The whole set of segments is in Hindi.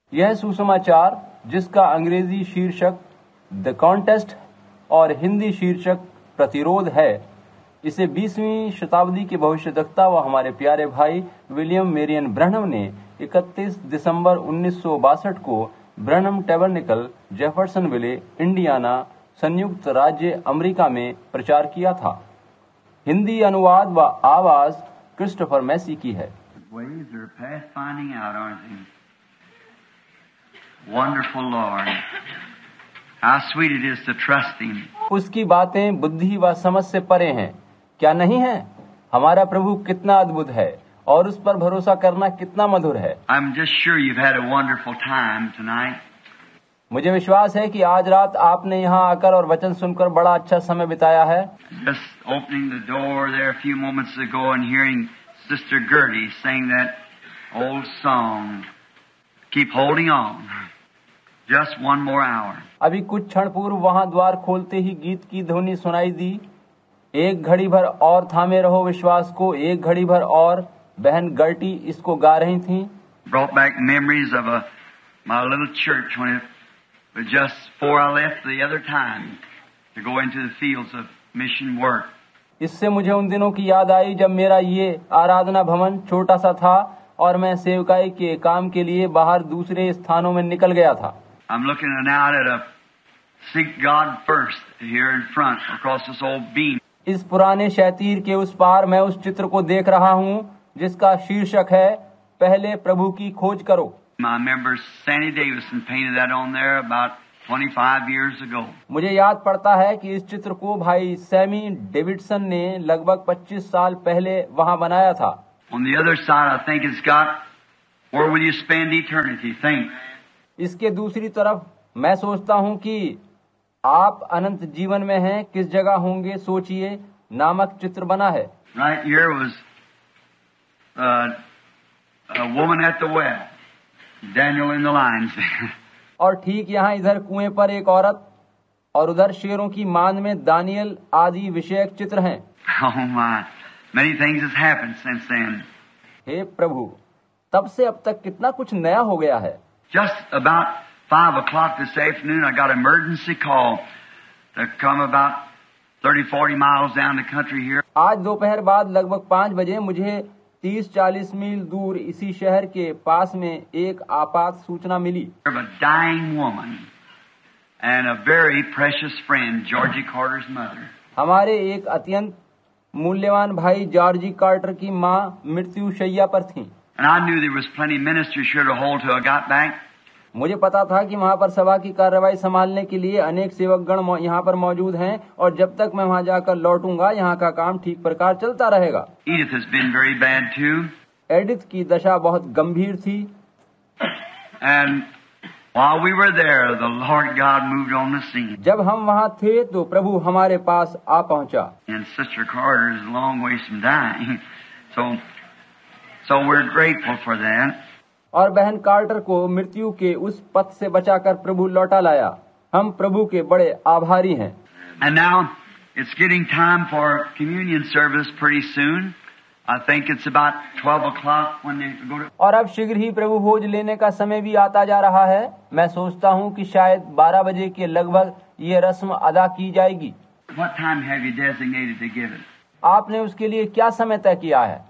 यह सुसमाचार, जिसका अंग्रेजी शीर्षक द कॉन्टेस्ट और हिंदी शीर्षक प्रतिरोध है, इसे 20वीं शताब्दी के भविष्यवक्ता व हमारे प्यारे भाई विलियम मेरियन ब्रैनम ने 31 दिसंबर 1962 को ब्रैनम टैबरनेकल, जेफरसनविले, इंडियाना, संयुक्त राज्य अमेरिका में प्रचार किया था। हिंदी अनुवाद व आवाज क्रिस्टोफर मैसी की है। Wonderful Lord, how sweet it is to trust Him. उसकी बातें बुद्धि व समझ से परे हैं, क्या नहीं है? हमारा प्रभु कितना अद्भुत है और उस पर भरोसा करना कितना मधुर है। I'm just sure you've had a wonderful time tonight. मुझे विश्वास है कि आज रात आपने यहाँ आकर और वचन सुनकर बड़ा अच्छा समय बिताया है। Just opening the door there a few moments ago and hearing Sister Gertie sing that old song, Keep Holding On. Just one more hour. अभी कुछ क्षण पूर्व वहाँ द्वार खोलते ही गीत की ध्वनि सुनाई दी, एक घड़ी भर और थामे रहो विश्वास को, एक घड़ी भर और। बहन गर्टी इसको गा रही थीं। Brought back memories of my little church when it was just before I left the other time to go into the fields of mission work. इससे मुझे उन दिनों की याद आई जब मेरा ये आराधना भवन छोटा सा था और मैं सेवकाई के काम के लिए बाहर दूसरे स्थानों में निकल गया था। I'm looking out at a Seek God First here in front across this old beam. इस पुराने शैतीर के उस पार मैं उस चित्र को देख रहा हूँ जिसका शीर्षक है पहले प्रभु की खोज करो। I remember Sandy Davison painted that on there about 25 years ago. मुझे याद पड़ता है कि इस चित्र को भाई सैमी डेविडसन ने लगभग 25 साल पहले वहाँ बनाया था। On the other side, I think it's got, where will you spend eternity? Think. इसके दूसरी तरफ मैं सोचता हूँ कि आप अनंत जीवन में हैं, किस जगह होंगे सोचिए, नामक चित्र बना है। Right here was a woman at the well, Daniel in the lions. और ठीक यहाँ इधर कुएं पर एक औरत और उधर शेरों की मान में दानियल आदि विषयक चित्र हैं। Oh my. Many things has happened since then. हे प्रभु, तब से अब तक कितना कुछ नया हो गया है। Just about 5 o'clock this afternoon, I got an emergency call to come about 30-40 miles down the country here. आज दोपहर बाद लगभग 5 बजे मुझे 30-40 मील दूर इसी शहर के पास में एक आपात सूचना मिली। Of a dying woman and a very precious friend, Georgie Carter's mother. हमारे एक अत्यंत मूल्यवान भाई जॉर्जी कार्टर की माँ मृत्यु शैया पर थीं। And I knew there was plenty of ministers sure to hold till I got back. मुझे पता था कि वहाँ पर सभा की कार्रवाई संभालने के लिए अनेक सेवक गण यहाँ पर मौजूद हैं और जब तक मैं वहाँ जाकर लौटूंगा यहाँ का काम ठीक प्रकार चलता रहेगा। Edith has been very bad too. Edith की दशा बहुत गंभीर थी। And while we were there, the Lord God moved on the scene. जब हम वहाँ थे तो प्रभु हमारे पास आ पहुँचा। And Sister Carter is a long ways from dying. So we're grateful for that. और बहन कार्टर को मृत्यु के उस पथ से बचाकर प्रभु लौटा लाया। हम प्रभु के बड़े आभारी हैं। And now it's getting time for communion service pretty soon. I think it's about 12 o'clock when they go to. और अब शीघ्र ही प्रभु भोज लेने का समय भी आता जा रहा है। मैं सोचता हूँ कि शायद 12 बजे के लगभग ये रस्म अदा की जाएगी। What time have you designated to give it? आपने उसके लिए क्या समय तय किया है?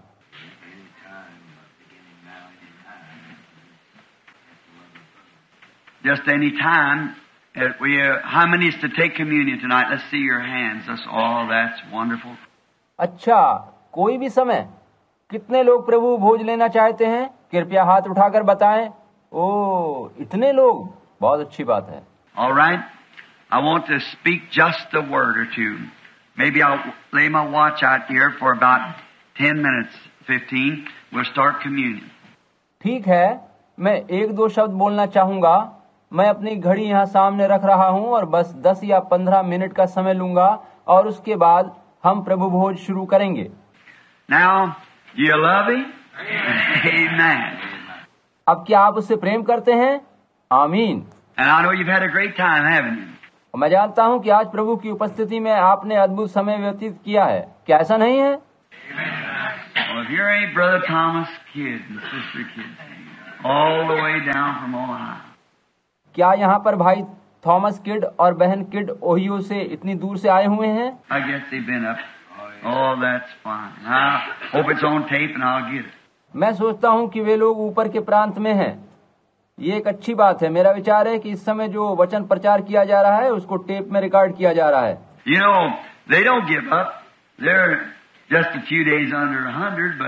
Just any time. How many is to take communion tonight? Let's see your hands. That's wonderful. अच्छा, कोई भी समय। कितने लोग प्रभु भोज लेना चाहते हैं? कृपया हाथ उठाकर बताएं। ओह, इतने लोग, बहुत अच्छी बात है। All right. I want to speak just a word or two. Maybe I'll lay my watch out here for about 10 minutes, 15. We'll start communion. ठीक है, मैं 1-2 शब्द बोलना चाहूँगा। मैं अपनी घड़ी यहाँ सामने रख रहा हूँ और बस 10 या 15 मिनट का समय लूँगा और उसके बाद हम प्रभु भोज शुरू करेंगे। Now, you love him? Amen. अब क्या आप उससे प्रेम करते हैं? आमीन। And I know you've had a great time, haven't you? मैं जानता हूँ कि आज प्रभु की उपस्थिति में आपने अद्भुत समय व्यतीत किया है, क्या ऐसा नहीं है? Well, if you're any Brother Thomas kid and Sister kid, all the way down from Ohio. क्या यहाँ पर भाई थॉमस किड और बहन किड ओहियो से इतनी दूर से आए हुए हैं? I guess they've been up. Oh, that's fine. I hope it's on tape and I'll get it. मैं सोचता हूँ कि वे लोग ऊपर के प्रांत में हैं। ये एक अच्छी बात है। मेरा विचार है कि इस समय जो वचन प्रचार किया जा रहा है उसको टेप में रिकॉर्ड किया जा रहा है। You know, they don't give up. They're just a few days under 100,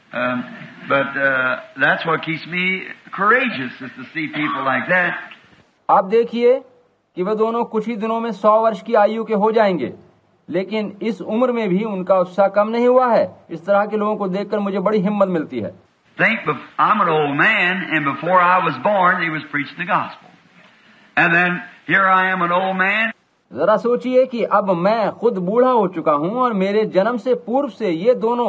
but that's what keeps me courageous, is to see people like that. आप देखिए कि वे दोनों कुछ ही दिनों में 100 वर्ष की आयु के हो जाएंगे, लेकिन इस उम्र में भी उनका उत्साह कम नहीं हुआ है। इस तरह के लोगों को देखकर मुझे बड़ी हिम्मत मिलती है। Think, I'm an old man, and before I was born, he was preaching the gospel. And then here I am, an old man. जरा सोचिए कि अब मैं खुद बूढ़ा हो चुका हूँ और मेरे जन्म से पूर्व से ये दोनों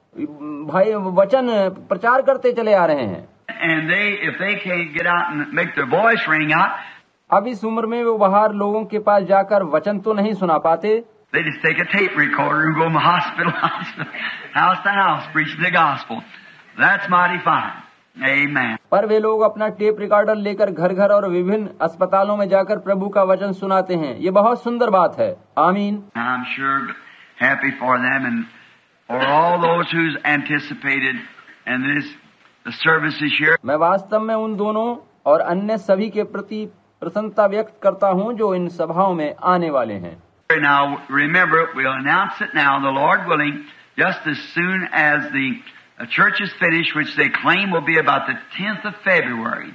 भाई वचन प्रचार करते चले आ रहे हैं। And if they can't get out and make their voice ring out, अब इस उम्र में वो बाहर लोगों के पास जाकर वचन तो नहीं सुना पाते। they just take a tape recorder and go from hospital to hospital, house to house, preaching the gospel. That's mighty fine. Amen. पर वे लोग अपना टेप रिकॉर्डर लेकर घर घर और विभिन्न अस्पतालों में जाकर प्रभु का वचन सुनाते हैं। ये बहुत सुंदर बात है। आमीन। I'm sure happy for them and for all those who's anticipated and the services here. मैं वास्तव में उन दोनों और अन्य सभी के प्रति प्रसन्नता व्यक्त करता हूँ जो इन सभाओं में आने वाले हैं। Now remember, we'll announce it now, the Lord willing, just as soon as the church is finished, which they claim will be about the 10th of February.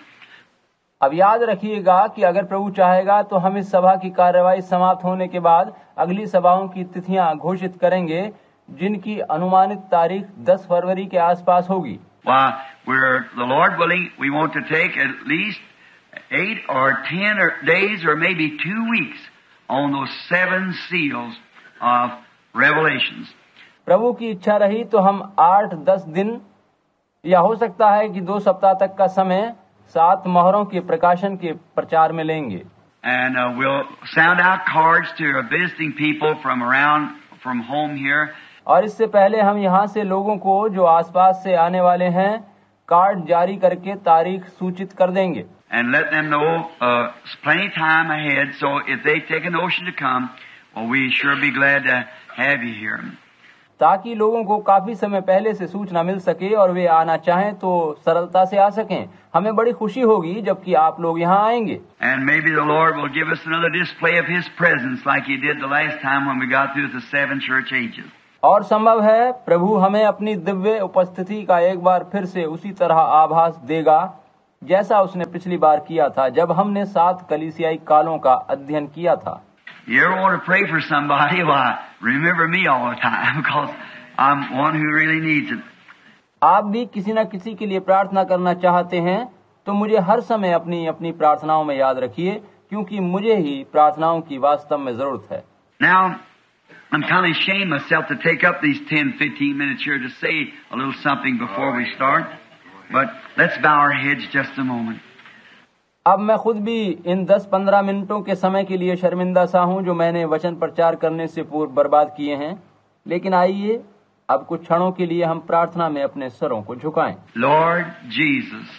अब याद रखिएगा कि अगर प्रभु चाहेगा तो हम इस सभा की कार्यवाही समाप्त होने के बाद अगली सभाओं की तिथियां घोषित करेंगे, जिनकी अनुमानित तारीख 10 फरवरी के आसपास होगी। We're, the Lord willing, we want to take at least 8 or 10 days or maybe 2 weeks on those 7 seals of Revelations. प्रभु की इच्छा रही तो हम 8-10 दिन या हो सकता है कि 2 सप्ताह तक का समय 7 मोहरों के प्रकाशन के प्रचार में लेंगे। And we'll sound out cards to visiting people from home here. और इससे पहले हम यहाँ से लोगों को जो आसपास से आने वाले हैं कार्ड जारी करके तारीख सूचित कर देंगे। And let them know plenty time ahead, so if they take a notion to come, well, we sure be glad to have you here. ताकि लोगों को काफी समय पहले से सूचना मिल सके और वे आना चाहें तो सरलता से आ सकें। हमें बड़ी खुशी होगी जबकि आप लोग यहाँ आएंगे। And maybe the Lord will give us another display of His presence like He did the last time when we got through the 7 church ages. और संभव है प्रभु हमें अपनी दिव्य उपस्थिति का एक बार फिर से उसी तरह आभास देगा जैसा उसने पिछली बार किया था जब हमने 7 कलीसियाई कालों का अध्ययन किया था। You ever want to pray for somebody? Why, remember me all the time because I'm one who really needs it. आप भी किसी न किसी के लिए प्रार्थना करना चाहते हैं तो मुझे हर समय अपनी अपनी प्रार्थनाओं में याद रखिए क्योंकि मुझे ही प्रार्थनाओं की वास्तव में जरूरत है। Now, I'm kind of ashamed myself to take up these 10-15 minutes here to say a little something before we start, but let's bow our heads just a moment. अब मैं खुद भी इन 10-15 मिनटों के समय के लिए शर्मिंदा सा हूं जो मैंने वचन प्रचार करने से पूर्व बर्बाद किए हैं, लेकिन आइए अब कुछ क्षणों के लिए हम प्रार्थना में अपने सरों को झुकाएं। Lord Jesus,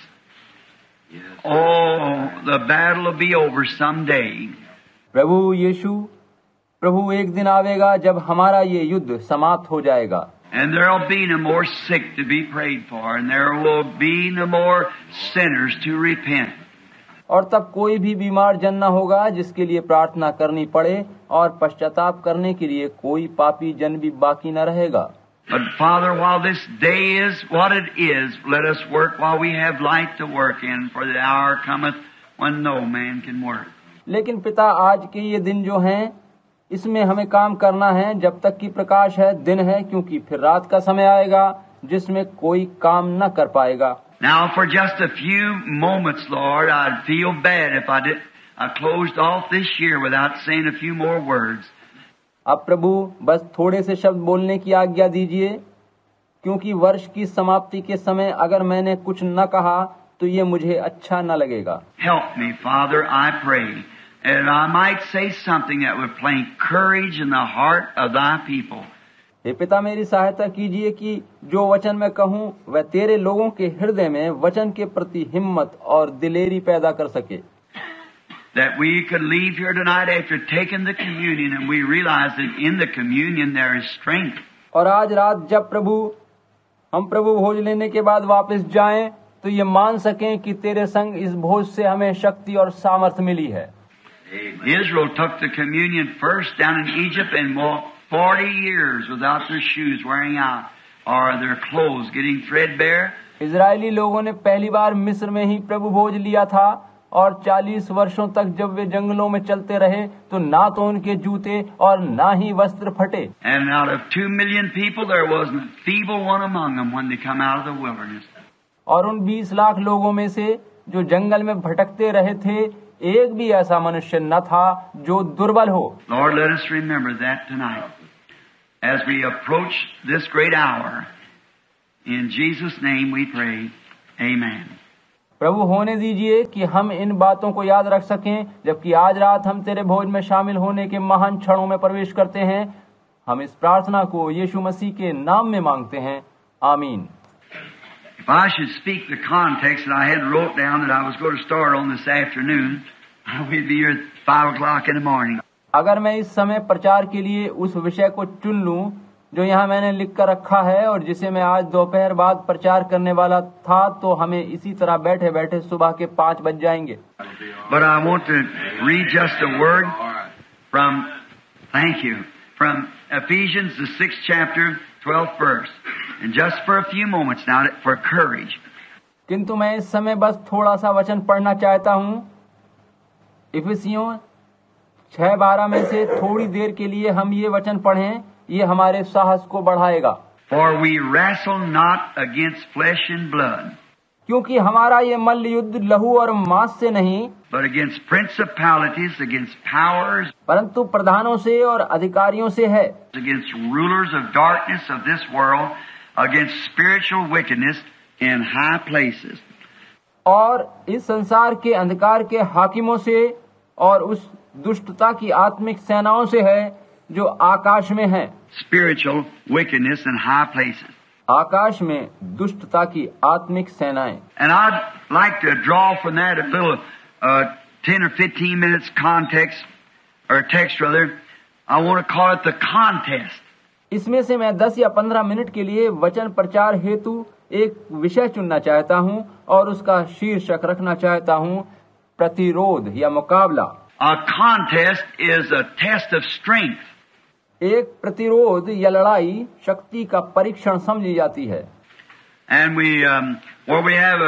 oh, the battle will be over someday. प्रभु यीशु, प्रभु एक दिन आवेगा जब हमारा ये युद्ध समाप्त हो जाएगा। And there will be no more sick to be prayed for, and there will be no more sinners to repent. और तब कोई भी बीमार जन न होगा जिसके लिए प्रार्थना करनी पड़े और पश्चाताप करने के लिए कोई पापी जन भी बाकी न रहेगा। But Father, while this day is what it is, let us work while we have light to work in, for the hour cometh when no man can work. लेकिन पिता, आज के ये दिन जो हैं इसमें हमें काम करना है जब तक कि प्रकाश है, दिन है, क्योंकि फिर रात का समय आएगा जिसमें कोई काम न कर पाएगा। Now, for just a few moments, Lord, I'd feel bad if I closed off this year without saying a few more words. अब प्रभु बस थोड़े से शब्द बोलने की आज्ञा दीजिए, क्योंकि वर्ष की समाप्ति के समय अगर मैंने कुछ न कहा तो ये मुझे अच्छा न लगेगा। Help me, Father, I pray, and I might say something that would plant courage in the heart of thy people. हे पिता, मेरी सहायता कीजिए कि जो वचन मैं कहूँ वह तेरे लोगों के हृदय में वचन के प्रति हिम्मत और दिलेरी पैदा कर सके। That we could leave here tonight after taking the communion and we realize that in the communion there is strength. और आज रात जब हम प्रभु भोज लेने के बाद वापस जाएं तो ये मान सकें कि तेरे संग इस भोज से हमें शक्ति और सामर्थ मिली है। Israel took the communion first down in Egypt and walked 40 years without their shoes wearing out or their clothes getting threadbare. Israeli लोगों ने पहली बार मिस्र में ही प्रभु भोज लिया था और 40 वर्षों तक जब वे जंगलों में चलते रहे तो ना तो उनके जूते और ना ही वस्त्र फटे। And out of 2 million people there wasn't a feeble one among them when they come out of the wilderness. और उन 20 लाख लोगों में से जो जंगल में भटकते रहे थे, एक भी ऐसा मनुष्य न था जो दुर्बल हो। Lord, let us remember that tonight as we approach this great hour. In Jesus' name we pray. Amen. प्रभु होने दीजिए कि हम इन बातों को याद रख सकें जबकि आज रात हम तेरे भोज में शामिल होने के महान क्षणों में प्रवेश करते हैं। हम इस प्रार्थना को यीशु मसीह के नाम में मांगते हैं। आमीन। If I should speak the context that I had wrote down that I was going to start on this afternoon, we'd be here at 5 o'clock in the morning. अगर मैं इस समय प्रचार के लिए उस विषय को चुन लूं जो यहाँ मैंने लिख कर रखा है और जिसे मैं आज दोपहर बाद प्रचार करने वाला था, तो हमें इसी तरह बैठे बैठे सुबह के 5 बज जाएंगे। But I want to read just a word from, thank you, from Ephesians the 6th chapter, 12th verse, and just for a few moments now for courage. किंतु मैं इस समय बस थोड़ा सा वचन पढ़ना चाहता हूँ। इफिसियों 6:12 में से थोड़ी देर के लिए हम ये वचन पढ़ें, ये हमारे साहस को बढ़ाएगा। For we wrestle not against flesh and blood, क्योंकि हमारा ये मल्ल युद्ध लहू और मांस से नहीं, but against principalities, against powers, परंतु प्रधानों से और अधिकारियों से है, against rulers of darkness of this world, against spiritual wickedness in high places. और इस संसार के अंधकार के हाकिमों से और उस दुष्टता की आत्मिक सेनाओं से है जो आकाश में है। Spiritual wickedness in high places. आकाश में दुष्टता की आत्मिक सेनाएं। And I'd like to draw from that a little 10 or 15 minutes context, or text rather. I want to call it the contest. इसमें से मैं 10 या 15 मिनट के लिए वचन प्रचार हेतु एक विषय चुनना चाहता हूं और उसका शीर्षक रखना चाहता हूं प्रतिरोध या मुकाबला। A contest is a test of strength. एक प्रतिरोध या लड़ाई शक्ति का परीक्षण समझी जाती है। And where we have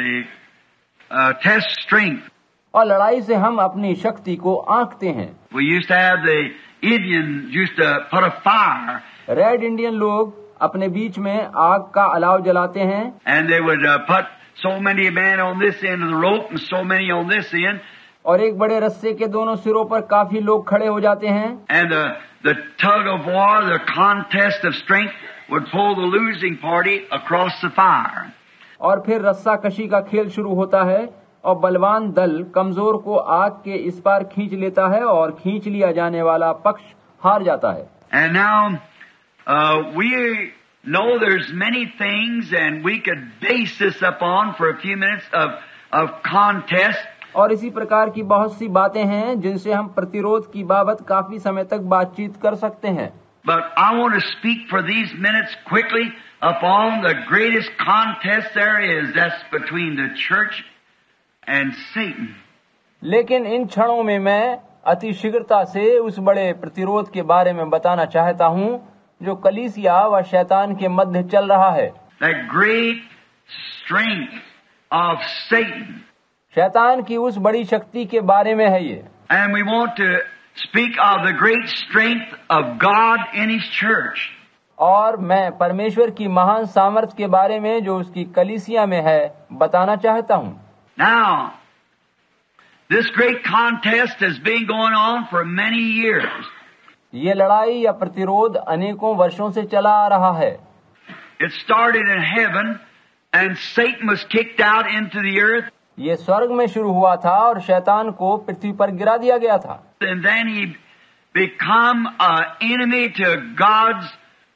the test strength. और लड़ाई से हम अपनी शक्ति को आंकते हैं। We used to have the Indians used to put a fire. Red Indian लोग अपने बीच में आग का अलाव जलाते हैं। And they would put so many men on this end of the rope and so many on this end. और एक बड़े रस्से के दोनों सिरों पर काफी लोग खड़े हो जाते हैं। And the tug of war, the contest of strength, would pull the losing party across the fire. और फिर रस्सा कशी का खेल शुरू होता है और बलवान दल कमजोर को आग के इस पार खींच लेता है और खींच लिया जाने वाला पक्ष हार जाता है। And now we know there's many things, and we could base this upon for a few minutes of contest. और इसी प्रकार की बहुत सी बातें हैं जिनसे हम प्रतिरोध की बाबत काफी समय तक बातचीत कर सकते हैं। But I want to speak for these minutes quickly upon the greatest contest there is. That's between the church and Satan. लेकिन इन क्षणों में मैं अति शीघ्रता से उस बड़े प्रतिरोध के बारे में बताना चाहता हूँ जो कलीसिया व शैतान के मध्य चल रहा है। That great strength of Satan. शैतान की उस बड़ी शक्ति के बारे में है ये। And we want to speak of the great strength of God in His church. और मैं परमेश्वर की महान सामर्थ्य के बारे में जो उसकी कलीसिया में है बताना चाहता हूँ। Now, this great contest has been going on for many years. ये लड़ाई या प्रतिरोध अनेकों वर्षों से चला आ रहा है। It started in heaven, and Satan was kicked out into the earth. ये स्वर्ग में शुरू हुआ था और शैतान को पृथ्वी पर गिरा दिया गया था। And then he become an enemy to God's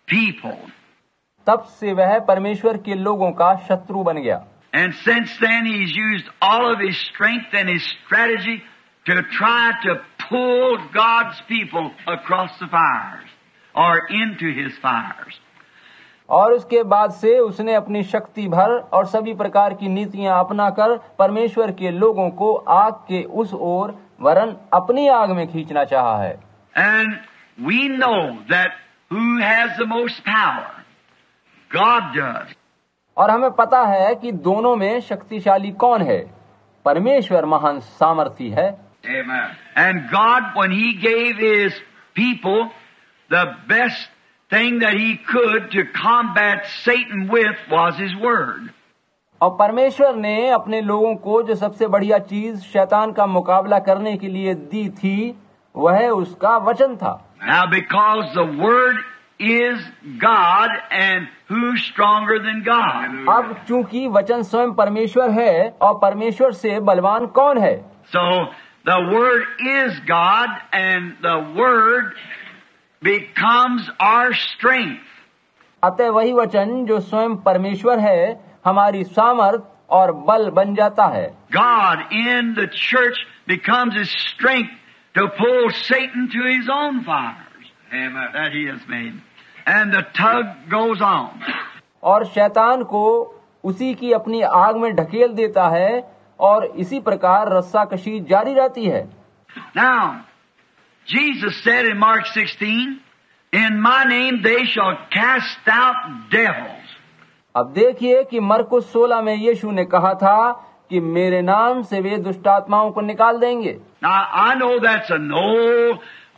people. तब से वह परमेश्वर के लोगों का शत्रु बन गया। And since then he's used all of his strength and his strategy to try to pull God's people across the fires or into his fires. और उसके बाद से उसने अपनी शक्ति भर और सभी प्रकार की नीतियां अपनाकर परमेश्वर के लोगों को आग के उस ओर वरन अपनी आग में खींचना चाहा है। And we know that who has the most power? God does. और हमें पता है कि दोनों में शक्तिशाली कौन है? परमेश्वर महान सामर्थी है। Amen. And God, when He gave His people the best thing that He could to combat Satan with was His Word. और परमेश्वर ने अपने लोगों को जो सबसे बढ़िया चीज शैतान का मुकाबला करने के लिए दी थी वह उसका वचन था। Now because the Word is God and who's stronger than God? अब चूंकि वचन स्वयं परमेश्वर है और परमेश्वर से बलवान कौन है? So the Word is God and the Word becomes our strength. अतः वही वचन जो स्वयं परमेश्वर है हमारी सामर्थ और बल बन जाता है। God in the church becomes His strength to pull Satan to his own fires. Amen. That He has made. And the tug goes on. और शैतान को उसी की अपनी आग में ढकेल देता है और इसी प्रकार रस्साकशी जारी रहती है। Now, Jesus said in Mark 16, "In my name they shall cast out devils." अब देखिए कि मरकुस 16 में यीशु ने कहा था कि मेरे नाम से वे दुष्टात्माओं को निकाल देंगे। Now, I know that's an old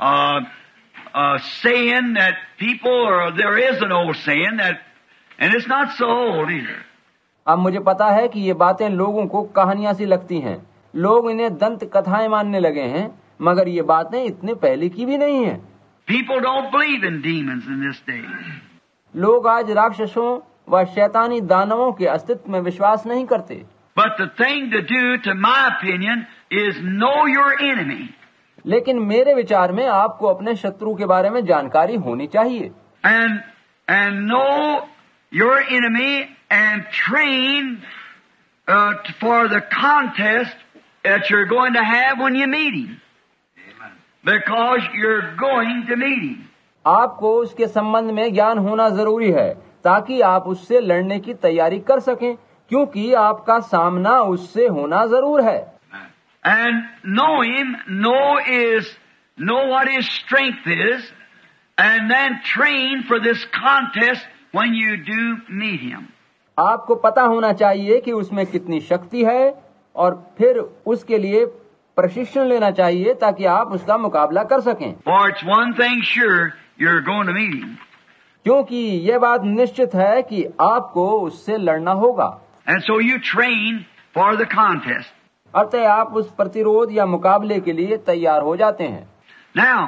saying that people, or there is an old saying that, and it's not so old either. अब मुझे पता है कि ये बातें लोगों को कहानियां सी लगती हैं। लोग इन्हें दंत कथाएं मानने लगे हैं, मगर ये बातें इतने पहले की भी नहीं हैं। People don't believe in demons in this day. लोग आज राक्षसों व शैतानी दानवों के अस्तित्व में विश्वास नहीं करते। But the thing to do, to my opinion, is know your enemy. लेकिन मेरे विचार में आपको अपने शत्रु के बारे में जानकारी होनी चाहिए। And know your enemy and train for the contest that you're going to have when you meet him. Because you're going to meet him. आपको उसके संबंध में ज्ञान होना जरूरी है ताकि आप उससे लड़ने की तैयारी कर सकें, क्योंकि आपका सामना उससे होना जरूर है। And know him, know what his strength is, and then train for this contest when you do meet him. आपको पता होना चाहिए कि उसमें कितनी शक्ति है और फिर उसके लिए प्रशिक्षण लेना चाहिए ताकि आप उसका मुकाबला कर सकें। For it's one thing sure, you're going to meet him. क्योंकि ये बात निश्चित है कि आपको उससे लड़ना होगा। And so you train for the contest. अतः आप उस प्रतिरोध या मुकाबले के लिए तैयार हो जाते हैं। Now,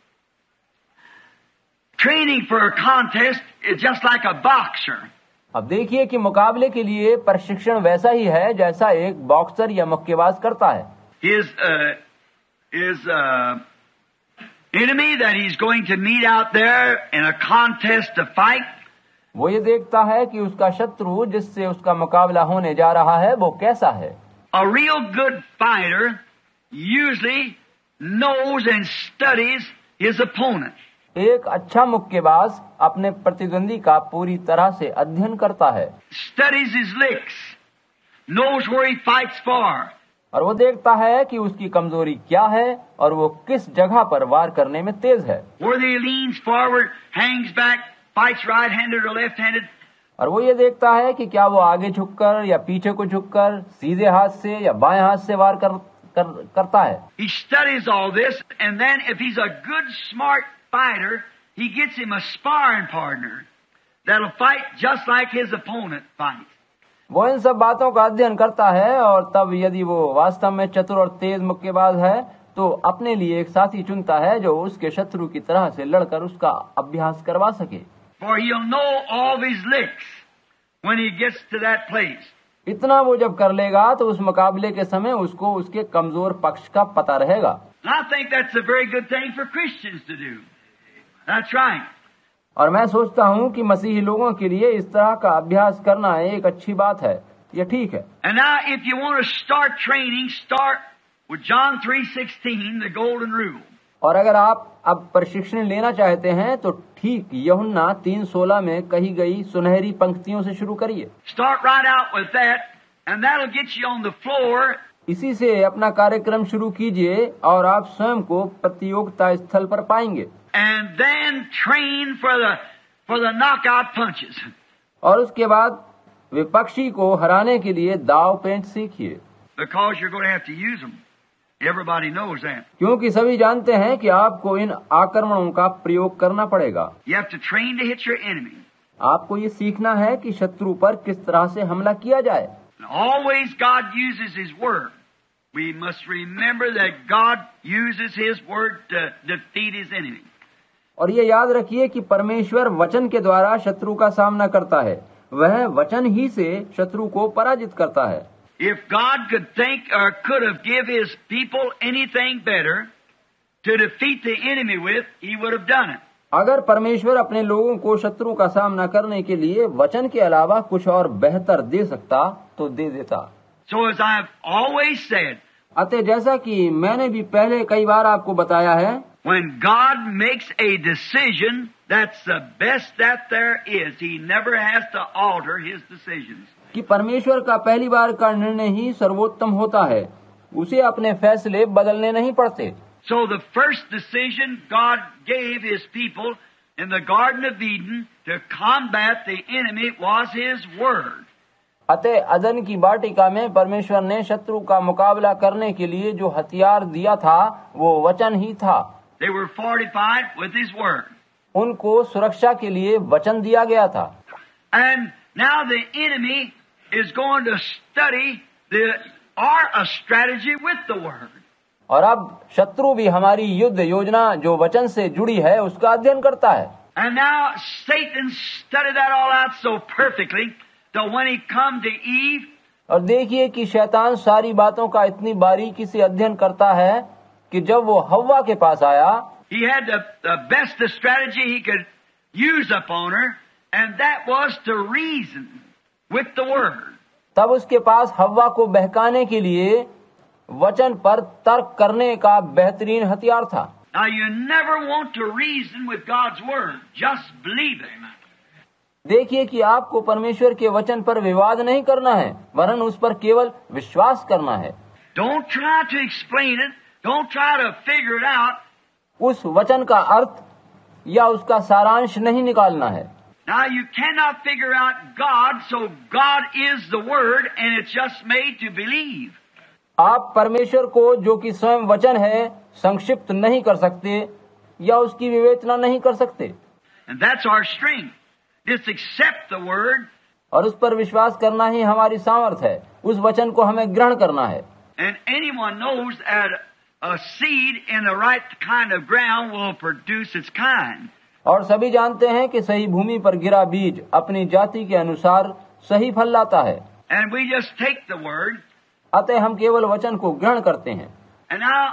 training for a contest is just like a boxer. अब देखिए कि मुकाबले के लिए प्रशिक्षण वैसा ही है जैसा एक बॉक्सर या मुक्केबाज करता है। His enemy that he's going to meet out there in a contest to fight. वो ये देखता है कि उसका शत्रु जिससे उसका मुकाबला होने जा रहा है वो कैसा है। A real good fighter usually knows and studies his opponent. एक अच्छा मुक्केबाज अपने प्रतिद्वंदी का पूरी तरह से अध्ययन करता है। Studies his licks, knows where he fights for. और वो देखता है कि उसकी कमजोरी क्या है और वो किस जगह पर वार करने में तेज है। Whether he leans forward, hangs back, fights right-handed or left-handed. और वो ये देखता है कि क्या वो आगे झुककर या पीछे को झुककर, सीधे हाथ से या बाएं हाथ से वार करता है। He studies all this, and then if he's a good, smart fighter, he gets him a sparring partner that'll fight just like his opponent fights. वो इन सब बातों का अध्ययन करता है और तब यदि वो वास्तव में चतुर और तेज मुक्केबाज है तो अपने लिए एक साथी चुनता है जो उसके शत्रु की तरह से लड़कर उसका अभ्यास करवा सके। For he'll know all of his licks when he gets to that place. इतना वो जब कर लेगा तो उस मुकाबले के समय उसको उसके कमजोर पक्ष का पता रहेगा। And I think that's a very good thing for Christians to do. That's right. और मैं सोचता हूँ कि मसीही लोगों के लिए इस तरह का अभ्यास करना एक अच्छी बात है, यह ठीक है। And now if you want to start training, start with John 3:16, the golden rule. और अगर आप अब प्रशिक्षण लेना चाहते हैं तो ठीक यूहन्ना 3:16 में कही गई सुनहरी पंक्तियों से शुरू करिए। Start right out with that, and that'll get you on the floor. इसी से अपना कार्यक्रम शुरू कीजिए और आप स्वयं को प्रतियोगिता स्थल पर पाएंगे। And then train for the knockout punches. और उसके बाद विपक्षी को हराने के लिए दाव पेंच सीखिए। Because you're going to have to use them. Everybody knows that. क्योंकि सभी जानते हैं कि आपको इन आक्रमणों का प्रयोग करना पड़ेगा। You have to train to hit your enemy. आपको ये सीखना है कि शत्रु पर किस तरह से हमला किया जाए। Always God uses His word. We must remember that God uses His word to defeat His enemy. और ये याद रखिए कि परमेश्वर वचन के द्वारा शत्रु का सामना करता है, वह वचन ही से शत्रु को पराजित करता है। If God could think or could have give His people anything better to defeat the enemy with, He would have done it. अगर परमेश्वर अपने लोगों को शत्रु का सामना करने के लिए वचन के अलावा कुछ और बेहतर दे सकता तो दे देता। So as I've always said, अतः जैसा कि मैंने भी पहले कई बार आपको बताया है, when God makes a decision, that's the best that there is. He never has to alter His decisions. कि परमेश्वर का पहली बार का निर्णय ही सर्वोत्तम होता है, उसे अपने फैसले बदलने नहीं पड़ते। So the first decision God gave His people in the Garden of Eden to combat the enemy was His word. अतः अदन की वाटिका में परमेश्वर ने शत्रु का मुकाबला करने के लिए जो हथियार दिया था वो वचन ही था। They were fortified with His word. उनको सुरक्षा के लिए वचन दिया गया था। And now the enemy is going to study a strategy with the word. और अब शत्रु भी हमारी युद्ध योजना जो वचन से जुड़ी है उसका अध्ययन करता है। And now Satan studied that all out so perfectly that when he come to Eve, और देखिए कि शैतान सारी बातों का इतनी बारीकी से अध्ययन करता है कि जब वो हव्वा के पास आया, he had the best strategy he could use upon her, and that was to reason with the word. तब उसके पास हव्वा को बहकाने के लिए वचन पर तर्क करने का बेहतरीन हथियार था। Now you never want to reason with God's word, just believe it. देखिए कि आपको परमेश्वर के वचन पर विवाद नहीं करना है, वरन उस पर केवल विश्वास करना है। Don't try to explain it, don't try to figure it out. उस वचन का अर्थ या उसका सारांश नहीं निकालना है। Now you cannot figure out God, so God is the word and it's just made to believe. आप परमेश्वर को जो कि स्वयं वचन है संक्षिप्त नहीं कर सकते या उसकी विवेचना नहीं कर सकते। And that's our strength. Just accept the word. और उस पर विश्वास करना ही हमारी सामर्थ है, उस वचन को हमें ग्रहण करना है। And anyone knows that a seed in the right kind of ground will produce its kind. और सभी जानते हैं कि सही भूमि पर गिरा बीज अपनी जाति के अनुसार सही फल लाता है। And we just take the word. अतः हम केवल वचन को ग्रहण करते हैं। And now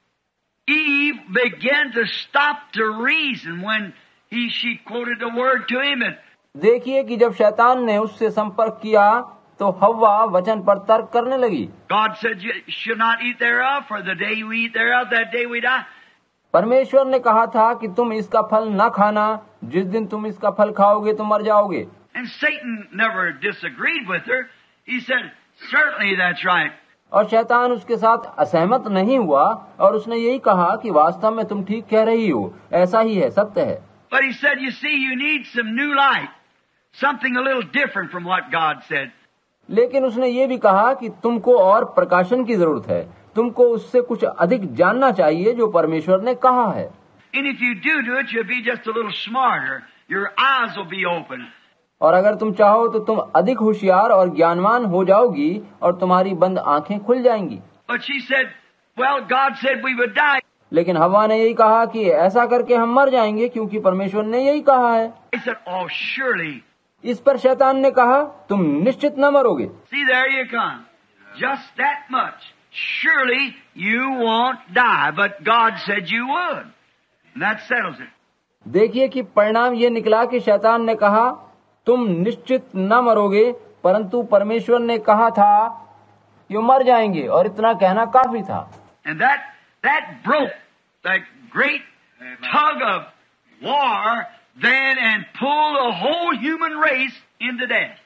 Eve began to stop to reason when she quoted the word to him. देखिए कि जब शैतान ने उससे संपर्क किया तो हव्वा वचन पर तर्क करने लगी। God said you should not eat thereof, for the day you eat thereof, that day we die. परमेश्वर ने कहा था कि तुम इसका फल न खाना, जिस दिन तुम इसका फल खाओगे तुम मर जाओगे। And Satan never disagreed with her. He said, certainly that's right. और शैतान उसके साथ असहमत नहीं हुआ और उसने यही कहा कि वास्तव में तुम ठीक कह रही हो, ऐसा ही है, सत्य है। But he said, you see, you need some new light, something a little different from what God said. लेकिन उसने ये भी कहा कि तुमको और प्रकाशन की जरूरत है, तुमको उससे कुछ अधिक जानना चाहिए जो परमेश्वर ने कहा है। And if you do it, you'll be just a little smarter. Your eyes will be open. और अगर तुम चाहो तो तुम अधिक होशियार और ज्ञानवान हो जाओगी और तुम्हारी बंद आंखें खुल जाएंगी। But she said, well, God said we would die. लेकिन हव्वा ने यही कहा कि ऐसा करके हम मर जाएंगे क्योंकि परमेश्वर ने यही कहा है। I said, oh, surely. इस पर शैतान ने कहा, तुम निश्चित न मरोगे। See, there you come. Just that much. Surely you won't die, but God said you would. And that settles it. देखिए कि परिणाम ये निकला कि शैतान ने कहा तुम निश्चित न मरोगे, परंतु परमेश्वर ने कहा था कि मर जाएंगे, और इतना कहना काफी था। And that broke that great tug of war then and pulled the whole human race into death.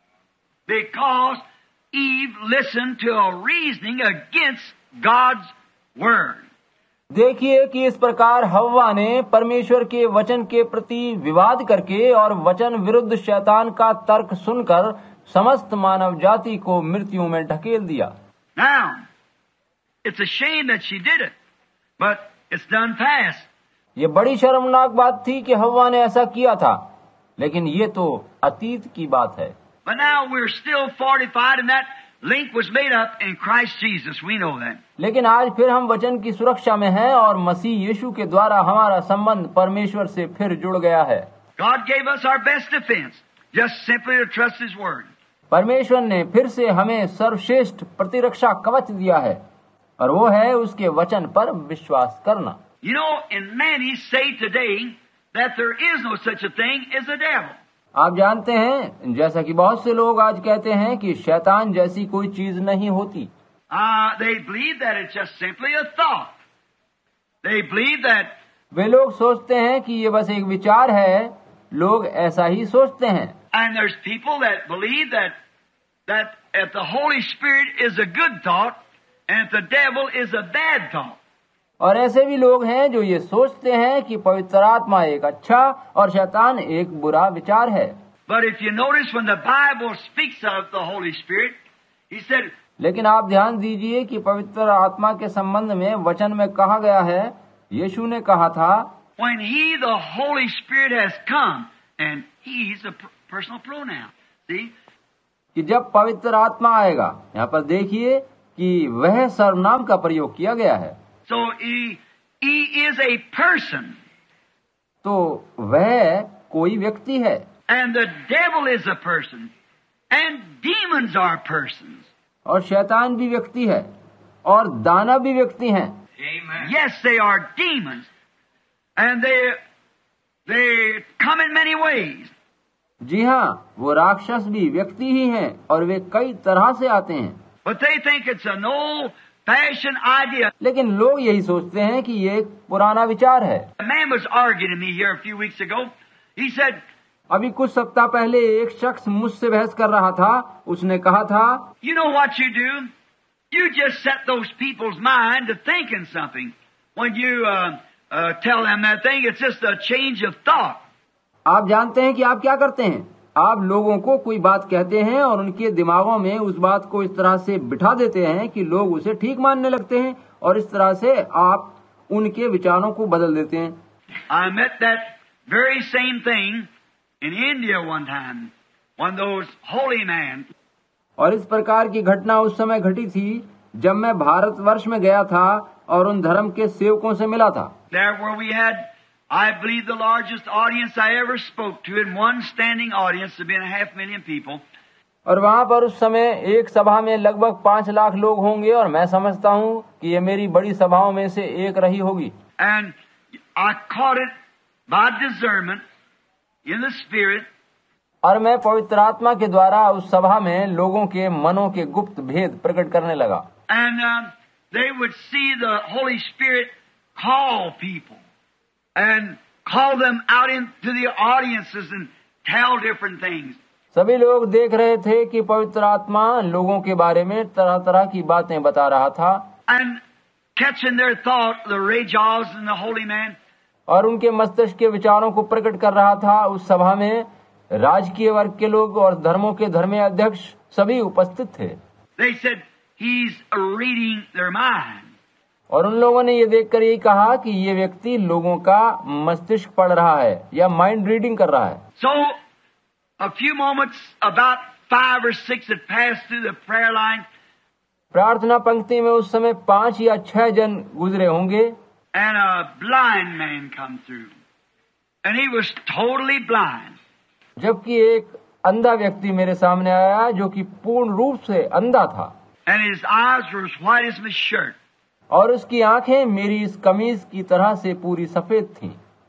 Because Eve listened to a reasoning against God's word. देखिए कि इस प्रकार हव्वा ने परमेश्वर के वचन के प्रति विवाद करके और वचन विरुद्ध शैतान का तर्क सुनकर समस्त मानव जाति को मृत्यु में ढकेल दिया। Now, it's a shame that she did it, but it's done fast. ये बड़ी शर्मनाक बात थी कि हव्वा ने ऐसा किया था, लेकिन ये तो अतीत की बात है। But now we're still fortified, and that link was made up in Christ Jesus. We know that. लेकिन आज फिर हम वचन की सुरक्षा में हैं और मसीह यीशु के द्वारा हमारा संबंध परमेश्वर से फिर जुड़ गया है। God gave us our best defense, just simply to trust His word. परमेश्वर ने फिर से हमें सर्वश्रेष्ठ प्रतिरक्षा कवच दिया है, और वो है उसके वचन पर विश्वास करना। You know, and many say today that there is no such a thing as a devil. आप जानते हैं, जैसा कि बहुत से लोग आज कहते हैं कि शैतान जैसी कोई चीज नहीं होती। They believe that it's just simply a thought. They believe that वे लोग सोचते हैं कि ये बस एक विचार है, लोग ऐसा ही सोचते हैं। and there's people that believe that if the Holy Spirit is a good thought and if the devil is a bad thought. और ऐसे भी लोग हैं जो ये सोचते हैं कि पवित्र आत्मा एक अच्छा और शैतान एक बुरा विचार है। But if you notice when the Bible speaks of the Holy Spirit, He said, लेकिन आप ध्यान दीजिए कि पवित्र आत्मा के संबंध में वचन में कहा गया है, यीशु ने कहा था, when He, the Holy Spirit, has come, and He's a personal pronoun. See? कि जब पवित्र आत्मा आएगा, यहाँ पर देखिए कि वह सर्वनाम का प्रयोग किया गया है। So He is a person. तो वह कोई व्यक्ति है। And the devil is a person. And demons are persons. और शैतान भी व्यक्ति है, और दानव भी व्यक्ति हैं। Amen. Yes, they are demons. And they come in many ways. जी हाँ, वो राक्षस भी व्यक्ति ही हैं, और वे कई तरह से आते हैं। But they think it's an old-fashioned idea. लेकिन लोग यही सोचते हैं कि ये एक पुराना विचार है। A man was arguing to me here a few weeks ago. He said, अभी कुछ सप्ताह पहले एक शख्स मुझसे बहस कर रहा था। उसने कहा था, you know what you do? You just set those people's mind to thinking something. When you tell them that thing, it's just a change of thought. आप जानते हैं कि आप क्या करते हैं? आप लोगों को कोई बात कहते हैं और उनके दिमागों में उस बात को इस तरह से बिठा देते हैं कि लोग उसे ठीक मानने लगते हैं, और इस तरह से आप उनके विचारों को बदल देते हैं। I met that very same thing in India one time. One of those holy men. और इस प्रकार की घटना उस समय घटी थी जब मैं भारतवर्ष में गया था और उन धर्म के सेवकों से मिला था। There where we had, I believe, the largest audience I ever spoke to, in one standing audience of being 500,000 people. और वहाँ पर उस समय एक सभा में लगभग 5 लाख लोग होंगे, और मैं समझता हूँ कि ये मेरी बड़ी सभाओं में से एक रही होगी। And I caught it by discernment in the spirit. और मैं पवित्र आत्मा के द्वारा उस सभा में लोगों के मनों के गुप्त भेद प्रकट करने लगा। And they would see the Holy Spirit call people and call them out into the audiences and tell different things. सभी लोग देख रहे थे कि पवित्र आत्मा लोगों के बारे में तरह तरह की बातें बता रहा था। And catching their thought, the Rajas and the holy man. और उनके मस्तिष्क के विचारों को प्रकट कर रहा था। उस सभा में राजकीय वर्ग के लोग और धर्मों के धर्मीय अध्यक्ष सभी उपस्थित थे। They said, he's reading their mind. और उन लोगों ने ये देखकर यही कहा कि ये व्यक्ति लोगों का मस्तिष्क पढ़ रहा है या माइंड रीडिंग कर रहा है। So a few moments, about 5 or 6 had passed through the prayer line. प्रार्थना पंक्ति में उस समय 5 या 6 जन गुजरे होंगे। And a blind man come through. And he was totally blind. जबकि एक अंधा व्यक्ति मेरे सामने आया जो कि पूर्ण रूप से अंधा था। And his eyes were as white as my shirt. और उसकी आंखें मेरी इस कमीज की तरह से पूरी सफेद थीं।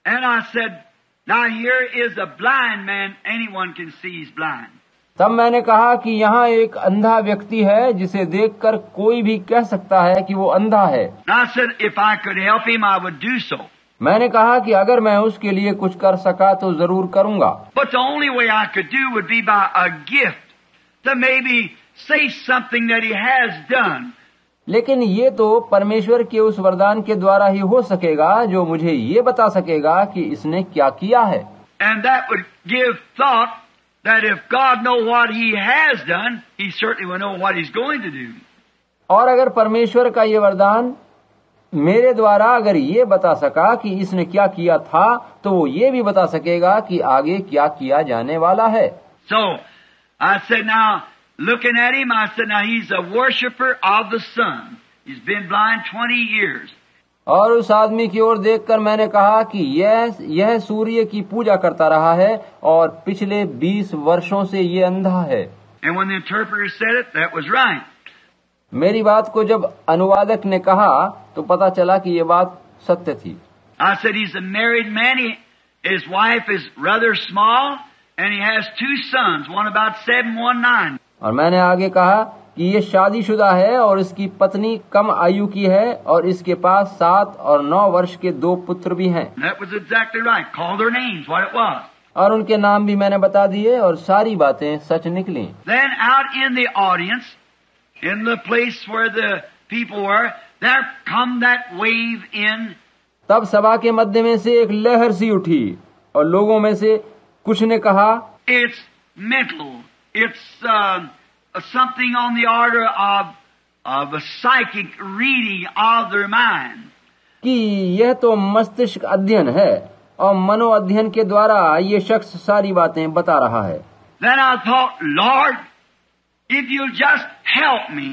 And I said, now here is a blind man. Anyone can see he's blind. तब मैंने कहा कि यहाँ एक अंधा व्यक्ति है जिसे देखकर कोई भी कह सकता है कि वो अंधा है। And I said, if I could help him, I would do so. मैंने कहा कि अगर मैं उसके लिए कुछ कर सका तो जरूर करूँगा। But the only way I could do would be by a gift to maybe say something that he has done. लेकिन ये तो परमेश्वर के उस वरदान के द्वारा ही हो सकेगा जो मुझे ये बता सकेगा कि इसने क्या किया है। And that would give thought that if God know what he has done, he certainly will know what he's going to do. और अगर परमेश्वर का ये वरदान मेरे द्वारा अगर ये बता सका कि इसने क्या किया था, तो वो ये भी बता सकेगा कि आगे क्या किया जाने वाला है। So I said, now looking at him, I said, now he's a worshiper of the sun. He's been blind 20 years. और उस आदमी की ओर देखकर मैंने कहा कि यह सूर्य की पूजा करता रहा है और पिछले 20 वर्षों से ये अंधा है। And when the interpreter said it, that was right. मेरी बात को जब अनुवादक ने कहा तो पता चला कि ये बात सत्य थी। I said, he's a married man. His wife is rather small, and he has 2 sons, one about 7, one 9. और मैंने आगे कहा कि ये शादीशुदा है और इसकी पत्नी कम आयु की है और इसके पास 7 और 9 वर्ष के 2 पुत्र भी हैं। That was exactly right. Called their names, what it was. और उनके नाम भी मैंने बता दिए और सारी बातें सच निकली। Then out in the audience, in the place where the people were, there come that wave in. तब सभा के मध्य में से एक लहर सी उठी और लोगों में से कुछ ने कहा, It's mental. It's something on the order of a psychic reading of their mind. कि यह तो मस्तिष्क अध्ययन है और मनो अध्ययन के द्वारा ये शख्स सारी बातें बता रहा है। Then I thought, Lord, if you'll just help me,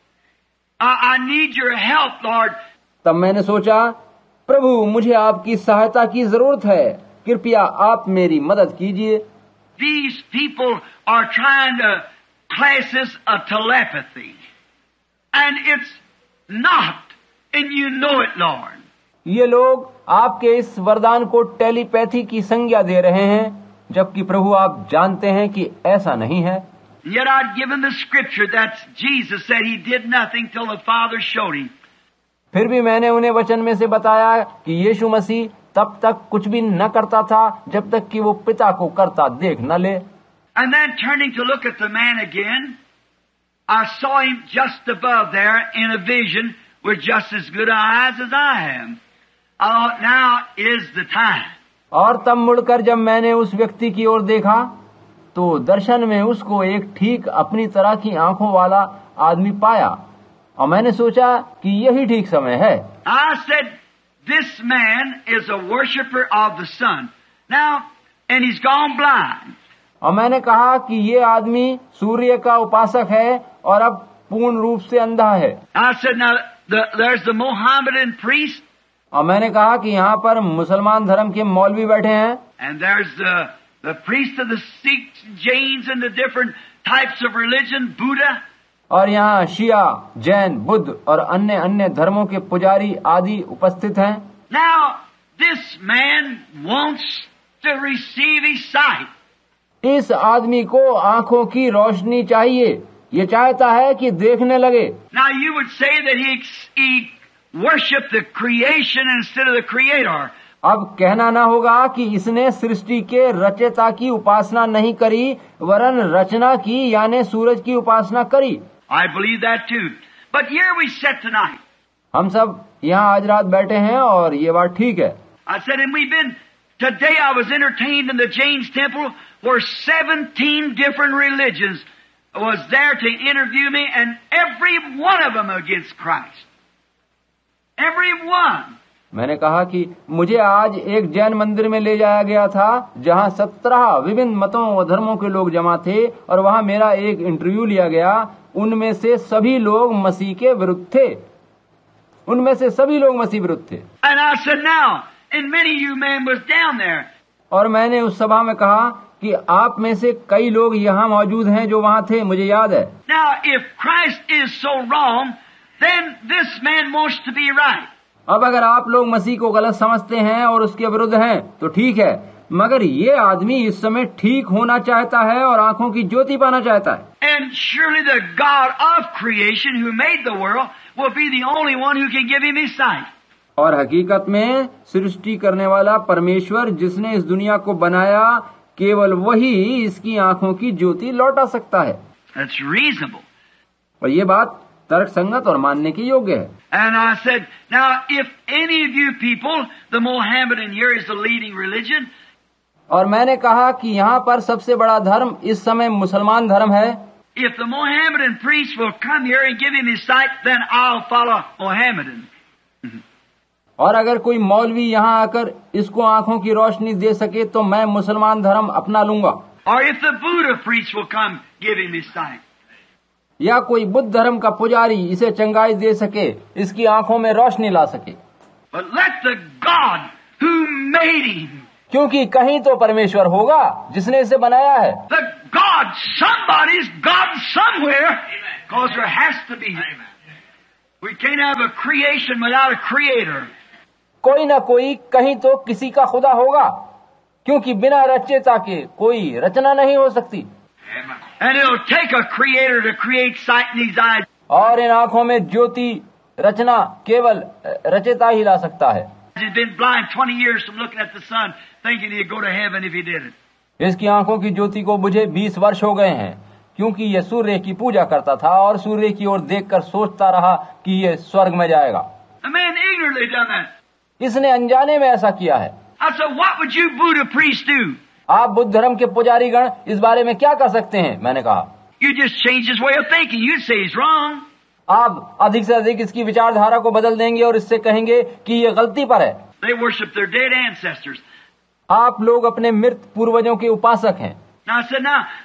I need your help, Lord. तब मैंने सोचा, प्रभु मुझे आपकी सहायता की जरूरत है, कृपया आप मेरी मदद कीजिए। These people are trying to class this a telepathy, and it's not, and you know it, Lord. ये लोग आपके इस वरदान को टेलीपैथी की संज्ञा दे रहे हैं, जबकि प्रभु आप जानते हैं कि ऐसा नहीं है। Yet I'd given the scripture that Jesus said he did nothing till the Father showed him. फिर भी मैंने उन्हें वचन में से बताया कि यीशु मसीह तब तक कुछ भी न करता था जब तक कि वो पिता को करता देख न ले। And then turning to look at the man again, I saw him just above there in a vision with just as good eyes as I have. I thought, now is the time. और तब मुड़कर जब मैंने उस व्यक्ति की ओर देखा तो दर्शन में उसको एक ठीक अपनी तरह की आंखों वाला आदमी पाया और मैंने सोचा कि यही ठीक समय है। I said, this man is a worshiper of the sun. Now, and he's gone blind. और मैंने कहा कि ये आदमी सूर्य का उपासक है और अब पूर्ण रूप से अंधा है। I said, now, there's the Mohammedan priest. और मैंने कहा कि यहाँ पर मुसलमान धर्म के मौलवी बैठे हैं। And there's the priest of the Sikhs, Jains, and the different types of religion, Buddha. और यहाँ शिया, जैन, बुद्ध और अन्य अन्य धर्मों के पुजारी आदि उपस्थित हैं। Now, this man wants to receive his sight. इस आदमी को आंखों की रोशनी चाहिए, ये चाहता है कि देखने लगे। Now, you would say that he worshiped the creation instead of the creator. अब कहना ना होगा कि इसने सृष्टि के रचयिता की उपासना नहीं करी वरन रचना की यानी सूरज की उपासना करी। I believe that too. But here we sit tonight. हम सब यहाँ आज रात बैठे हैं और ये बात ठीक है। I said, and we've been, today I was entertained in the James Temple where 17 different religions was there to interview me and every one of them against Christ. Every one. मैंने कहा कि मुझे आज एक जैन मंदिर में ले जाया गया था जहाँ 17 विभिन्न मतों व धर्मों के लोग जमा थे और वहाँ मेरा एक इंटरव्यू लिया गया। उनमें से सभी लोग मसीह के विरुद्ध थे। उनमें से सभी लोग मसीह विरुद्ध थे। And I said, now, and many of you men was down there. और मैंने उस सभा में कहा कि आप में से कई लोग यहाँ मौजूद हैं जो वहाँ थे, मुझे याद है। Now, if Christ is so wrong, then this man wants to be right. अब अगर आप लोग मसीह को गलत समझते हैं और उसके विरुद्ध हैं तो ठीक है, मगर ये आदमी इस समय ठीक होना चाहता है और आंखों की ज्योति पाना चाहता है। And surely the God of creation who made the world will be the only one who can give him his sight. और हकीकत में सृष्टि करने वाला परमेश्वर जिसने इस दुनिया को बनाया, केवल वही इसकी आंखों की ज्योति लौटा सकता है। That's reasonable. और ये बात तर्क संगत और मानने की योग्य है। And I said, now if any of you people, the Mohammedan here is the leading religion. और मैंने कहा कि यहाँ पर सबसे बड़ा धर्म इस समय मुसलमान धर्म है। If the Mohammedan priest will come here and give him his sight, then I'll follow Mohammedan. और अगर कोई मौलवी यहाँ आकर इसको आंखों की रोशनी दे सके तो मैं मुसलमान धर्म अपना लूंगा। Or if the Buddha priest will come give him his sight. या कोई बुद्ध धर्म का पुजारी इसे चंगाई दे सके, इसकी आंखों में रोशनी ला सके। But let the God who made him, क्योंकि कहीं तो परमेश्वर होगा जिसने इसे बनाया है। the God, somebody's God somewhere, because there has to be. We can't have a creation without a creator. कोई ना कोई कहीं तो किसी का खुदा होगा, क्योंकि बिना रचयिता के कोई रचना नहीं हो सकती। And it'll take a creator to create sight in these eyes. और इन आंखों में ज्योति रचना केवल रचयिता ही ला सकता है। He's been blind 20 years from looking at the sun, thinking he'd go to heaven if he did it. इसकी आंखों की ज्योति को बुझे 20 वर्ष हो गए हैं, क्योंकि ये सूर्य की पूजा करता था और सूर्य की ओर देखकर सोचता रहा कि ये स्वर्ग में जाएगा। A man ignorantly done that. इसने अनजाने में ऐसा किया है। I said, what would you Buddha priests do? आप बुद्ध धर्म के पुजारी गण इस बारे में क्या कर सकते हैं? मैंने कहा You just change his way of thinking. You'd say he's wrong. आप अधिक से अधिक इसकी विचारधारा को बदल देंगे और इससे कहेंगे कि ये गलती पर है। They worship their dead ancestors. आप लोग अपने मृत पूर्वजों के उपासक हैं। Now I said,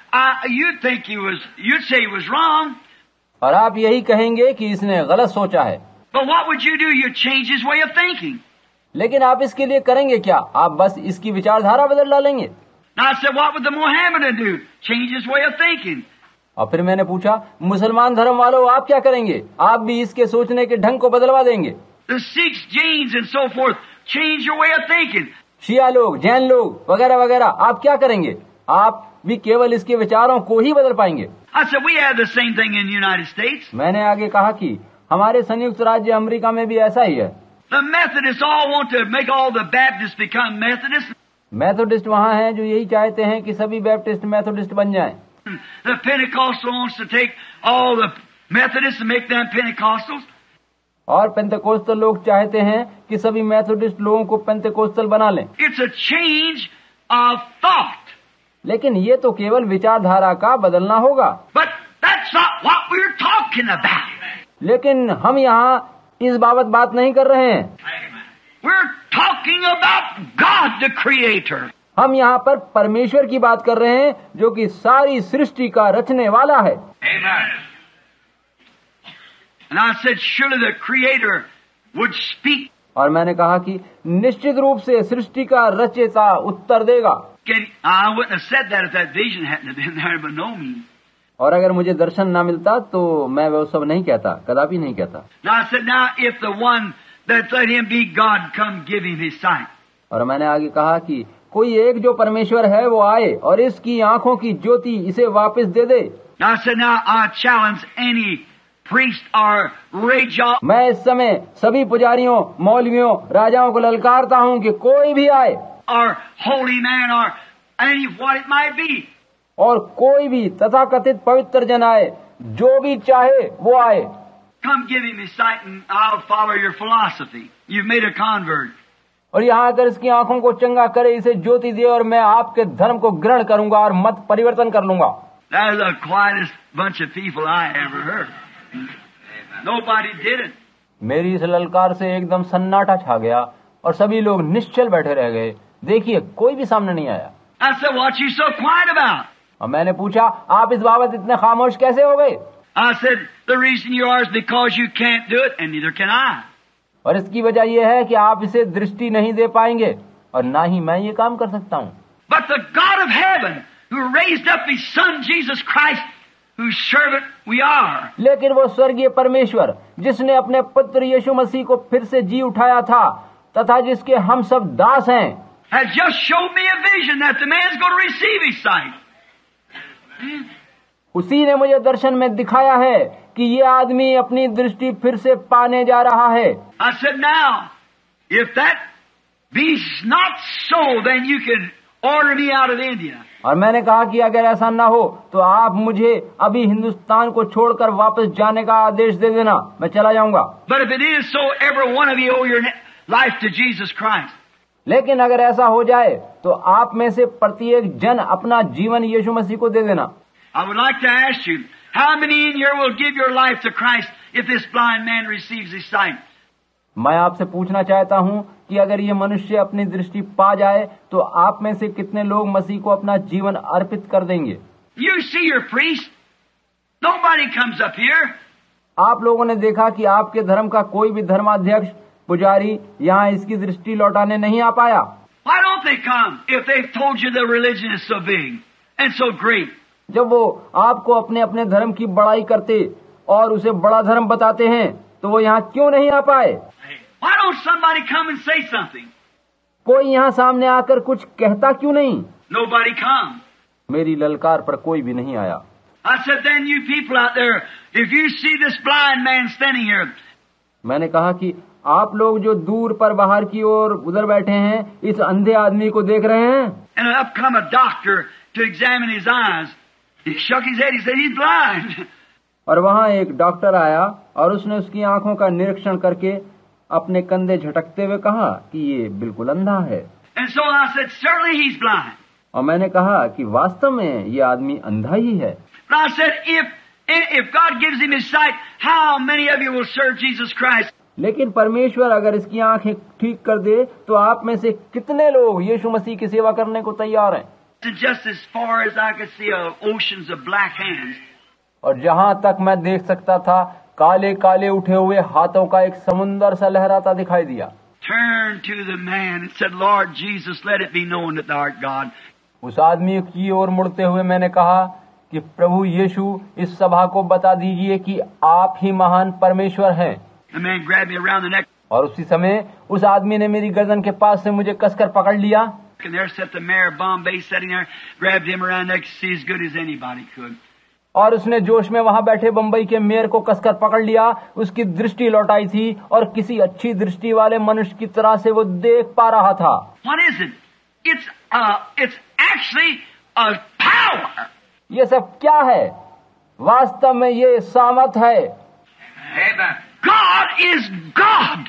you'd say he was wrong. और आप यही कहेंगे कि इसने गलत सोचा है। But what would you do? You'd change his way of thinking. लेकिन आप इसके लिए करेंगे क्या? आप बस इसकी विचारधारा बदल डालेंगे। Now I said, what would the Mohammedan do? Change his way of thinking. और फिर मैंने पूछा, मुसलमान धर्म वालों आप क्या करेंगे? आप भी इसके सोचने के ढंग को बदलवा देंगे। The Sikhs, Jains, and so forth, change your way of thinking. शिया लोग, जैन लोग वगैरह वगैरह, आप क्या करेंगे? आप भी केवल इसके विचारों को ही बदल पाएंगे। I said, we have the same thing in the United States. मैंने आगे कहा कि हमारे संयुक्त राज्य अमेरिका में भी ऐसा ही है। The Methodists all want to make all the Baptists become Methodists. Methodist वहाँ हैं जो यही चाहते हैं कि सभी बैप्टिस्ट मेथोडिस्ट बन जाएं। The Pentecostal wants to take all the Methodists and make them Pentecostals. और पेंतेकोस्टल लोग चाहते हैं कि सभी मेथोडिस्ट लोगों को पेंतेकोस्टल बना लें। It's a change of thought. लेकिन ये तो केवल विचारधारा का बदलना होगा। But that's not what we're talking about. लेकिन हम यहाँ इस बाबत बात नहीं कर रहे हैं। We're talking about God, the Creator. हम यहाँ पर परमेश्वर की बात कर रहे हैं जो कि सारी सृष्टि का रचने वाला है। Amen. And I said, surely the Creator would speak. और मैंने कहा कि निश्चित रूप से सृष्टि का रचयिता उत्तर देगा। I wouldn't have said that if that vision hadn't been there, but no means. और अगर मुझे दर्शन ना मिलता तो मैं वो सब नहीं कहता, कदापि नहीं कहता। Now I said, now if the one that let him be God come give him his sight. और मैंने आगे कहा कि कोई एक जो परमेश्वर है वो आए और इसकी आंखों की ज्योति इसे वापस दे दे। Now I said, now I challenge any priest or raja. मैं इस समय सभी पुजारियों, मौलवियों, राजाओं को ललकारता हूँ कि कोई भी आए Or holy man or any what it might be. और कोई भी तथाकथित पवित्र जन आए, जो भी चाहे वो आए। Come give him his sight and I'll follow your philosophy. You've made a convert. और यहाँ आकर इसकी आंखों को चंगा करे, इसे ज्योति दे और मैं आपके धर्म को ग्रहण करूंगा और मत परिवर्तन कर लूंगा। That is the quietest bunch of people I ever heard. Nobody did it. मेरी इस ललकार से एकदम सन्नाटा छा गया और सभी लोग निश्चल बैठे रह गए। देखिए कोई भी सामने नहीं आया। I said, what you so quiet about? और मैंने पूछा, आप इस बाबत इतने खामोश कैसे हो गए? I said, the reason you are is because you can't do it and neither can I. और इसकी वजह यह है कि आप इसे दृष्टि नहीं दे पाएंगे और ना ही मैं ये काम कर सकता हूँ। But the God of heaven who raised up his son Jesus Christ whose servant we are. लेकिन वो स्वर्गीय परमेश्वर जिसने अपने पुत्र यीशु मसीह को फिर से जी उठाया था तथा जिसके हम सब दास हैं, has just showed me a vision that the man's going to receive his sight. उसी ने मुझे दर्शन में दिखाया है कि ये आदमी अपनी दृष्टि फिर से पाने जा रहा है। I said, now, if that be not so, then you can order me out of India. और मैंने कहा कि अगर ऐसा न हो तो आप मुझे अभी हिंदुस्तान को छोड़कर वापस जाने का आदेश दे देना, मैं चला जाऊंगा। But if it is so, every one of you owe your life to Jesus Christ. लेकिन अगर ऐसा हो जाए तो आप में से प्रत्येक जन अपना जीवन यीशु मसीह को दे देना। I would like to ask you, how many in here will give your life to Christ if this blind man receives his sight? मैं आपसे पूछना चाहता हूं कि अगर ये मनुष्य अपनी दृष्टि पा जाए तो आप में से कितने लोग मसीह को अपना जीवन अर्पित कर देंगे? You see your priest. Nobody comes up here. आप लोगों ने देखा कि आपके धर्म का कोई भी धर्माध्यक्ष पुजारी यहाँ इसकी दृष्टि लौटाने नहीं आ पाया। Why don't they come if they've told you the religion is so big and so great? जब वो आपको अपने अपने धर्म की बड़ाई करते और उसे बड़ा धर्म बताते हैं तो वो यहाँ क्यों नहीं आ पाए? Why don't somebody come and say something? कोई यहाँ सामने आकर कुछ कहता क्यों नहीं? Nobody come. मेरी ललकार पर कोई भी नहीं आया। I said, then you people out there, if you see this blind man standing here, मैंने कहा कि आप लोग जो दूर पर बाहर की ओर उधर बैठे हैं, इस अंधे आदमी को देख रहे हैं, and up come a doctor to examine his eyes. He shook his head. He said, he's blind. और वहाँ एक डॉक्टर आया और उसने उसकी आंखों का निरीक्षण करके अपने कंधे झटकते हुए कहा कि ये बिल्कुल अंधा है। And so I said, certainly he's blind. और मैंने कहा कि वास्तव में ये आदमी अंधा ही है। But I said, if God gives him his sight, how many of you will serve Jesus Christ? लेकिन परमेश्वर अगर इसकी आंखें ठीक कर दे तो आप में से कितने लोग यीशु मसीह की सेवा करने को तैयार हैं? Just as far as I could see, oceans of black hands. और जहाँ तक मैं देख सकता था, काले काले उठे हुए हाथों का एक समुंदर सा लहराता दिखाई दिया। Turned to the man and said, Lord Jesus, let it be known that thou art God. उस आदमी की ओर मुड़ते हुए मैंने कहा कि प्रभु यीशु, इस सभा को बता दीजिए कि आप ही महान परमेश्वर हैं। The man grabbed me around the neck. और उसी समय उस आदमी ने मेरी गर्दन के पास से मुझे कसकर पकड़ लिया। And there sat the mayor of Bombay sitting there, grabbed him around the neck to see as good as anybody could. और उसने जोश में वहां बैठे बंबई के मेयर को कसकर पकड़ लिया। उसकी दृष्टि लौटाई थी और किसी अच्छी दृष्टि वाले मनुष्य की तरह से वो देख पा रहा था। What is it? It's actually a power. ये सब क्या है? वास्तव में ये सामर्थ है। Amen. God is God.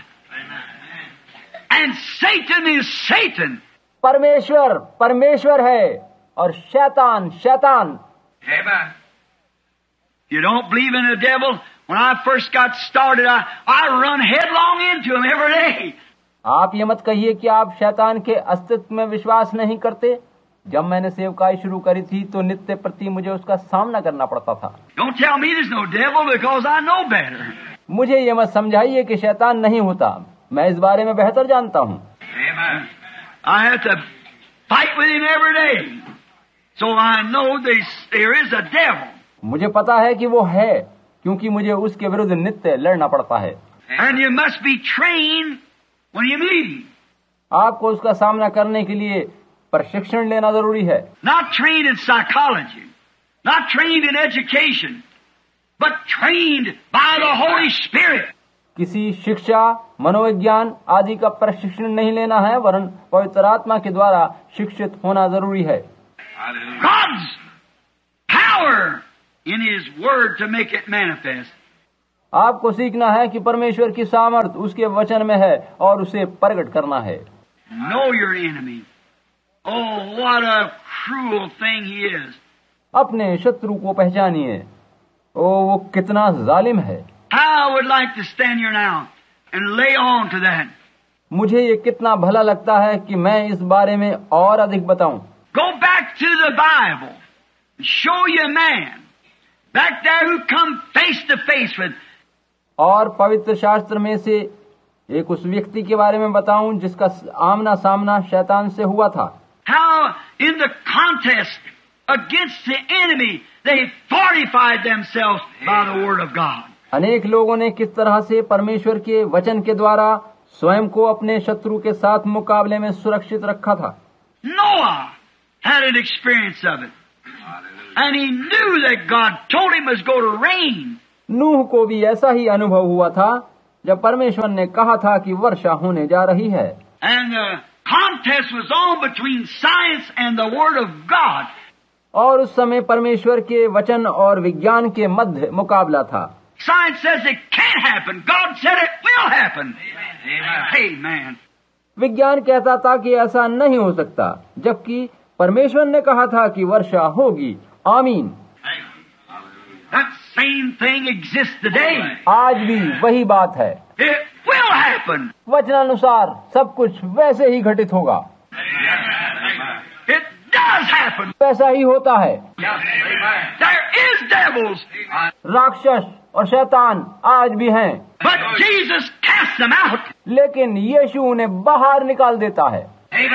And Satan is Satan. परमेश्वर परमेश्वर है और शैतान शैतान। Amen. You don't believe in the devil? When I first got started, I run headlong into him every day. आप ये मत कहिए कि आप शैतान के अस्तित्व में विश्वास नहीं करते। जब मैंने सेवकाई शुरू करी थी तो नित्य प्रति मुझे उसका सामना करना पड़ता था। Don't tell me there's no devil because I know better. मुझे ये मत समझाइए कि शैतान नहीं होता, मैं इस बारे में बेहतर जानता हूँ। Amen. I have to fight with him every day. So I know there is a devil. मुझे पता है कि वो है, क्योंकि मुझे उसके विरुद्ध नित्य लड़ना पड़ता है। And you must be trained when you meet him. आपको उसका सामना करने के लिए प्रशिक्षण लेना जरूरी है। Not trained in psychology, not trained in education, but trained by the Holy Spirit. किसी शिक्षा, मनोविज्ञान आदि का प्रशिक्षण नहीं लेना है, वरन पवित्र आत्मा के द्वारा शिक्षित होना जरूरी है। God's power in His Word to make it manifest. आपको सीखना है कि परमेश्वर की सामर्थ उसके वचन में है और उसे प्रकट करना है। Know your enemy. Oh, what a cruel thing he is. अपने शत्रु को पहचानिए। ओ, वो कितना जालिम है। I would like to stand here now and lay on to that. मुझे ये कितना भला लगता है कि मैं इस बारे में और अधिक बताऊं। Go back to the Bible. Show you a man back there who come face to face with. और पवित्र शास्त्र में से एक उस व्यक्ति के बारे में बताऊं जिसका आमना सामना शैतान से हुआ था। How in the contest against the enemy. They fortified themselves by the Word of God. अनेक लोगों ने किस तरह से परमेश्वर के वचन के द्वारा स्वयं को अपने शत्रु के साथ मुकाबले में सुरक्षित रखा था। Noah had an experience of it. And he knew that God told him it was going to rain. नूह को भी ऐसा ही अनुभव हुआ था जब परमेश्वर ने कहा था कि वर्षा होने जा रही है। And the contest was on between science and the Word of God. और उस समय परमेश्वर के वचन और विज्ञान के मध्य मुकाबला था। Science says it can't happen. God said it will happen. Amen. विज्ञान कहता था कि ऐसा नहीं हो सकता, जबकि परमेश्वर ने कहा था कि वर्षा होगी। आमीन। That same thing exists today. आज भी वही बात है। It will happen. वचनानुसार सब कुछ वैसे ही घटित होगा। It does happen. वैसा ही होता है। There is devils. राक्षस और शैतान आज भी हैं, But Jesus casts them out. लेकिन यीशु उन्हें बाहर निकाल देता है।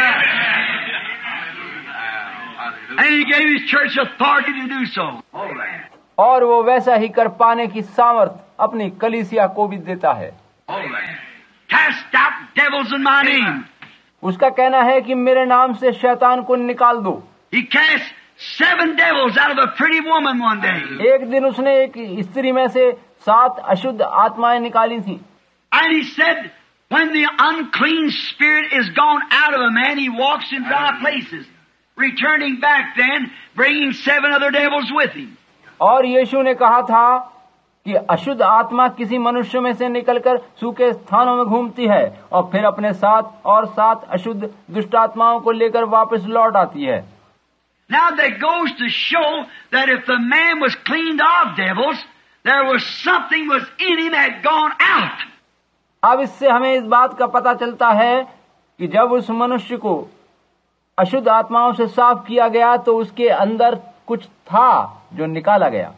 And He gave His church authority to do so. और वो वैसा ही कर पाने की सामर्थ अपनी कलीसिया को भी देता है। Cast out devils in my name. उसका कहना है कि मेरे नाम से शैतान को निकाल दो। He cast 7 devils out of a pretty woman one day. एक दिन उसने एक स्त्री में से 7 अशुद्ध आत्माएं निकाली थी। And he said, when the unclean spirit is gone out of a man, he walks in dry places, returning back then, bringing 7 other devils with him. और यीशु ने कहा था कि अशुद्ध आत्मा किसी मनुष्य में से निकलकर सूखे स्थानों में घूमती है और फिर अपने साथ और 7 अशुद्ध दुष्ट आत्माओं को लेकर वापस लौट आती है। Now that goes to show that if the man was cleaned of devils, there was something was in him that had gone out. अब इससे हमें इस बात का पता चलता है कि जब उस मनुष्य को अशुद्ध आत्माओं से साफ किया गया तो उसके अंदर कुछ था जो निकाला गया।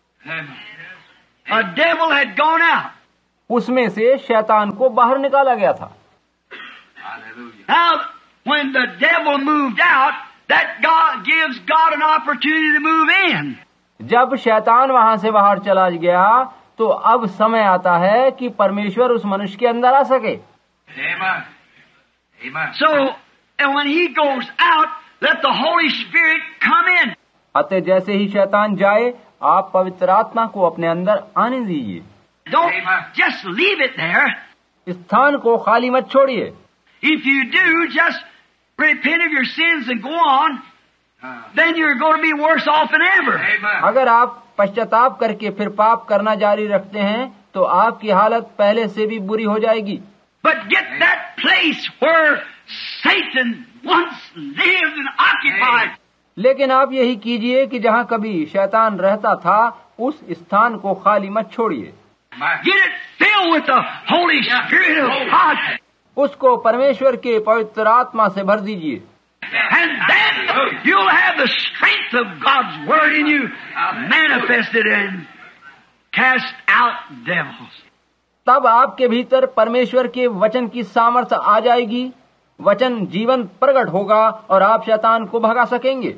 A devil had gone out. उसमें से शैतान को बाहर निकाला गया था। Now, when the devil moved out, that God gives God an opportunity to move in. जब शैतान वहां से बाहर चला गया तो अब समय आता है कि परमेश्वर उस मनुष्य के अंदर आ सके। So, and when he goes out, let the Holy Spirit come in. अतः जैसे ही शैतान जाए, आप पवित्र आत्मा को अपने अंदर आने दीजिए। Don't just leave it there. स्थान को खाली मत छोड़िए। If you do, just repent of your sins and go on, then you're going to be worse off than ever. अगर आप पश्चाताप करके फिर पाप करना जारी रखते हैं, तो आपकी हालत पहले से भी बुरी हो जाएगी। But get that place where Satan once lived and occupied. लेकिन आप यही कीजिए कि जहाँ कभी शैतान रहता था, उस स्थान को खाली मत छोड़िए। Get it filled with the Holy Spirit of God. उसको परमेश्वर के पवित्र आत्मा से भर दीजिए। And then you'll have the strength of God's Word in you manifested and cast out devils. तब आपके भीतर परमेश्वर के वचन की सामर्थ्य आ जाएगी, वचन जीवन प्रकट होगा और आप शैतान को भगा सकेंगे।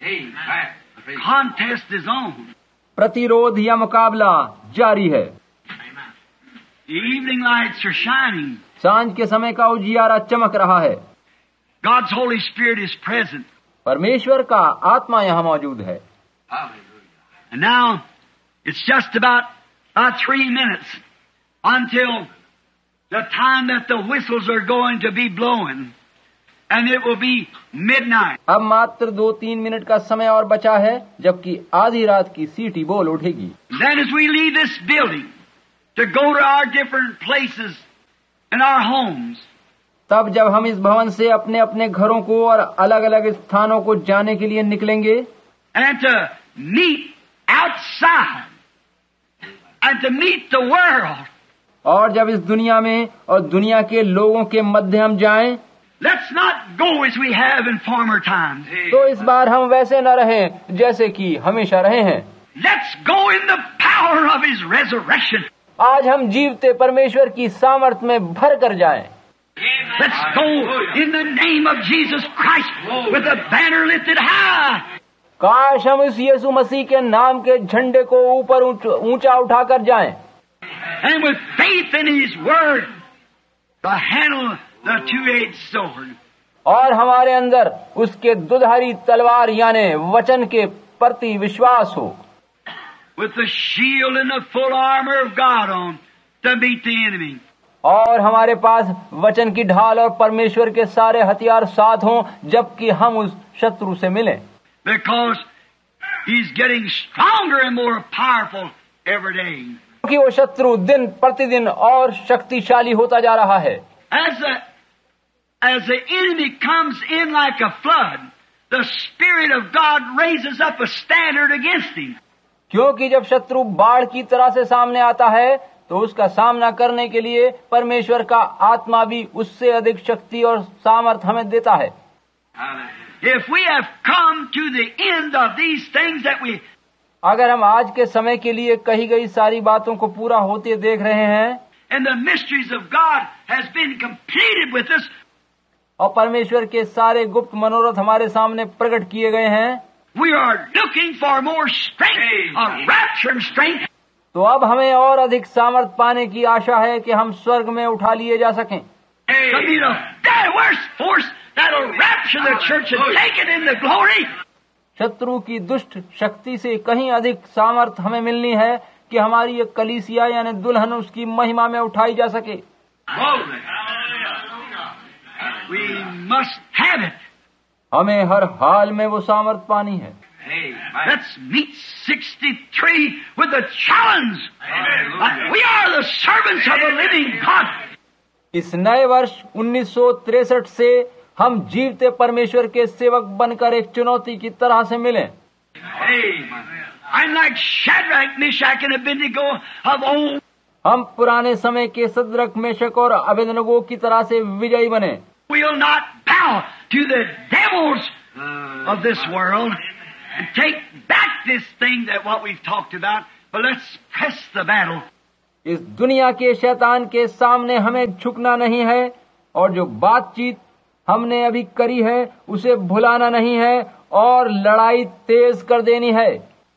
Contest is on. प्रतिरोध या मुकाबला जारी है। The evening lights are shining. सांझ के समय का उजियारा चमक रहा है। God's Holy Spirit is present. परमेश्वर का आत्मा यहाँ मौजूद है। And now it's just about 3 minutes until the time that the whistles are going to be blowing, and it will be midnight. अब मात्र 2-3 मिनट का समय और बचा है, जबकि आधी रात की सीटी बोल उठेगी। Then as we leave this building to go to our different places and our homes, तब जब हम इस भवन से अपने अपने घरों को और अलग अलग स्थानों को जाने के लिए निकलेंगे, and to meet outside and to meet the world, और जब इस दुनिया में और दुनिया के लोगों के मध्य हम जाएं, let's not go as we have in former times. तो इस बार हम वैसे न रहें जैसे कि हमेशा रहे हैं। Let's go in the power of His resurrection. आज हम जीवते परमेश्वर की सामर्थ में भर कर जाएं। Let's go in the name of Jesus Christ with the banner lifted high. काश हम इस यीशु मसीह के नाम के झंडे को ऊपर ऊंचा उठाकर जाएं And with faith in His Word, to handle the two-edged sword. और हमारे अंदर उसके दुधारी तलवार यानी वचन के प्रति विश्वास हो, With the shield and the full armor of God on to meet the enemy. और हमारे पास वचन की ढाल और परमेश्वर के सारे हथियार साथ हों जबकि हम उस शत्रु से मिलें, Because he's getting stronger and more powerful every day. क्योंकि वो शत्रु दिन प्रतिदिन और शक्तिशाली होता जा रहा है। As the enemy comes in like a flood, the Spirit of God raises up a standard against him. क्योंकि जब शत्रु बाढ़ की तरह से सामने आता है तो उसका सामना करने के लिए परमेश्वर का आत्मा भी उससे अधिक शक्ति और सामर्थ हमें देता है। If we have come to the end of these things that we, अगर हम आज के समय के लिए कही गई सारी बातों को पूरा होते देख रहे हैं and the mysteries of God has been completed with us, और परमेश्वर के सारे गुप्त मनोरथ हमारे सामने प्रकट किए गए हैं, we are looking for more strength, a rapture and strength. तो अब हमें और अधिक सामर्थ पाने की आशा है कि हम स्वर्ग में उठा लिए जा सकें। To be the diverse force that'll rapture the church and take it in the glory. शत्रु की दुष्ट शक्ति से कहीं अधिक सामर्थ हमें मिलनी है कि हमारी ये कलीसिया यानी दुल्हन उसकी महिमा में उठाई जा सके। We must have it. हमें हर हाल में वो सामर्थ पानी है। Let's meet 63 with a challenge. We are the servants of the living God. इस नए वर्ष 1963 से हम जीवते परमेश्वर के सेवक बनकर एक चुनौती की तरह से मिलें। I'm like Shadrach, Meshach, and Abednego of old. हम पुराने समय के सद्रक, मेशक और अबेदनगो की तरह से विजयी बने। We'll not bow to the devils of this world and take back this thing that what we've talked about, but let's press the battle. इस दुनिया के शैतान के सामने हमें झुकना नहीं है और जो बातचीत हमने अभी करी है उसे भुलाना नहीं है और लड़ाई तेज कर देनी है।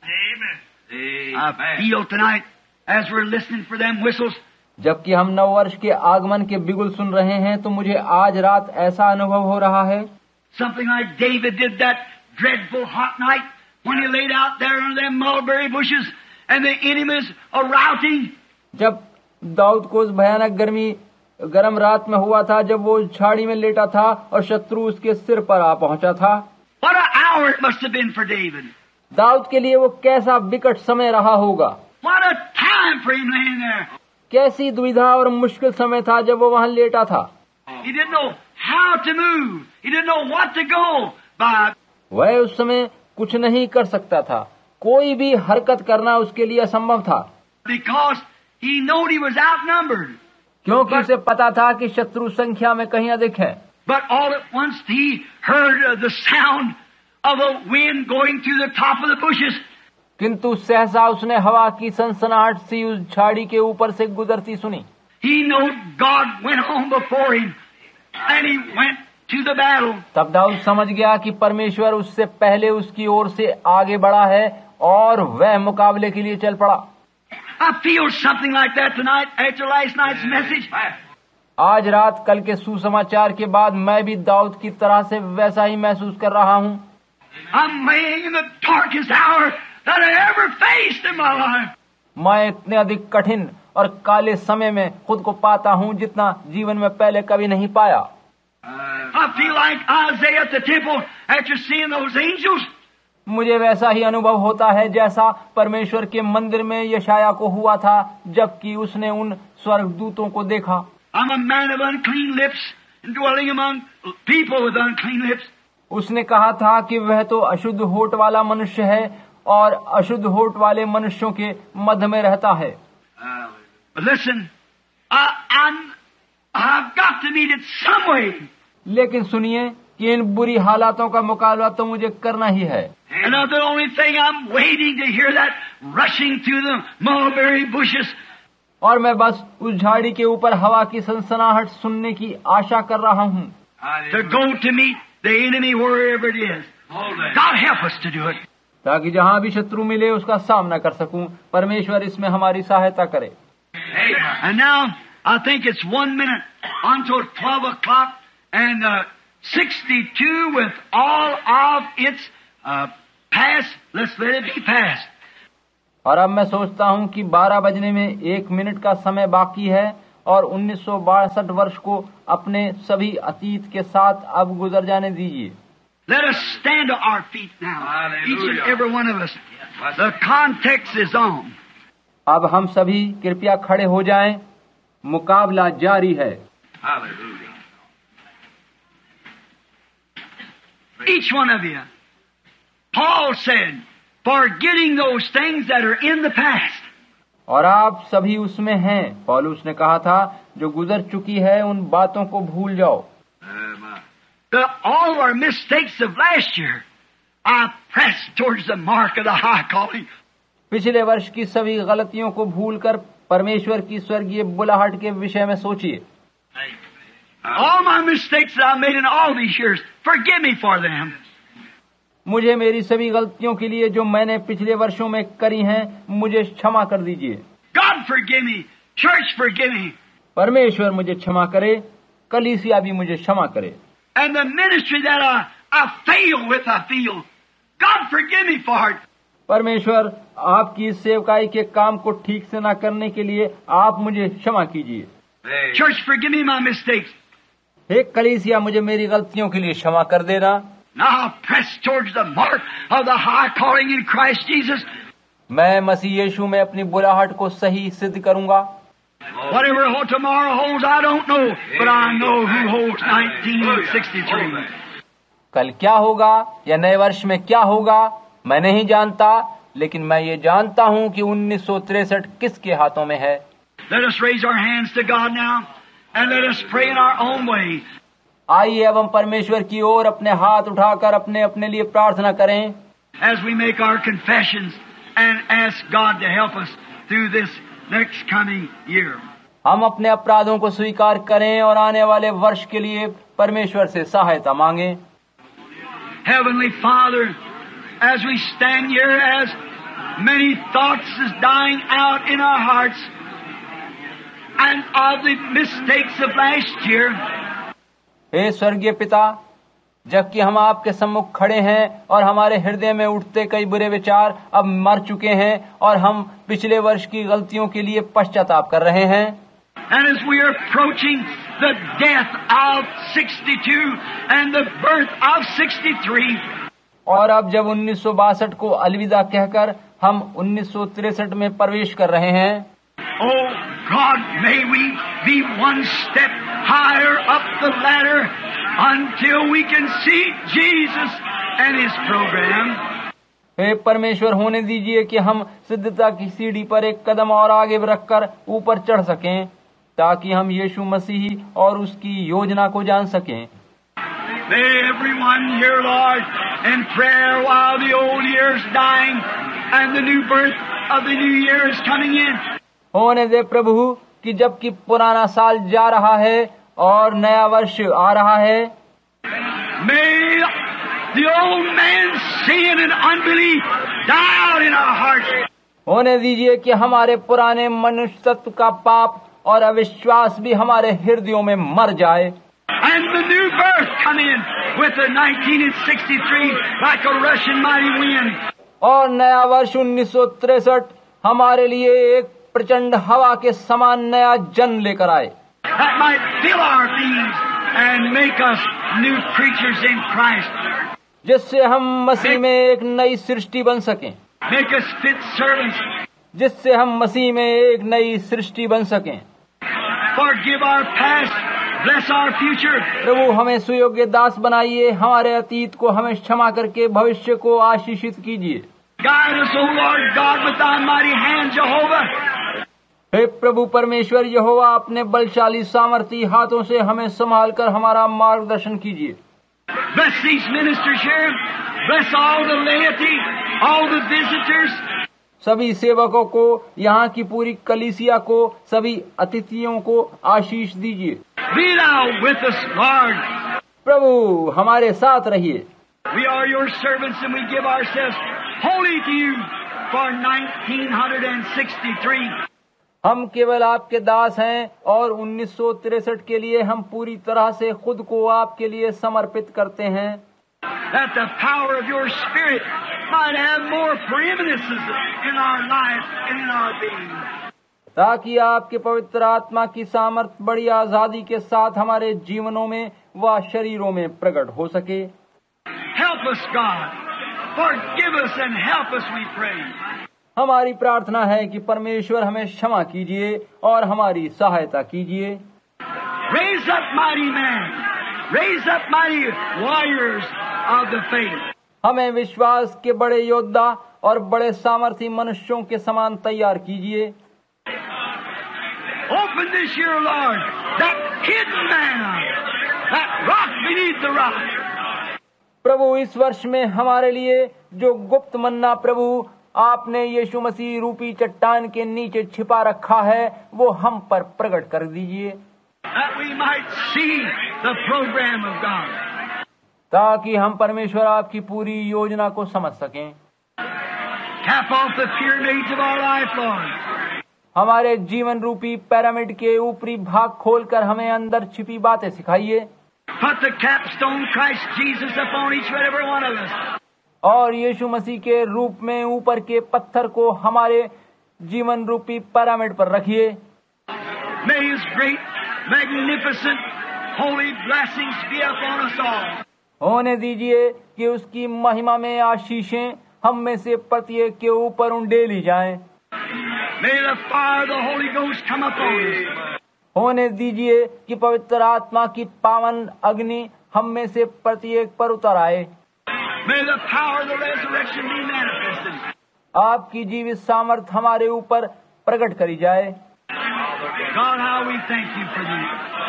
I feel tonight as we're listening for them whistles. जबकि हम नववर्ष के आगमन के बिगुल सुन रहे हैं तो मुझे आज रात ऐसा अनुभव हो रहा है, Something like David did that dreadful hot night when he laid out there under them mulberry bushes and the enemies are routing. जब दाऊद को उस भयानक गर्म रात में हुआ था जब वो झाड़ी में लेटा था और शत्रु उसके सिर पर आ पहुंचा था। What an hour it must have been for David. Dawood के लिए वो कैसा विकट समय रहा होगा, What a time for him laying there. कैसी दुविधा और मुश्किल समय था जब वो वहां लेटा था। He didn't know how to move. He didn't know what to go by. वह उस समय कुछ नहीं कर सकता था, कोई भी हरकत करना उसके लिए असंभव था, Because he knew he was outnumbered. क्योंकि उसे पता था कि शत्रु संख्या में कहीं अधिक है। But all at once he heard the sound of a wind going through the top of the bushes. किंतु सहसा उसने हवा की सनसनाहट सी उस झाड़ी के ऊपर से गुजरती सुनी। He knew God went on before him and he went to the battle. तब दाऊद समझ गया कि परमेश्वर उससे पहले उसकी ओर से आगे बढ़ा है और वह मुकाबले के लिए चल पड़ा। I feel something like that tonight after last night's message. आज रात कल के सुसमाचार के बाद मैं भी दाऊद की तरह से वैसा ही महसूस कर रहा हूँ। I'm laying in the darkest hour that I ever faced in my life. मैं इतने अधिक कठिन और काले समय में खुद को पाता हूँ जितना जीवन में पहले कभी नहीं पाया। I feel like Isaiah at the temple after seeing those angels. मुझे वैसा ही अनुभव होता है जैसा परमेश्वर के मंदिर में यशाया को हुआ था जबकि उसने उन स्वर्गदूतों को देखा। I'm a man of unclean lips and dwelling among people with unclean lips. उसने कहा था कि वह तो अशुद्ध होठ वाला मनुष्य है और अशुद्ध होठ वाले मनुष्यों के मध्य में रहता है। But listen, I've got to meet it some way. लेकिन सुनिए कि इन बुरी हालातों का मुकाबला तो मुझे करना ही है। And the only thing I'm waiting to hear that rushing through the mulberry bushes. और मैं बस उस झाड़ी के ऊपर हवा की सनसनाहट सुनने की आशा कर रहा हूँ। To go to meet the enemy wherever it is. God help us to do it. ताकि जहाँ भी शत्रु मिले उसका सामना कर सकूं। परमेश्वर इसमें हमारी सहायता करे। And now I think it's 1 minute until 12 o'clock, and 62 with all of its past. Let's let it be past. और अब मैं सोचता हूँ कि 12 बजने में 1 मिनट का समय बाकी है और 1962 वर्ष को अपने सभी अतीत के साथ अब गुजर जाने दीजिए। Let us stand to our feet now. Hallelujah. Each and every one of us. The context is on. अब हम सभी कृपया खड़े हो जाएं, मुकाबला जारी है। Hallelujah. Each one of you. Paul said, forgetting those things that are in the past. और आप सभी उसमें हैं। पौलुस ने कहा था, जो गुजर चुकी है उन बातों को भूल जाओ। All our mistakes of last year, I press towards the mark of the high calling. पिछले वर्ष की सभी गलतियों को भूलकर परमेश्वर की स्वर्गीय बुलाहट के विषय में सोचिए। All my mistakes that I made in all these years, forgive me for them. मुझे मेरी सभी गलतियों के लिए जो मैंने पिछले वर्षों में करी हैं, मुझे क्षमा कर दीजिए। God forgive me. Church forgive me. परमेश्वर मुझे क्षमा करे, कलीसिया भी मुझे क्षमा करे। And the ministry that I fail with, I feel. God forgive me for it. परमेश्वर आपकी इस सेवकाई के काम को ठीक से न करने के लिए आप मुझे क्षमा कीजिए। Church forgive me my mistakes. हे कलीसिया, मुझे मेरी गलतियों के लिए क्षमा कर देना। Now I press towards the mark of the high calling in Christ Jesus. मैं मसीह यीशु में अपनी बुलाहट को सही सिद्ध करूंगा। Whatever tomorrow holds, I don't know, but I know who holds 1963. कल क्या होगा या नए वर्ष में क्या होगा मैं नहीं जानता, लेकिन मैं ये जानता हूँ कि 1963 किसके हाथों में है। Let us raise our hands to God now and let us pray in our own way. आइए अब हम परमेश्वर की ओर अपने हाथ उठाकर अपने अपने लिए प्रार्थना करें। As we make our confessions and ask God to help us through this next coming year. हम अपने अपराधों को स्वीकार करें और आने वाले वर्ष के लिए परमेश्वर से सहायता मांगें। Heavenly Father, as we stand here, as many thoughts is dying out in our hearts and of the mistakes of last year. हे स्वर्गीय पिता, जबकि हम आपके सम्मुख खड़े हैं और हमारे हृदय में उठते कई बुरे विचार अब मर चुके हैं और हम पिछले वर्ष की गलतियों के लिए पश्चाताप कर रहे हैं। And as we are approaching the death of 62 and the birth of 63, और अब जब 1962 को अलविदा कहकर हम 1963 में प्रवेश कर रहे हैं, oh God, may we be one step higher up the ladder until we can see Jesus and His program. हे परमेश्वर, होने दीजिए कि हम सिद्धता की सीढ़ी पर एक कदम और आगे रखकर ऊपर चढ़ सकें, ताकि हम यीशु मसीह और उसकी योजना को जान सकें। May everyone hear, Lord, in prayer while the old year is dying and the new birth of the new year is coming in. होने दे प्रभु कि जबकि पुराना साल जा रहा है और नया वर्ष आ रहा है, may the old man sin and unbelief die out in our hearts. होने दीजिए कि हमारे पुराने मनुष्य तत्व का पाप और अविश्वास भी हमारे हृदयों में मर जाए। And the new birth come in with the 1963 like a Russian mighty wind. और नया वर्ष 1963 हमारे लिए एक प्रचंड हवा के समान नया जन्म लेकर आए, That might fill our beings and make us new creatures in Christ. जिससे हम मसीह में एक नई सृष्टि बन सकें, Make us fit servants. जिससे हम मसीह में एक नई सृष्टि बन सकें। Forgive our past. Bless our future. प्रभु, हमें सुयोग्य दास बनाइए, हमारे अतीत को हमें क्षमा करके भविष्य को आशीषित कीजिए। Guide us, O Lord God, with thy mighty hand, Jehovah. हे प्रभु परमेश्वर यहोवा, अपने बलशाली सामर्थी हाथों से हमें संभाल कर हमारा मार्गदर्शन कीजिए। Bless these ministers here. Bless all the laity, all the visitors. सभी सेवकों को, यहाँ की पूरी कलीसिया को, सभी अतिथियों को आशीष दीजिए। Be thou with us, Lord. प्रभु हमारे साथ रहिए। We are your servants and we give ourselves holy to you for 1963. हम केवल आपके दास हैं और 1963 के लिए हम पूरी तरह से खुद को आपके लिए समर्पित करते हैं, that the power of your Spirit might have more preeminences in our life and in our being. ताकि आपके पवित्र आत्मा की सामर्थ्य बड़ी आजादी के साथ हमारे जीवनों में व शरीरों में प्रकट हो सके। Help us, God. Forgive us and help us, we pray. हमारी प्रार्थना है कि परमेश्वर हमें क्षमा कीजिए और हमारी सहायता कीजिए। Raise up mighty men. Raise up mighty warriors of the faith. हमें विश्वास के बड़े योद्धा और बड़े सामर्थी मनुष्यों के समान तैयार कीजिए। Open this year, Lord, that hidden manna, that rock beneath the rock. प्रभु, इस वर्ष में हमारे लिए जो गुप्त मन्ना प्रभु आपने यीशु मसीह रूपी चट्टान के नीचे छिपा रखा है, वो हम पर प्रकट कर दीजिए, that we might see the program of God. ताकि हम परमेश्वर आपकी पूरी योजना को समझ सकें। Tap off the pyramids of our life, Lord. हमारे जीवन रूपी पिरामिड के ऊपरी भाग खोलकर हमें अंदर छिपी बातें सिखाइए। Put the capstone Christ Jesus upon each and every one of us. और यीशु मसीह के रूप में ऊपर के पत्थर को हमारे जीवन रूपी पिरामिड पर रखिए। May His great, magnificent, holy blessings be upon us all. होने दीजिए कि उसकी महिमा में आशीषें हम में से प्रत्येक के ऊपर उंडेली जाएं। May the fire of the Holy Ghost come upon us. होने दीजिए कि पवित्र आत्मा की पावन अग्नि हम में से प्रत्येक पर उतर आए। May the power of the resurrection be manifested. आपकी जीवित सामर्थ हमारे ऊपर प्रकट करी जाए। God, how we thank you for these.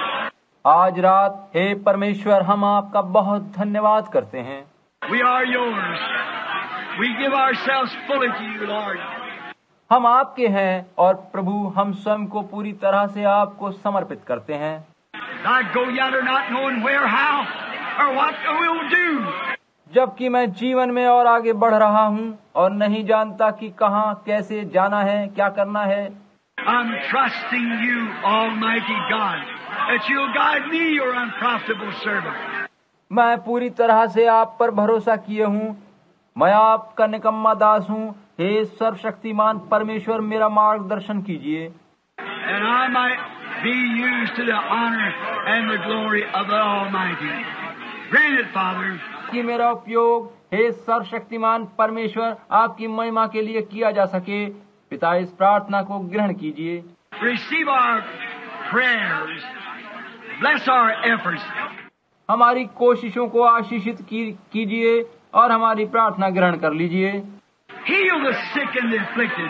आज रात हे परमेश्वर, हम आपका बहुत धन्यवाद करते हैं। We are yours. We give ourselves fully to you, Lord. हम आपके हैं और प्रभु हम स्वयं को पूरी तरह से आपको समर्पित करते हैं। I go yonder not knowing where, how, or what we'll do. जबकि मैं जीवन में और आगे बढ़ रहा हूँ और नहीं जानता कि कहाँ कैसे जाना है, क्या करना है। I'm trusting you, Almighty God, that you'll guide me, your unprofitable servant. मैं पूरी तरह से आप पर भरोसा किए हूँ। मैं आपका निकम्मा दास हूँ। हे सर्वशक्तिमान परमेश्वर, मेरा मार्गदर्शन कीजिए। And I might be used to the honor and the glory of the Almighty. Grant it, Father. कि मेरा उपयोग हे सर्वशक्तिमान परमेश्वर आपकी महिमा के लिए किया जा सके। पिता, इस प्रार्थना को ग्रहण कीजिए। Receive our prayers. Bless our efforts. हमारी कोशिशों को आशीषित कीजिए और हमारी प्रार्थना ग्रहण कर लीजिए। Heal the sick and the afflicted,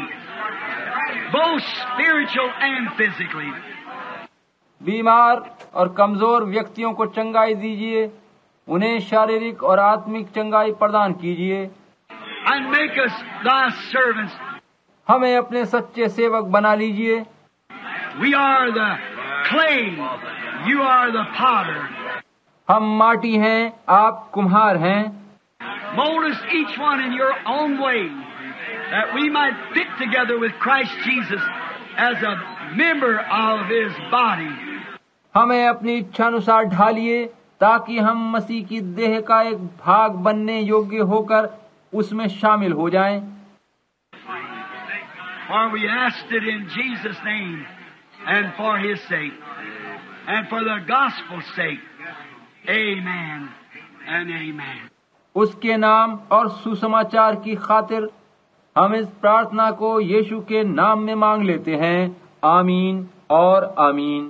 both spiritual and physically. बीमार और कमजोर व्यक्तियों को चंगाई दीजिए, उन्हें शारीरिक और आत्मिक चंगाई प्रदान कीजिए। And make us thy servants. हमें अपने सच्चे सेवक बना लीजिए। We are the clay, you are the potter. हम माटी हैं, आप कुम्हार हैं। Mold us each one in your own way, that we might fit together with Christ Jesus as a member of His body. हमें अपनी इच्छानुसार ढालिए ताकि हम मसीह की देह का एक भाग बनने योग्य होकर उसमें शामिल हो जाएं। For we asked it in Jesus' name and for His sake and for the gospel's sake. Amen and amen. उसके नाम और सुसमाचार की खातिर हम इस प्रार्थना को यीशु के नाम में मांग लेते हैं। आमीन और आमीन।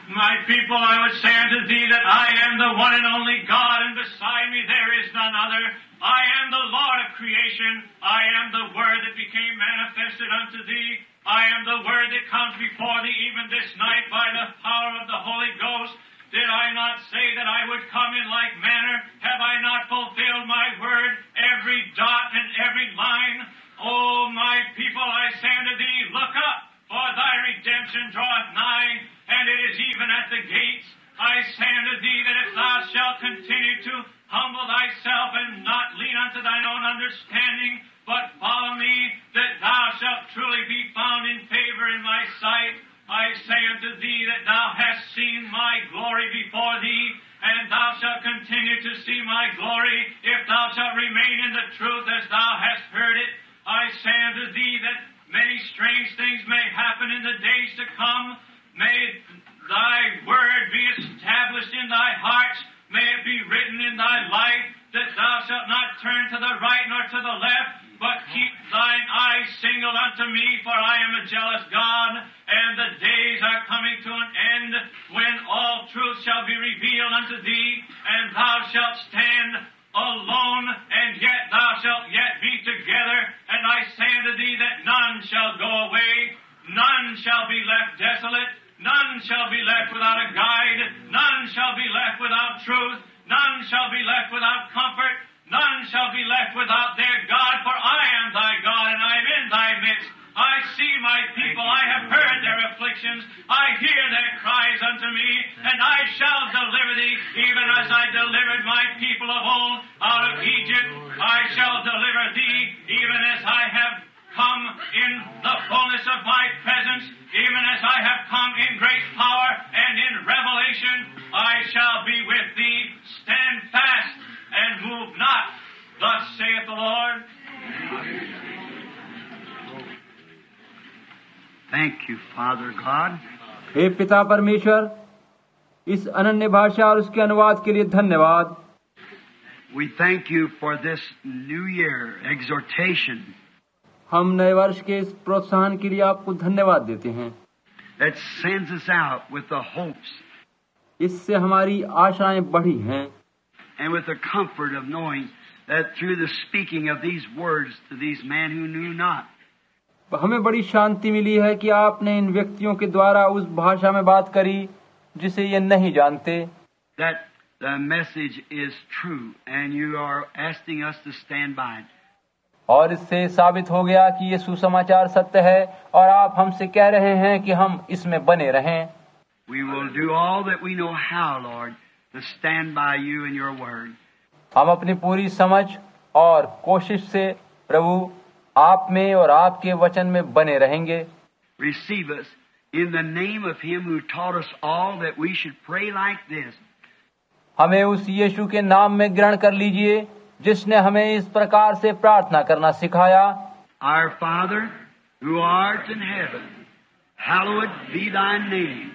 My people, I would say unto thee that I am the one and only God, and beside me there is none other. I am the Lord of creation. I am the Word that became manifested unto thee. I am the Word that comes before thee even this night by the power of the Holy Ghost. Did I not say that I would come in like manner? Have I not fulfilled my word, every dot and every line? O my people, I say unto thee, look up, for thy redemption draweth nigh, and it is even at the gates. I say unto thee that if thou shalt continue to humble thyself and not lean unto thine own understanding, but follow me, that thou shalt truly be found in favor in my sight. I say unto thee that thou hast seen my glory before thee, and thou shalt continue to see my glory, if thou shalt remain in the truth as thou hast heard it. I say unto thee that many strange things may happen in the days to come. May thy word be established in thy hearts. May it be written in thy life, that thou shalt not turn to the right nor to the left, but keep thine eyes single unto me, for I am a jealous God, and the days are coming to an end when all truth shall be revealed unto thee, and thou shalt stand alone, and yet thou shalt yet be together. And I say unto thee that none shall go away, none shall be left desolate, none shall be left without a guide, none shall be left without truth, none shall be left without comfort, none shall be left without their God, for I am thy God, and I am in thy midst. I see my people, I have heard their afflictions, I hear their cries unto me, and I shall deliver thee, even as I delivered my people of old out of Egypt. I shall deliver thee, even as I have come in the fullness of my presence, even as I have come in great power and in revelation. I shall be with thee. Stand fast and move not. Thus saith the Lord. Thank you, Father God. हे पिता परमेश्वर, इस अनन्य भाषा और उसके अनुवाद के लिए धन्यवाद। We thank you for this new year exhortation हम नए वर्ष के इस प्रोत्साहन के लिए आपको धन्यवाद देते हैं। that sends us out with the hopes इससे हमारी आशाएं बढ़ी हैं and with the comfort of knowing that through the speaking of these words to these men who knew not, हमें बड़ी शांति मिली है कि आपने इन व्यक्तियों के द्वारा उस भाषा में बात करी जिसे ये नहीं जानते, that the message is true and you are asking us to stand by it. और इससे साबित हो गया कि ये सुसमाचार सत्य है और आप हमसे कह रहे हैं कि हम इसमें बने रहें। We will do all that we know how, Lord, to stand by you and your word. हम अपनी पूरी समझ और कोशिश से प्रभु आप में और आपके वचन में बने रहेंगे। Receive us in the name of Him who taught us all that we should pray like this. हमें उस यीशु के नाम में ग्रहण कर लीजिए जिसने हमें इस प्रकार से प्रार्थना करना सिखाया। Our Father, who art in heaven, hallowed be thy name.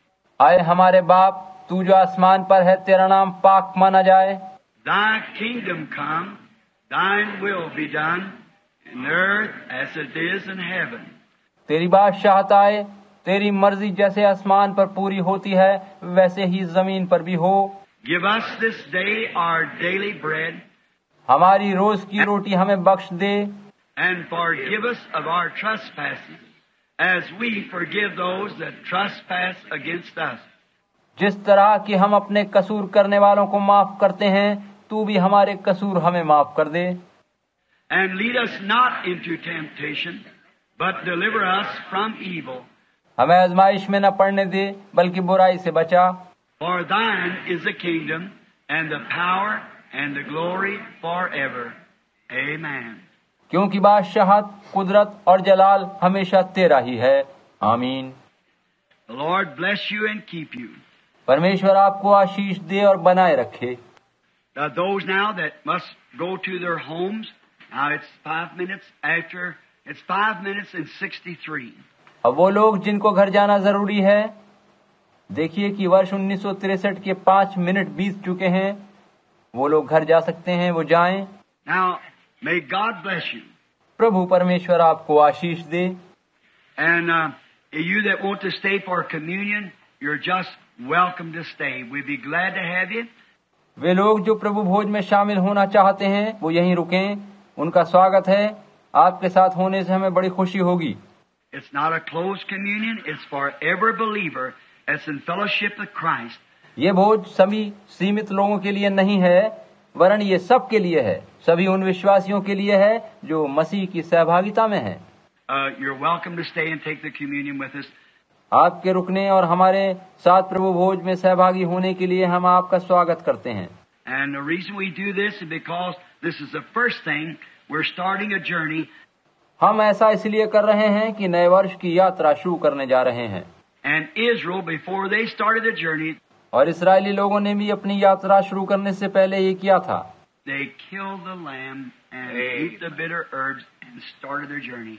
आए हमारे बाप, तू जो आसमान पर है, तेरा नाम पाक माना जाए। Thy kingdom come, thine will be done, in earth as it is in heaven. तेरी बादशाहत आए, तेरी मर्जी जैसे आसमान पर पूरी होती है वैसे ही जमीन पर भी हो। Give us this day our daily bread, हमारी रोज की रोटी हमें बख्श दे and forgive us of our trespasses, as we forgive those that trespass against us. जिस तरह कि हम अपने कसूर करने वालों को माफ करते हैं, तू भी हमारे कसूर हमें माफ कर दे। And lead us not into temptation, but deliver us from evil. हमें आजमाइश में न पड़ने दे, बल्कि बुराई से बचा। For thine is the kingdom, and the power, and the glory forever. Amen. क्योंकि बादशाहत, कुदरत और जलाल हमेशा तेरा ही है। आमीन। The Lord bless you and keep you. परमेश्वर आपको आशीष दे और बनाए रखे। Those now that must go to their homes, now it's 5 minutes after, it's 5 minutes and 63. अब वो लोग जिनको घर जाना जरूरी है, देखिए कि वर्ष 1963 के 5 मिनट बीत चुके हैं, वो लोग घर जा सकते हैं, वो जाएं। Now, may God bless you. प्रभु परमेश्वर आपको आशीष दे। And you that want to stay for communion, you're just welcome to stay. We'd be glad to have you. वे लोग जो प्रभु भोज में शामिल होना चाहते हैं वो यहीं रुकें, उनका स्वागत है। आपके साथ होने से हमें बड़ी खुशी होगी। It's not a closed communion. It's for every believer that's in fellowship with Christ. ये भोज सभी सीमित लोगों के लिए नहीं है, वरन ये सब के लिए है, सभी उन विश्वासियों के लिए है जो मसीह की सहभागिता में हैं। You're welcome to stay and take the communion with us. आपके रुकने और हमारे साथ प्रभु भोज में सहभागी होने के लिए हम आपका स्वागत करते हैं। And the reason we do this is because this is the first thing. We're starting a journey. हम ऐसा इसलिए कर रहे हैं कि नए वर्ष की यात्रा शुरू करने जा रहे हैं। And Israel, before they started the journey, और इस्राएली लोगों ने भी अपनी यात्रा शुरू करने से पहले ये किया था। they killed the lamb and ate the bitter herbs and started their journey.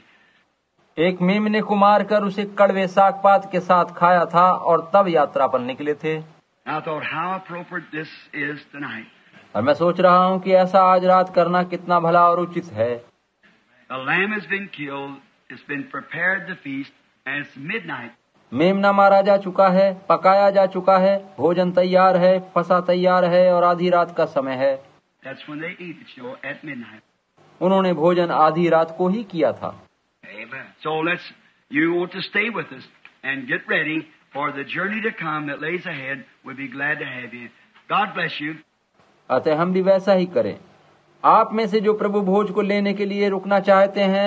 एक मेमने को मारकर उसे कड़वे सागपात के साथ खाया था और तब यात्रा पर निकले थे। I thought how appropriate this is tonight. और मैं सोच रहा हूँ कि ऐसा आज रात करना कितना भला और उचित है। The lamb has been killed, it's been prepared the feast, and it's midnight. मेमना मारा जा चुका है, पकाया जा चुका है, भोजन तैयार है, फसा तैयार है और आधी रात का समय है। That's when they eat it, at midnight. उन्होंने भोजन आधी रात को ही किया था। Amen. So you want to stay with us and get ready for the journey to come that lays ahead. We'll be glad to have you. God bless you. अतः हम भी वैसा ही करें। आप में से जो प्रभु भोज को लेने के लिए रुकना चाहते हैं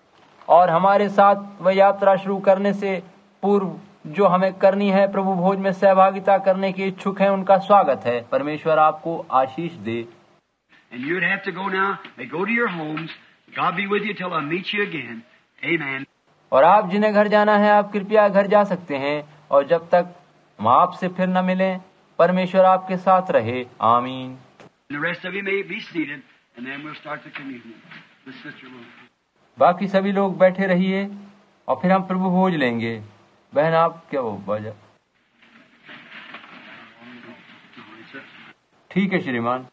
और हमारे साथ वह यात्रा शुरू करने से पूर्व जो हमें करनी है, प्रभु भोज में सहभागिता करने के इच्छुक हैं, उनका स्वागत है। परमेश्वर आपको आशीष दे। And you'd have to go now. They go to your homes. God be with you till I meet you again. Amen. और आप जिन्हें घर जाना है, आप कृपया घर जा सकते हैं और जब तक हम आपसे फिर न मिलें, परमेश्वर आपके साथ रहे। आमीन। The rest of you may be seated, and then we'll start the communion. The sister will. बाकी सभी लोग बैठे रहिए और फिर हम प्रभु भोज लेंगे। बहन आप क्या वो बाजा? ठीक है श्रीमान।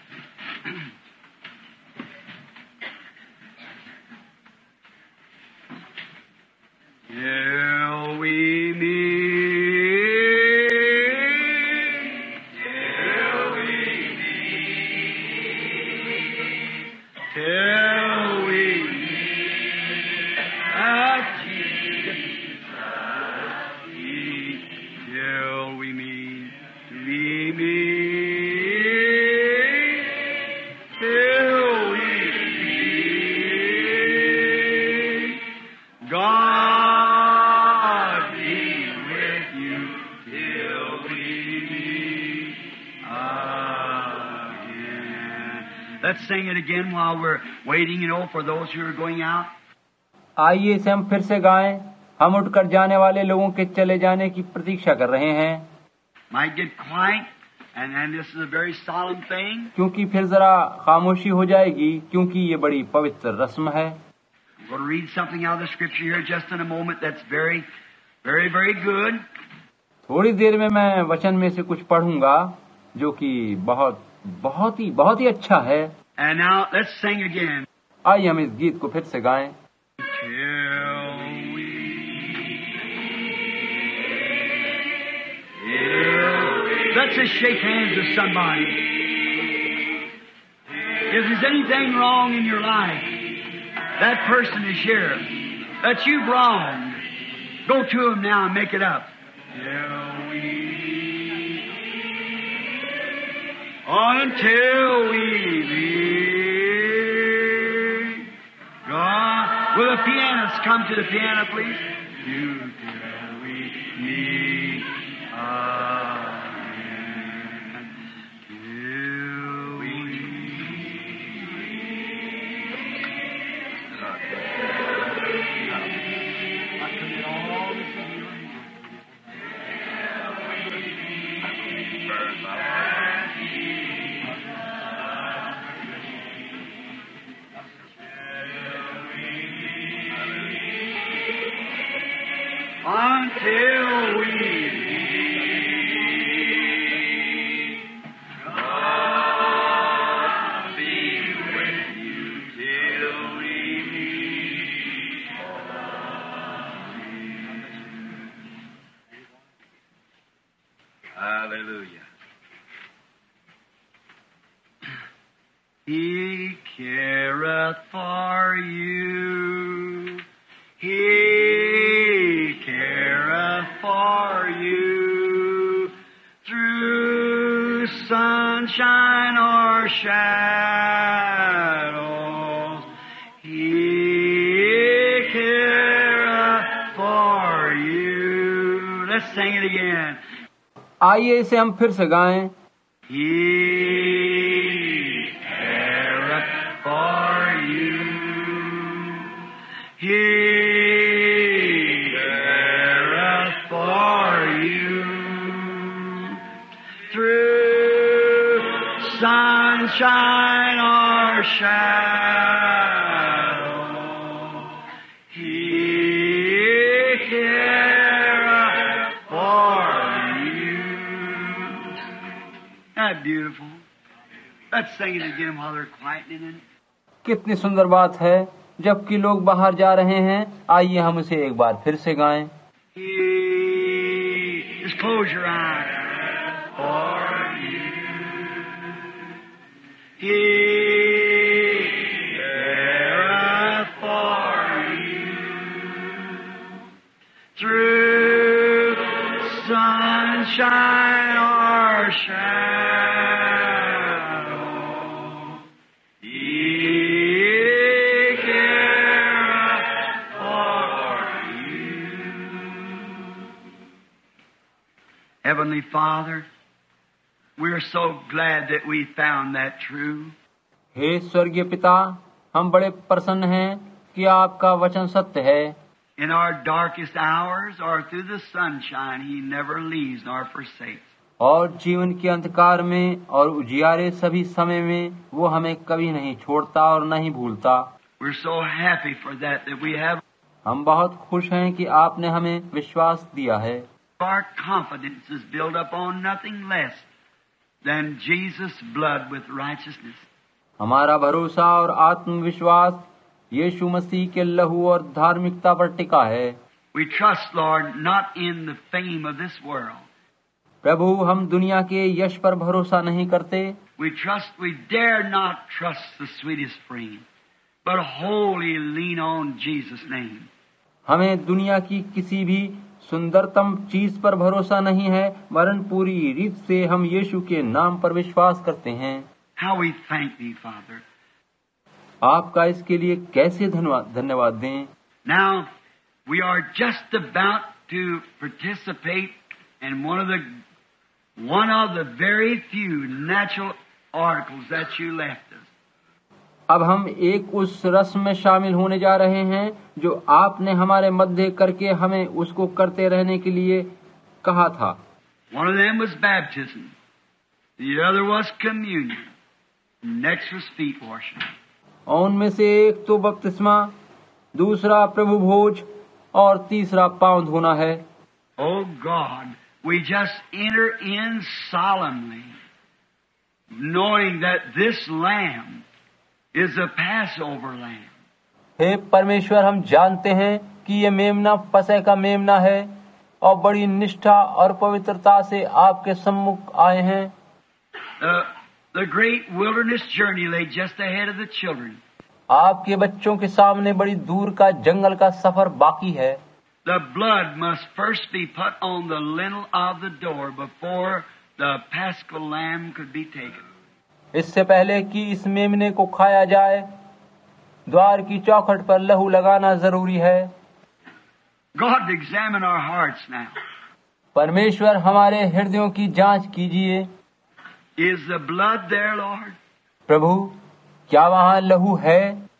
Till we meet. Let's sing it again while we're waiting, for those who are going out. आइए इसे हम फिर से गाएं। हम उठकर जाने वाले लोगों के चले जाने की प्रतीक्षा कर रहे हैं। Might get quiet, and this is a very solemn thing. क्योंकि फिर जरा खामोशी हो जाएगी, क्योंकि ये बड़ी पवित्र रस्म है। I'm going to read something out of the scripture here just in a moment that's very, very, very good. थोड़ी देर में मैं वचन में से कुछ पढ़ूंगा जो कि बहुत ही अच्छा है। And now let's sing again. आइए हम इस गीत को फिर से गाएं। Let's just shake hands with somebody. If there's anything wrong in your life, that person is here that you've wronged, go to him now and make it up. Until we meet. God, will the pianists come to the piano, please? Until we meet again. Till we until we meet. God be with you till we meet. Hallelujah. He careth for you. He careth for you. Through sunshine or shadows, He careth for you. Let's sing it again. आइए इसे हम फिर से गाएं। He careth for you. He careth for you. Through sunshine or shadow, He careth for you. Isn't that beautiful? Let's sing it again while they're quietening it. कितनी सुंदर बात है, जबकि लोग बाहर जा रहे हैं। आइए हम इसे एक बार फिर से गाएं। Just close your eyes. For you. He careth for you. Through sunshine or shadow, He careth for you. Heavenly Father, we're so glad that we found that true. हे स्वर्गीय पिता, हम बड़े प्रसन्न हैं कि आपका वचन सत्य है। In our darkest hours or through the sunshine, He never leaves nor forsakes. और जीवन के अंधकार में और उजियारे सभी समय में वो हमें कभी नहीं छोड़ता और नहीं भूलता। We're so happy for that we have हम बहुत खुश हैं कि आपने हमें विश्वास दिया है। our confidence is built upon nothing less than Jesus' blood with righteousness. हमारा भरोसा और आत्मविश्वास यीशु मसीह के लहू और धार्मिकता पर टिका है। We trust, Lord, not in the fame of this world. प्रभु, हम दुनिया के यश पर भरोसा नहीं करते। We dare not trust the sweetest frame, but wholly lean on Jesus' name. हमें दुनिया की किसी भी सुंदरतम चीज पर भरोसा नहीं है, वरन पूरी रीत से हम यीशु के नाम पर विश्वास करते हैं। How we thank Thee, Father. आपका इसके लिए कैसे धन्यवाद दें। Now, we are just about to participate in one of the very few natural articles that you left us. अब हम एक उस रस्म में शामिल होने जा रहे हैं जो आपने हमारे मध्य करके हमें उसको करते रहने के लिए कहा था। One of them was baptism. The other was communion. Next was feet washing. और उनमें से एक तो बपतिस्मा, दूसरा प्रभु भोज और तीसरा पांव धोना है। Oh God, we just enter in solemnly, knowing that this lamb is a Passover lamb. हे परमेश्वर, हम जानते हैं कि ये मेमना फसह का मेमना है और बड़ी निष्ठा और पवित्रता से आपके सम्मुख आए हैं। The great wilderness journey lay just ahead of the children. आपके बच्चों के सामने बड़ी दूर का जंगल का सफर बाकी है। The blood must first be put on the lintel of the door before the paschal lamb could be taken. इससे पहले कि इस मेमने को खाया जाए, द्वार की चौखट पर लहू लगाना जरूरी है। God, examine our hearts now. परमेश्वर, हमारे हृदयों की जांच कीजिए। Is the blood there, Lord? प्रभु, क्या वहाँ लहू है?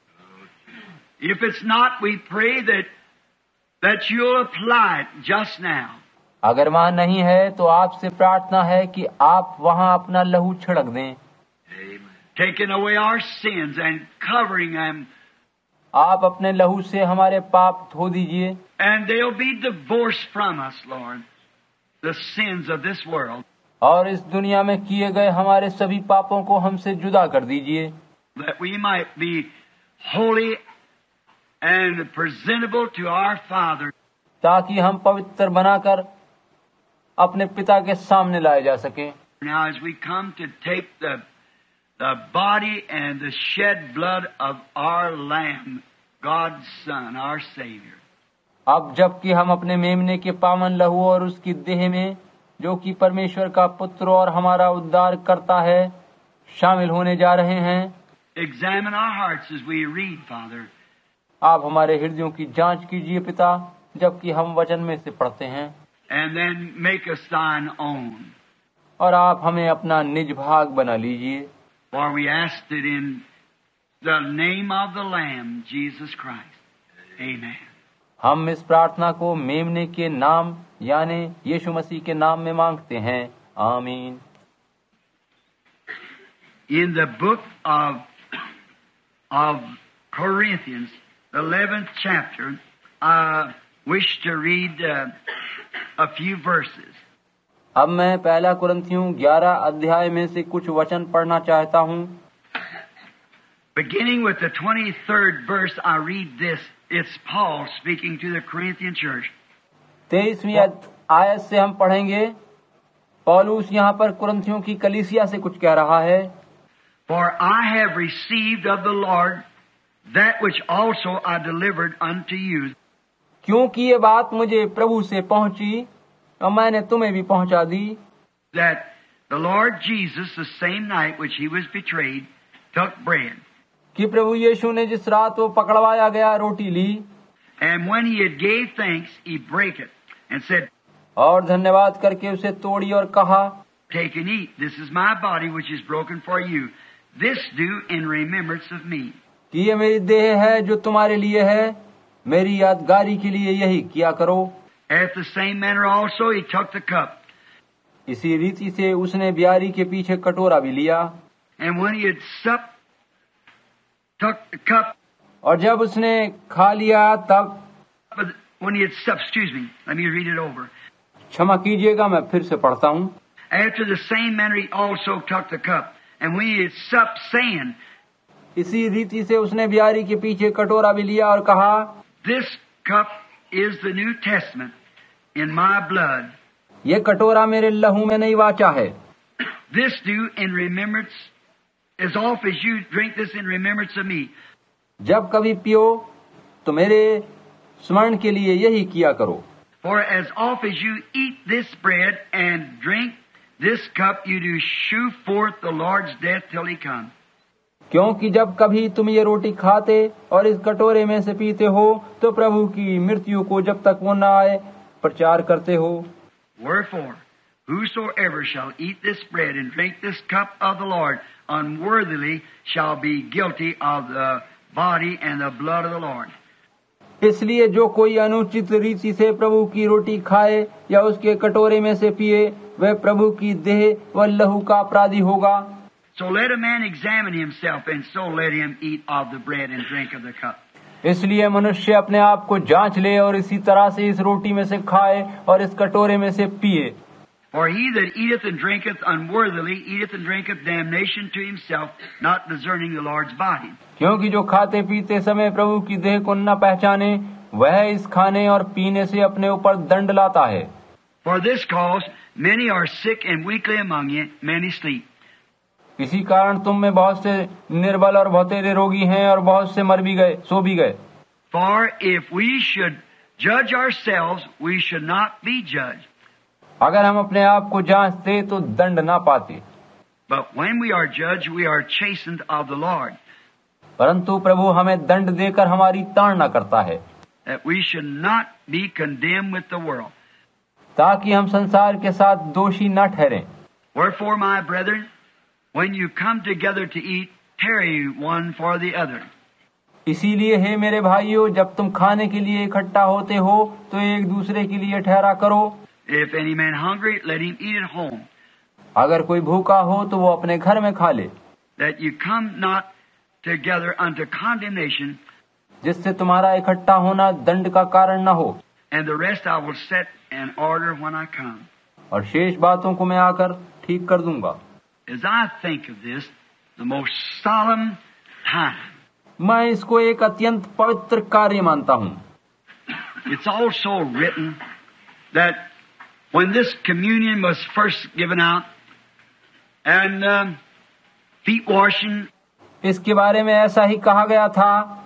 If it's not, we pray that you'll apply it just now. अगर वहाँ नहीं है तो आपसे प्रार्थना है कि आप वहाँ अपना लहू छिड़क दें। Taking away our sins and covering them. आप अपने लहू से हमारे पाप धो दीजिए। And they'll be divorced from us, Lord, the sins of this world. और इस दुनिया में किए गए हमारे सभी पापों को हमसे जुदा कर दीजिए। That we might be holy and presentable to our Father. ताकि हम पवित्र बनाकर अपने पिता के सामने लाए जा सकें। Now as we come to take the body and the shed blood of our Lamb, God's Son, our Savior. अब जबकि हम अपने मेमने के पावन लहू और उसकी देह में, जो कि परमेश्वर का पुत्र और हमारा उद्धार करता है, शामिल होने जा रहे हैं, Examine our hearts as we read, Father. आप हमारे हृदयों की जांच कीजिए पिता, जबकि हम वचन में से पढ़ते हैं, And then make us thine own. और आप हमें अपना निज भाग बना लीजिए। For we asked it in the name of the Lamb, Jesus Christ. Amen. हम इस प्रार्थना को मेमने के नाम यानी यीशु मसीह के नाम में मांगते हैं। आमीन। In the book of Corinthians, the 11th chapter, I wish to read a few verses. अब मैं पहला कुरिन्थियों 11 अध्याय में से कुछ वचन पढ़ना चाहता हूँ। Beginning with the 23rd verse, I read this. It's Paul speaking to the Corinthian church. 23वीं आयत से हम पढ़ेंगे। पौलुस यहाँ पर कुरिन्थियों की कलीसिया से कुछ कह रहा है। For I have received of the Lord that which also I delivered unto you. क्योंकि ये बात मुझे प्रभु से पहुंची और मैंने तुम्हें भी पहुंचा दी, That the Lord Jesus, the same night which he was betrayed, took bread. कि प्रभु यीशु ने जिस रात वो पकड़वाया गया रोटी ली, And when he had gave thanks, he brake it and said, और धन्यवाद करके उसे तोड़ी और कहा, Take and eat. This is my body which is broken for you. This do in remembrance of me. कि ये मेरी देह है जो तुम्हारे लिए है, मेरी यादगारी के लिए यही किया करो। After the same manner also he took the cup. इसी रीति से उसने ब्यारी के पीछे कटोरा भी लिया, And when he had supped, took the cup. और जब उसने खा लिया तब, But when he had supped, excuse me, let me read it over. क्षमा कीजिएगा मैं फिर से पढ़ता हूँ। After the same manner he also took the cup. And when he had supped, saying, इसी रीति से उसने ब्यारी के पीछे कटोरा भी लिया और कहा, This cup is the New Testament in my blood. ये कटोरा मेरे लहू में नई वाचा है। This do in remembrance, as oft as you drink this in remembrance of me. जब कभी पियो तो मेरे स्मरण के लिए यही किया करो। For as oft as you eat this bread and drink this cup, you do shew forth the Lord's death till he comes. क्योंकि जब कभी तुम ये रोटी खाते और इस कटोरे में से पीते हो तो प्रभु की मृत्यु को जब तक वो न आए प्रचार करते हो। Wherefore, whosoever shall eat this bread and drink this cup of the Lord unworthily shall be guilty of the body and the blood of the Lord. इसलिए जो कोई अनुचित रीति से प्रभु की रोटी खाए या उसके कटोरे में से पिए, वह प्रभु की देह व लहू का अपराधी होगा। So let a man examine himself, and so let him eat of the bread and drink of the cup. इसलिए मनुष्य अपने आप को जांच ले और इसी तरह से इस रोटी में से खाए और इस कटोरे में से पिए। For he that eateth and drinketh unworthily eateth and drinketh damnation to himself, not discerning the Lord's body. क्योंकि जो खाते पीते समय प्रभु की देह को न पहचाने, वह इस खाने और पीने से अपने ऊपर दंड लाता है। For this cause many are sick and weakly among you, many sleep. इसी कारण तुम में बहुत से निर्बल और बहुतेरे रोगी हैं और बहुत से मर भी गए, सो भी गए। For if we should judge ourselves, we should not be judged. अगर हम अपने आप को जांचते तो दंड ना पाते, But when we are judged, we are chastened of the Lord, परंतु प्रभु हमें दंड देकर हमारी ताड़ना करता है, that we should not be condemned with the world. ताकि हम संसार के साथ दोषी न ठहरें। Wherefore, my brethren, when you come together to eat, tarry one for the other. इसीलिए हे मेरे भाइयों, जब तुम खाने के लिए इकट्ठा होते हो तो एक दूसरे के लिए ठहरा करो। If any man hungry, let him eat at home, अगर कोई भूखा हो तो वो अपने घर में खा ले, that you come not together unto condemnation. जिससे तुम्हारा इकट्ठा होना दंड का कारण न हो। And the rest I will set in order when I come. और शेष बातों को मैं आकर ठीक कर दूंगा। As I think of this, the most solemn time, मैं इसको एक अत्यंत पवित्र कार्य मानता हूँ। it's also written that when this communion was first given out, and feet washing. इसके बारे में ऐसा ही कहा गया था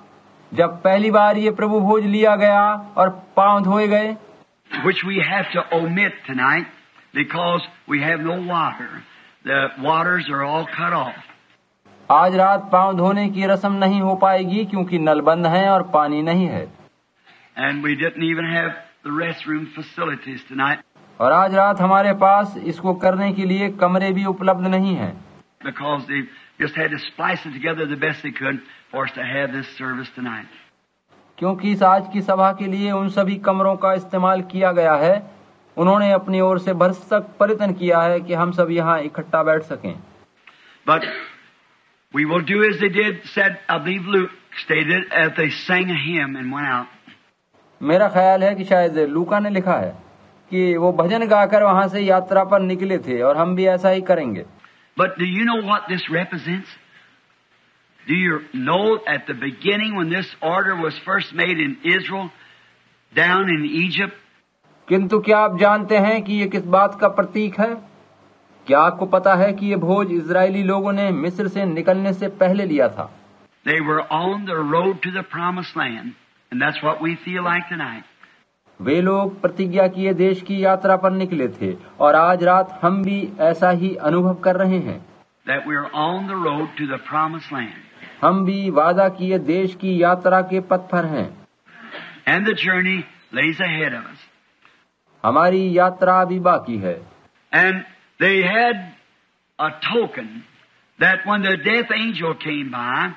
जब पहली बार ये प्रभु भोज लिया गया और पांव धोए गए, which we have to omit tonight because we have no water. The waters are all cut off. आज रात पांव धोने की रस्म नहीं हो पाएगी क्योंकि नल बंद हैं और पानी नहीं है। And we didn't even have the restroom facilities tonight. और आज रात हमारे पास इसको करने के लिए कमरे भी उपलब्ध नहीं हैं। Because they just had to splice it together the best they could for us to have this service tonight. क्योंकि इस आज की सभा के लिए उन सभी कमरों का इस्तेमाल किया गया है, उन्होंने अपनी ओर से भरसक प्रयत्न किया है कि हम सब यहाँ इकट्ठा बैठ सकें। But we will do as they did, said, I believe Luke stated, as they sang a hymn and went out. मेरा ख्याल है कि शायद लूका ने लिखा है कि वो भजन गाकर वहां से यात्रा पर निकले थे और हम भी ऐसा ही करेंगे। But do you know what this represents? Do you know at the beginning when this order was first made in Israel, down in Egypt? किंतु क्या आप जानते हैं कि ये किस बात का प्रतीक है? क्या आपको पता है कि ये भोज इजरायली लोगों ने मिस्र से निकलने से पहले लिया था? They were on the road to the promised land, and that's what we feel like tonight. वे लोग प्रतिज्ञा किए देश की यात्रा पर निकले थे और आज रात हम भी ऐसा ही अनुभव कर रहे हैं। That we are on the road to the promised land. हम भी वादा किए देश की यात्रा के पथ पर हैं। And the journey lays ahead of us. हमारी यात्रा अभी बाकी है। And they had a token that when the death angel came by,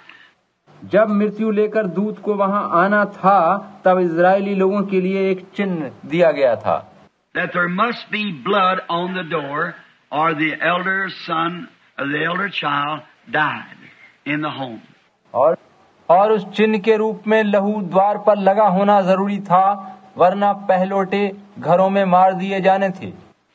जब मृत्यु लेकर दूत को वहां आना था तब इजरायली लोगों के लिए एक चिन्ह दिया गया था। that there must be blood on the door or the elder son or the elder child died in the home. और उस चिन्ह के रूप में लहू द्वार पर लगा होना जरूरी था, वरना पहलौटे घरों में मार दिए जाने थे।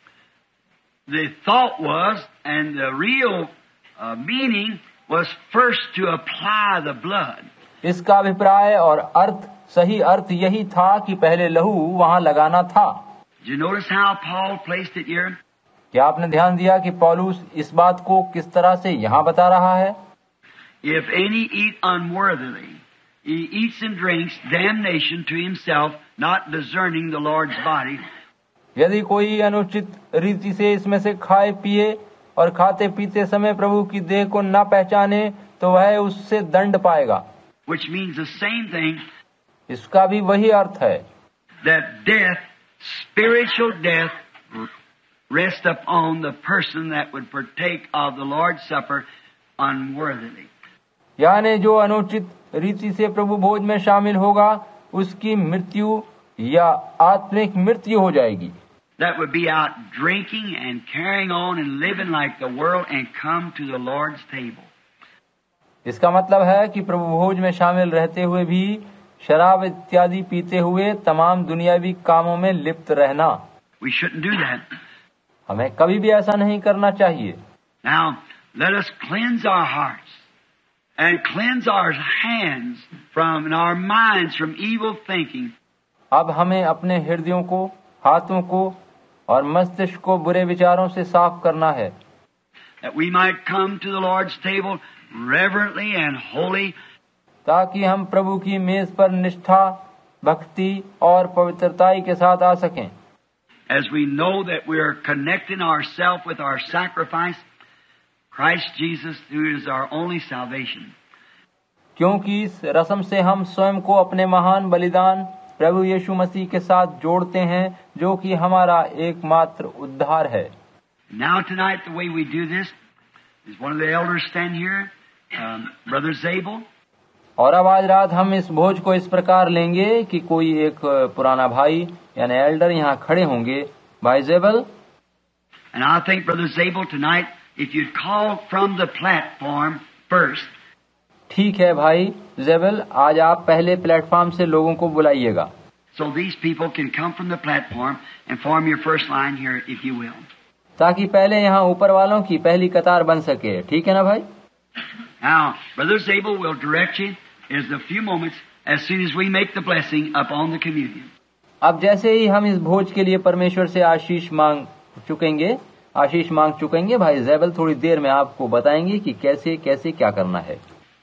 The thought was, and the real meaning was first to apply the blood. इसका अभिप्राय और अर्थ, सही अर्थ यही था कि पहले लहू वहां लगाना था। Did you notice how Paul placed it here? क्या आपने ध्यान दिया कि पौलुस इस बात को किस तरह से यहाँ बता रहा है? If any eat unworthily, he eats and drinks damnation to himself, not discerning the Lord's body. यदि कोई अनुचित रीति से इसमें से खाए पिए और खाते पीते समय प्रभु की देह को न पहचाने तो वह उससे दंड पाएगा। Which means the same thing. इसका भी वही अर्थ है। That death, spiritual death, rests upon the person that would partake of the Lord's Supper unworthily. यानी जो अनुचित रीति से प्रभु भोज में शामिल होगा उसकी मृत्यु या आत्मिक मृत्यु हो जाएगी। That would be out drinking and carrying on and living like the world and come to the Lord's table. इसका मतलब है कि प्रभु भोज में शामिल रहते हुए भी शराब इत्यादि पीते हुए तमाम दुनियावी कामों में लिप्त रहना। We shouldn't do that. हमें कभी भी ऐसा नहीं करना चाहिए। Now, let us cleanse our hearts and cleanse our hands from and our minds from evil thinking. अब हमें अपने हृदयों को, हाथों को और मस्तिष्क को बुरे विचारों से साफ करना है। That we might come to the Lord's table reverently and holy. ताकि हम प्रभु की मेज पर निष्ठा, भक्ति और पवित्रताई के साथ आ सकें। As we know that we are connecting ourselves with our sacrifice, Christ Jesus, who is our only salvation. क्योंकि इस रस्म से हम स्वयं को अपने महान बलिदान प्रभु यीशु मसीह के साथ जोड़ते हैं, जो कि हमारा एकमात्र उद्धार है। Now tonight, the way we do this is one of the elders stand here, Brother Zabel. और अब आज रात हम इस भोज को इस प्रकार लेंगे कि कोई एक पुराना भाई यानी एल्डर यहाँ खड़े होंगे, भाई जेबल। And I think Brother Zabel tonight, if you'd call from the platform first. ठीक है भाई जेबल, आज आप पहले प्लेटफॉर्म से लोगों को बुलाइएगा। So these people can come from the platform and form your first line here, if you will. ताकि पहले यहाँ ऊपर वालों की पहली कतार बन सके, ठीक है ना भाई? Now, Brother Zabel will direct you in a few moments as soon as we make the blessing upon the communion. अब जैसे ही हम इस भोज के लिए परमेश्वर से आशीष मांग चुकेंगे, भाई ज़ैबल थोड़ी देर में आपको बताएंगे कि कैसे कैसे क्या करना है।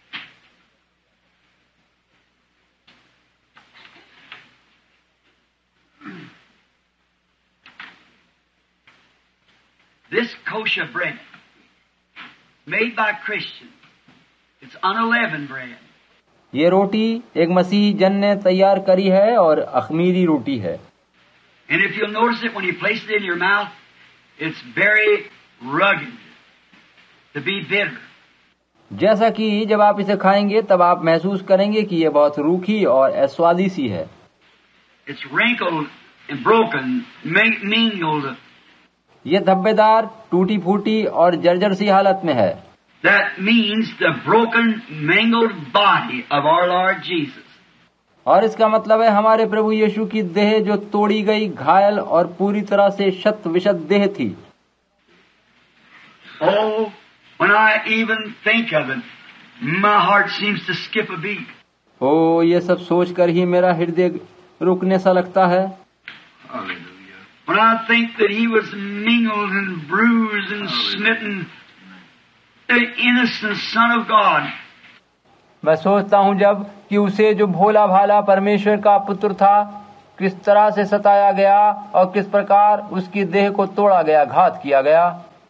This kosher bread, made by Christians, it's unleavened bread. ये रोटी एक मसीह जन ने तैयार करी है और अखमीरी रोटी है। And if you'll notice it when you place it in your mouth, it's very rugged, to be bitter. जैसा कि जब आप इसे खाएंगे तब आप महसूस करेंगे कि ये बहुत रूखी और अस्वादी सी है। It's wrinkled and broken, mingled. ये धब्बेदार, टूटी फूटी और जर्जर सी हालत में है। That means the broken, mangled body of our Lord Jesus. और इसका मतलब है हमारे प्रभु यीशु की देह जो तोड़ी गई, घायल और पूरी तरह से शत विशत देह थी। Oh, when I even think of it, my heart seems to skip a beat. ओ, ये सब सोचकर ही मेरा हृदय रुकने सा लगता है। When I think that he was mingled and bruised and smitten, the innocent Son of God. मैं सोचता हूँ जब कि उसे जो भोला भाला परमेश्वर का पुत्र था किस तरह से सताया गया और किस प्रकार उसकी देह को तोड़ा गया, घात किया गया।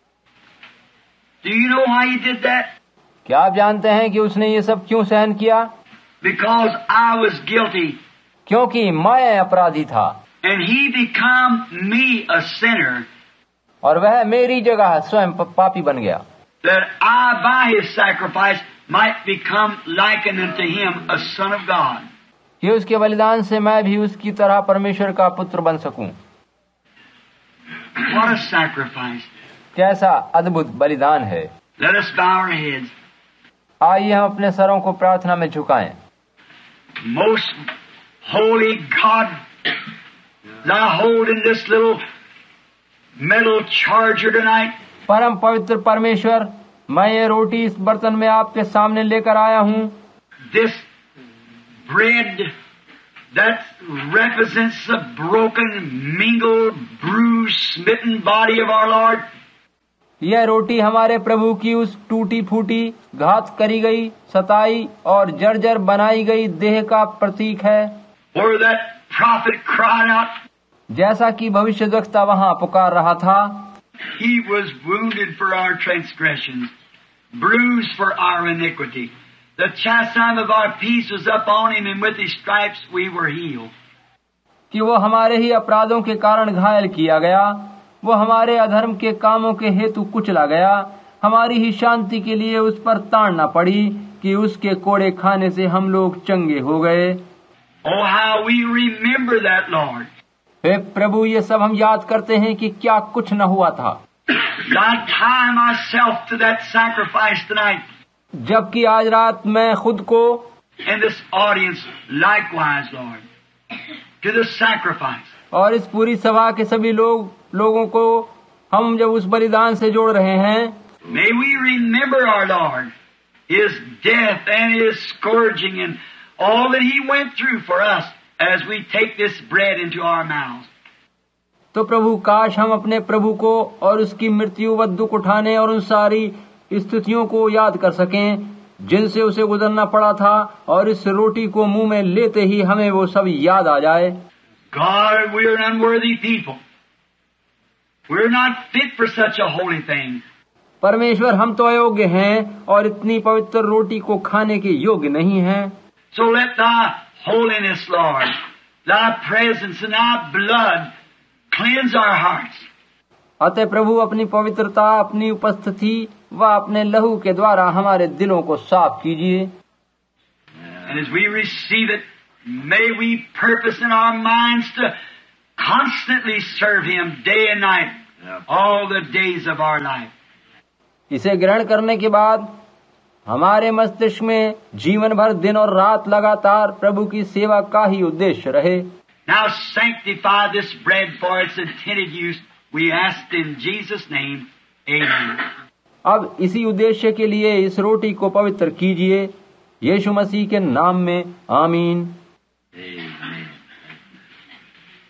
Do you know why he did that? क्या आप जानते हैं कि उसने ये सब क्यों सहन किया? Because I was guilty. क्योंकि मैं अपराधी था। And he became me a sinner. और वह मेरी जगह स्वयं पापी बन गया। That I by his sacrifice might become likened unto him, a son of God. कि उसके बलिदान से मैं भी उसकी तरह परमेश्वर का पुत्र बन सकूं। What a sacrifice. कैसा अद्भुत बलिदान है। Let us bow our heads. आइए हम अपने सरों को प्रार्थना में झुकाएं। Most holy God, I hold in this little metal charger tonight. परम पवित्र परमेश्वर, मैं ये रोटी इस बर्तन में आपके सामने लेकर आया हूँ। This bread that represents the broken, mingled, bruised, smitten body of our Lord. यह रोटी हमारे प्रभु की उस टूटी फूटी, घात करी गई, सताई और जर्जर बनाई गई देह का प्रतीक है। Where that prophet cried out, जैसा कि भविष्यद्वक्ता वहाँ पुकार रहा था, He was wounded for our transgressions, bruised for our iniquity. The chastisement of our peace was upon him, and with his stripes we were healed. कि वो हमारे ही अपराधों के कारण घायल किया गया, वो हमारे अधर्म के कामों के हेतु कुचला गया, हमारी ही शांति के लिए उस पर ताड़ना पड़ी कि उसके कोड़े खाने से हम लोग चंगे हो गए। Oh, how we remember that, Lord. हे प्रभु, ये सब हम याद करते हैं कि क्या कुछ न हुआ था। I tie myself to that sacrifice tonight. जबकि आज रात मैं खुद को And this audience likewise, Lord, to the sacrifice. और इस पूरी सभा के सभी लोगों को हम जब उस बलिदान से जोड़ रहे हैं, May we remember our Lord, His death and His scourging and all that He went through for us as we take this bread into our mouths. तो प्रभु, काश हम अपने प्रभु को और उसकी मृत्यु व दुख उठाने और उन सारी स्थितियों को याद कर सकें जिनसे उसे गुजरना पड़ा था, और इस रोटी को मुंह में लेते ही हमें वो सब याद आ जाए। God, we are an unworthy people. We are not fit for such a holy thing. परमेश्वर, हम तो अयोग्य हैं और इतनी पवित्र रोटी को खाने के योग्य नहीं हैं। So let Thy holiness, Lord, Thy presence and Thy blood cleanse our hearts. अतः प्रभु, अपनी पवित्रता, अपनी उपस्थिति व अपने लहू के द्वारा हमारे दिलों को साफ कीजिए। And as we receive it, may we purpose in our minds to constantly serve Him day and night, all the days of our life. इसे ग्रहण करने के बाद हमारे मस्तिष्क में जीवन भर दिन और रात लगातार प्रभु की सेवा का ही उद्देश्य रहे। Now sanctify this bread for its intended use. We ask in Jesus' name. Amen. अब इसी उद्देश्य के लिए इस रोटी को पवित्र कीजिए, यीशु मसीह के नाम में, आमीन।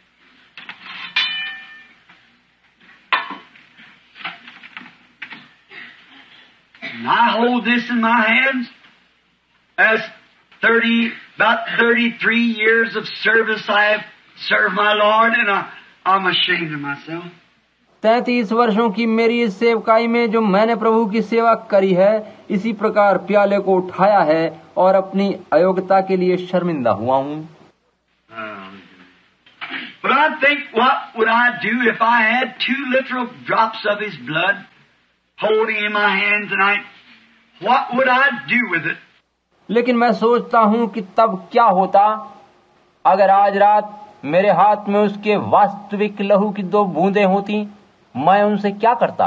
And I hold this in my hands as about 33 years of service I have served my Lord, and I'm ashamed of myself. 33 वर्षों की मेरी इस सेवकाई में जो मैंने प्रभु की सेवा करी है, इसी प्रकार प्याले को उठाया है और अपनी अयोग्यता के लिए शर्मिंदा हुआ हूँ। But I think, what would I do if I had 2 literal drops of His blood holding in my hand tonight? What would I do with it? लेकिन मैं सोचता हूँ कि तब क्या होता अगर आज रात मेरे हाथ में उसके वास्तविक लहू की 2 बूंदें होती, मैं उनसे क्या करता?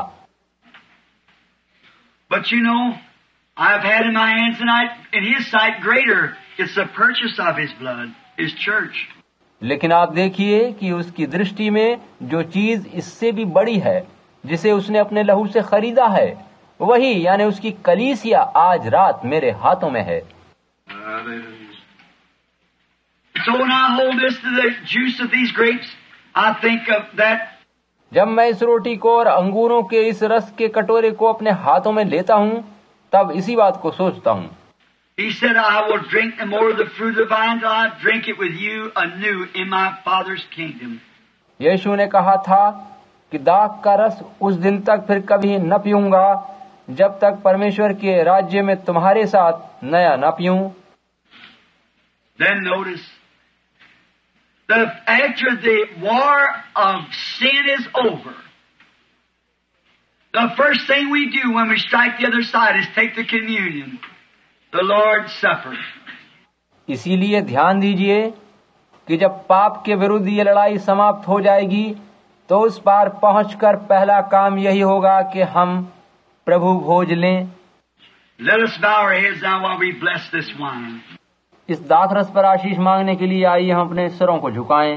But you know, I've had in my hands tonight, in His sight greater, it's the purchase of His blood, His church. लेकिन आप देखिए कि उसकी दृष्टि में जो चीज इससे भी बड़ी है, जिसे उसने अपने लहू से खरीदा है, वही यानी उसकी कलीसिया आज रात मेरे हाथों में है। So when I hold this to the juice of these grapes, I think of that. जब मैं इस रोटी को और अंगूरों के इस रस के कटोरे को अपने हाथों में लेता हूँ, तब इसी बात को सोचता हूँ। He said, I will drink the more of the fruit of the vine till I drink it with you anew in my Father's kingdom. यीशु ने कहा था कि दाख का रस उस दिन तक फिर कभी न पीऊंगा जब तक परमेश्वर के राज्य में तुम्हारे साथ नया न पीऊं। Then notice, after the war of sin is over, the first thing we do when we strike the other side is take the communion, the Lord's Supper. इसीलिए ध्यान दीजिए कि जब पाप के विरुद्ध ये लड़ाई समाप्त हो जाएगी, तो उस पार पहुंचकर पहला काम यही होगा कि हम प्रभु भोज लें। Let us bow our heads now while we bless this wine. इस दाखरस पर आशीष मांगने के लिए आइए हम अपने सिरों को झुकाएं।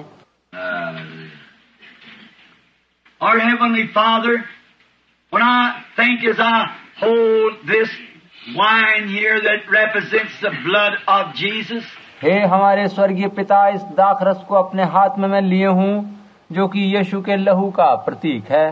Our Heavenly Father, when I think as I hold this wine here that represents the blood of Jesus, हे हमारे स्वर्गीय पिता, इस दाखरस को अपने हाथ में मैं लिए हूँ जो कि यीशु के लहू का प्रतीक है।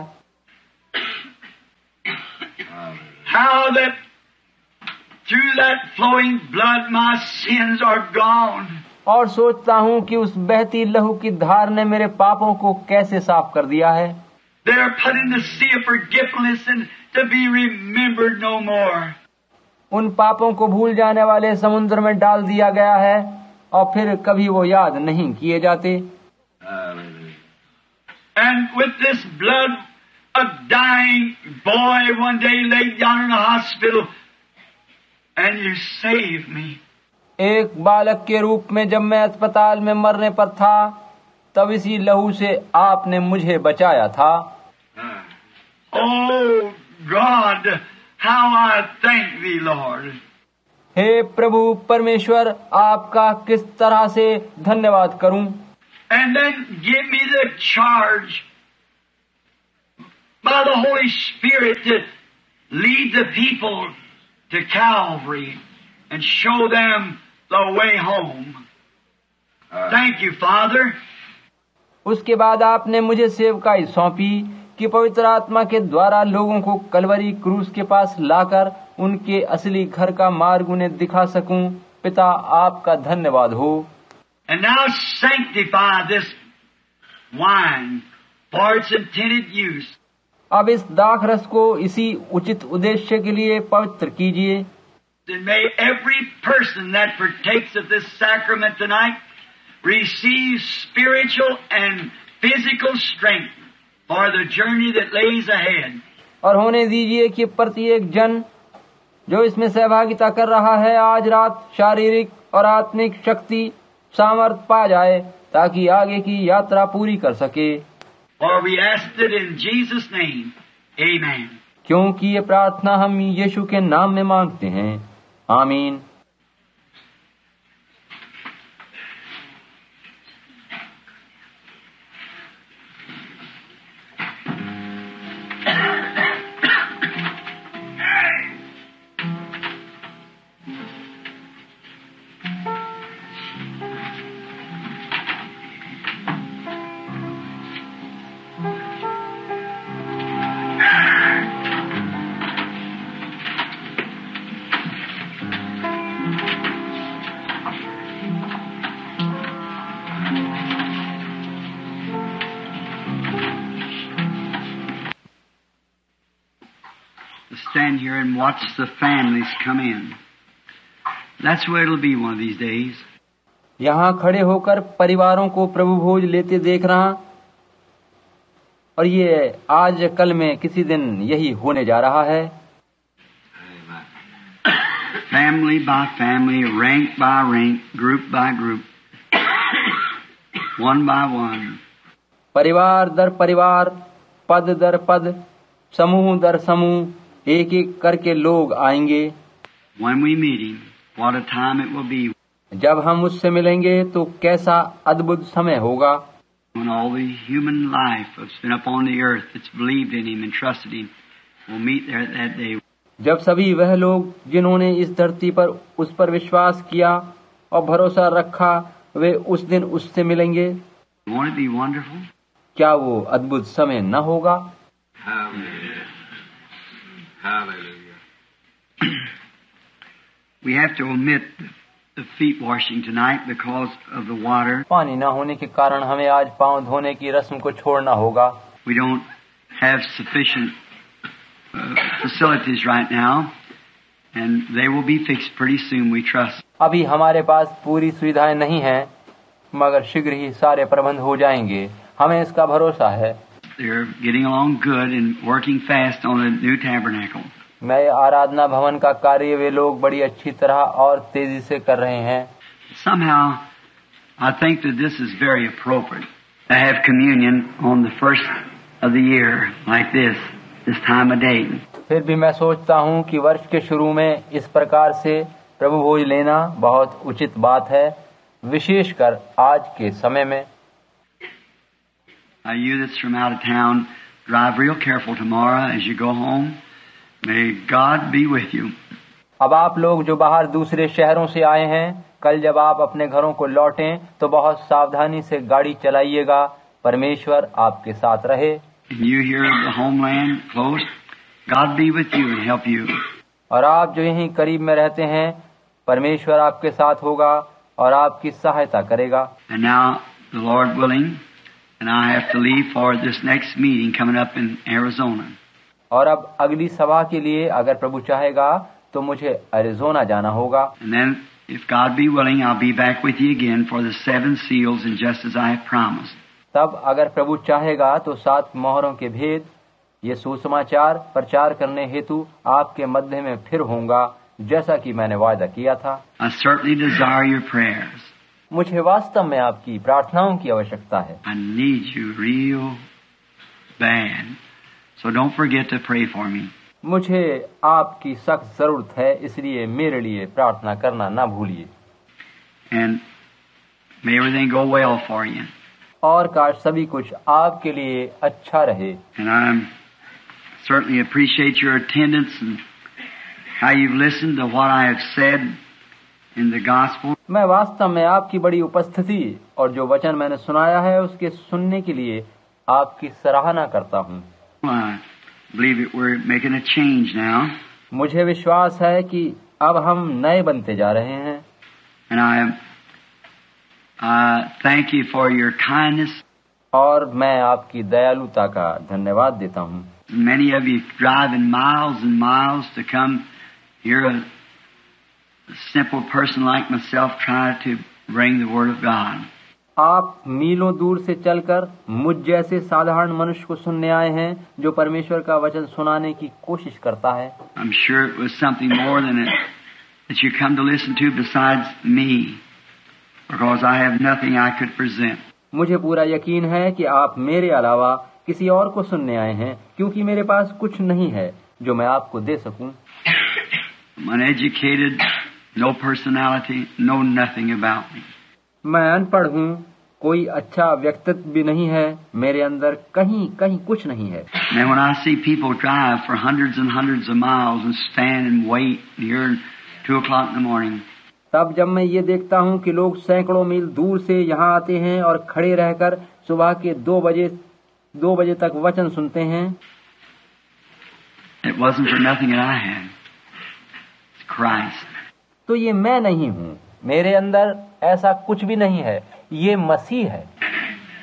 how that through that flowing blood my sins are gone. और सोचता हूँ कि उस बहती लहू की धार ने मेरे पापों को कैसे साफ कर दिया है। They are put in the sea of forgetfulness and to be remembered no more. उन पापों को भूल जाने वाले समुद्र में डाल दिया गया है और फिर कभी वो याद नहीं किए जाते। And with this blood, a dying boy one day laid down in a hospital, and you saved me. एक बालक के रूप में जब मैं अस्पताल में मरने पर था, तब इसी लहू से आपने मुझे बचाया था। Oh God, how I thank thee, Lord. हे प्रभु परमेश्वर, आपका किस तरह से धन्यवाद करूं। And then give me the charge by the Holy Spirit to lead the people to Calvary and show them the way home. Thank you, Father. उसके बाद आपने मुझे सेवकाई सौंपी कि पवित्र आत्मा के द्वारा लोगों को कलवरी क्रूस के पास लाकर उनके असली घर का मार्ग उन्हें दिखा सकूं। पिता, आपका धन्यवाद हो। And now sanctify this wine for its intended use. अब इस दाखरस को इसी उचित उद्देश्य के लिए पवित्र कीजिए। And may every person that partakes of this sacrament tonight receive spiritual and physical strength for the journey that lays ahead. और होने दीजिए कि प्रत्येक जन जो इसमें सहभागिता कर रहा है आज रात शारीरिक और आत्मिक शक्ति सामर्थ पा जाए ताकि आगे की यात्रा पूरी कर सके। For we asked it in Jesus' name. Amen. क्योंकि ये प्रार्थना हम यीशु के नाम में मांगते हैं। आमीन। to stand here and watch the families come in. That's where it'll be one of these days. यहाँ खड़े होकर परिवारों को प्रभु भोज लेते देखना, और ये आज कल में किसी दिन यही होने जा रहा है। Family by family, rank by rank, group by group, one by one. परिवार दर परिवार, पद दर पद, समूह दर समूह, एक एक करके लोग आएंगे। When we meet him, what a time it will be. जब हम उससे मिलेंगे तो कैसा अद्भुत समय होगा। When all the human life that's been upon the earth that's believed in him and trusted him will meet there that day. जब सभी वह लोग जिन्होंने इस धरती पर उस पर विश्वास किया और भरोसा रखा, वे उस दिन उससे मिलेंगे। Won't it be wonderful? क्या वो अद्भुत समय न होगा? Hallelujah. Hallelujah. We have to omit the feet washing tonight because of the water. पानी न होने के कारण हमें आज पांव धोने की रस्म को छोड़ना होगा। We don't have sufficient facilities right now, and they will be fixed pretty soon, we trust. अभी हमारे पास पूरी सुविधाएं नहीं हैं, मगर शीघ्र ही सारे प्रबंध हो जाएंगे, हमें इसका भरोसा है। They're getting along good and working fast on the new tabernacle. नए आराधना भवन का कार्य वे लोग बड़ी अच्छी तरह और तेजी से कर रहे हैं। Somehow, I think that this is very appropriate to have communion on the first of the year like this time of day. फिर भी मैं सोचता हूँ कि वर्ष के शुरू में इस प्रकार से प्रभु भोज लेना बहुत उचित बात है, विशेषकर आज के समय में। Now, you that's from out of town, drive real careful tomorrow as you go home. May God be with you. अब आप लोग जो बाहर दूसरे शहरों से आए हैं, कल जब आप अपने घरों को लौटें तो बहुत सावधानी से गाड़ी चलाइएगा। परमेश्वर आपके साथ रहे। And you here in the homeland close, God be with you and help you. और आप जो यहीं करीब में रहते हैं, परमेश्वर आपके साथ होगा और आपकी सहायता करेगा। And now, the Lord willing, and I have to leave for this next meeting coming up in Arizona. और अब अगली सभा के लिए अगर प्रभु चाहेगा तो मुझे अरिज़ोना जाना होगा। And then, if God be willing, I'll be back with you again for the 7 seals, and just as I have promised. तब अगर प्रभु चाहेगा तो 7 मोहरों के भेद, ये सुसमाचार प्रचार करने हेतु आपके मध्य में फिर होऊंगा, जैसा कि मैंने वादा किया था। I certainly desire your prayers. मुझे वास्तव में आपकी प्रार्थनाओं की आवश्यकता है। I need you real bad. So don't forget to pray for me. मुझे आपकी सख्त जरूरत है, इसलिए मेरे लिए प्रार्थना करना ना भूलिए। And may everything go well for you. और काश सभी कुछ आपके लिए अच्छा रहे। And I certainly appreciate your attendance and how you've listened to what I have said in the gospel. मैं वास्तव में आपकी बड़ी उपस्थिति और जो वचन मैंने सुनाया है उसके सुनने के लिए आपकी सराहना करता हूँ। I believe that we're making a change now. मुझे विश्वास है कि अब हम नए बनते जा रहे हैं। And I thank you for your kindness. और मैं आपकी दयालुता का धन्यवाद देता हूँ। Many of you driving miles and miles to come hear a simple person like myself try to bring the Word of God. आप मीलों दूर से चलकर मुझ जैसे साधारण मनुष्य को सुनने आए हैं जो परमेश्वर का वचन सुनाने की कोशिश करता है। I'm sure it was something more than it that you come to listen to besides me, because I have nothing I could present. मुझे पूरा यकीन है कि आप मेरे अलावा किसी और को सुनने आए हैं, क्योंकि मेरे पास कुछ नहीं है जो मैं आपको दे सकूं। I'm uneducated, no personality, know nothing about me. मैं अनपढ़ हूँ, कोई अच्छा व्यक्तित्व भी नहीं है, मेरे अंदर कहीं कहीं कुछ नहीं है। And when I see people drive for hundreds and hundreds of miles and stand and wait here at 2 o'clock in the morning, तब जब मैं ये देखता हूँ कि लोग सैकड़ों मील दूर से यहाँ आते हैं और खड़े रहकर सुबह के 2 बजे तक वचन सुनते हैं, it wasn't for nothing that I had. It's Christ. तो ये मैं नहीं हूँ, मेरे अंदर ऐसा कुछ भी नहीं है, ये मसीह है।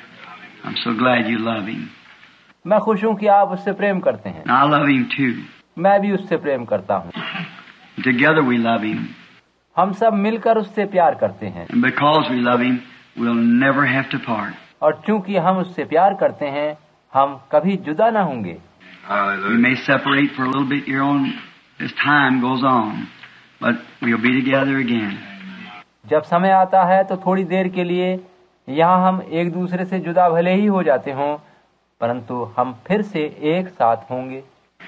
I'm so glad you love him. मैं खुश हूँ कि आप उससे प्रेम करते हैं। And I love him too. मैं भी उससे प्रेम करता हूँ। Together we love Him. हम सब मिलकर उससे प्यार करते हैं, And because we love Him, we'll never have to part. और चूंकि हम उससे प्यार करते हैं, हम कभी जुदा न होंगे। We may separate for a little bit here on as time goes on, but we'll be together again. जब समय आता है तो थोड़ी देर के लिए यहाँ हम एक दूसरे से जुदा भले ही हो जाते हों, परंतु हम फिर से एक साथ होंगे।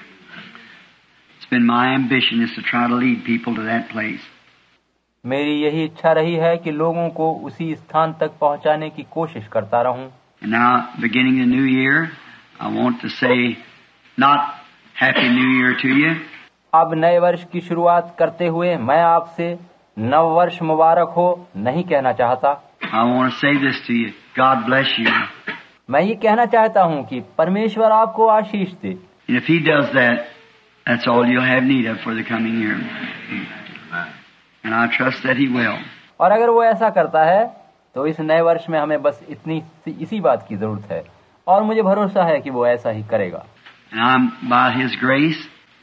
It's been my ambition is to try to lead people to that place. मेरी यही इच्छा रही है कि लोगों को उसी स्थान तक पहुँचाने की कोशिश करता रहूं। And now, beginning the new year, I want to say not Happy New Year to you. अब नए वर्ष की शुरुआत करते हुए मैं आपसे नव वर्ष मुबारक हो नहीं कहना चाहता। I want to say this to you. God bless you. मैं ये कहना चाहता हूँ कि परमेश्वर आपको आशीष दे। And if He does that, that's all you'll have need of for the coming year. And I trust that He will. और अगर वो ऐसा करता है तो इस नए वर्ष में हमें बस इसी बात की जरूरत है, और मुझे भरोसा है कि वो ऐसा ही करेगा। And I'm, by His grace,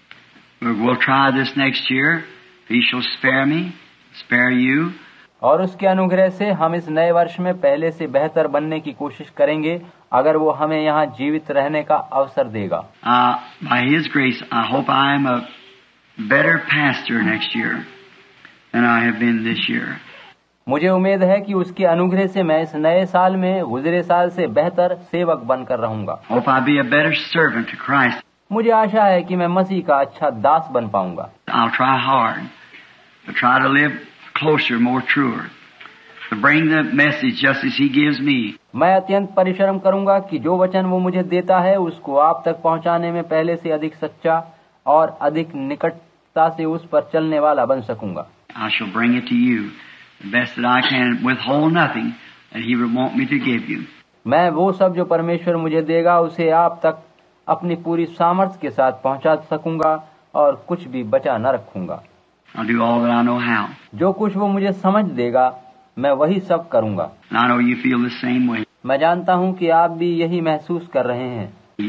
we'll try this next year. He shall spare me, spare you. और उसके अनुग्रह से हम इस नए वर्ष में पहले से बेहतर बनने की कोशिश करेंगे, अगर वो हमें यहाँ जीवित रहने का अवसर देगा। By His grace, I hope I am a better pastor next year than I have been this year. मुझे उम्मीद है कि उसके अनुग्रह से मैं इस नए साल में गुजरे साल से बेहतर सेवक बनकर रहूंगा। Hope I be a better servant to Christ. मुझे आशा है कि मैं मसीह का अच्छा दास बन पाऊंगा। I'll try hard to try to live closer, more truer, to bring the message just as He gives me. मैं अत्यंत परिश्रम करूंगा कि जो वचन वो मुझे देता है उसको आप तक पहुंचाने में पहले से अधिक सच्चा और अधिक निकटता से उस पर चलने वाला बन सकूंगा। I shall bring it to you the best that I can, withhold nothing that He would want me to give you. मैं वो सब जो परमेश्वर मुझे देगा उसे आप तक अपनी पूरी सामर्थ्य के साथ पहुंचा सकूंगा और कुछ भी बचा न रखूंगा। I'll do all that I know how. जो कुछ वो मुझे समझ देगा मैं वही सब करूंगा। And I know you feel the same way. मैं जानता हूँ कि आप भी यही महसूस कर रहे हैं।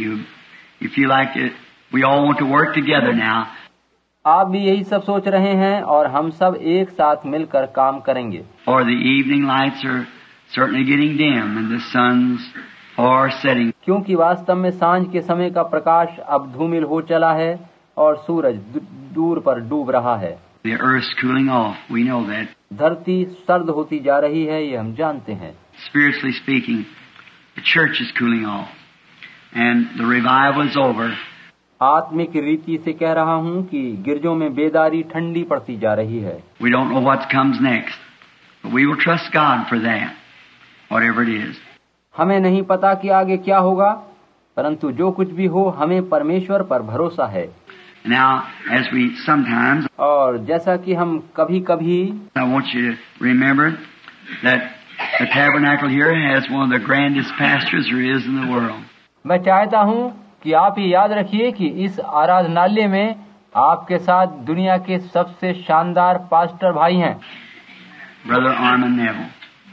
You feel like we all want to work together now. आप भी यही सब सोच रहे हैं और हम सब एक साथ मिलकर काम करेंगे। Or the evening lights are certainly getting dim and the sun's far setting. क्योंकि वास्तव में सांझ के समय का प्रकाश अब धूमिल हो चला है और सूरज दूर पर डूब रहा है। The earth's cooling off. We know that. धरती सर्द होती जा रही है, ये हम जानते हैं। Spiritually speaking, the church is cooling off. And the revival is over. आत्मिक रीति से कह रहा हूँ कि गिरजों में बेदारी ठंडी पड़ती जा रही है। We don't know what comes next, but we will trust God for that, whatever it is. हमें नहीं पता कि आगे क्या होगा, परंतु जो कुछ भी हो हमें परमेश्वर पर भरोसा है। Now, as we sometimes, और जैसा कि हम कभी-कभी, I want you to remember that the tabernacle here has one of the grandest pastors there is in the world. मैं चाहता हूँ कि आप ये याद रखिए कि इस आराधनालय में आपके साथ दुनिया के सबसे शानदार पास्टर भाई हैं। Brother Armand Neville,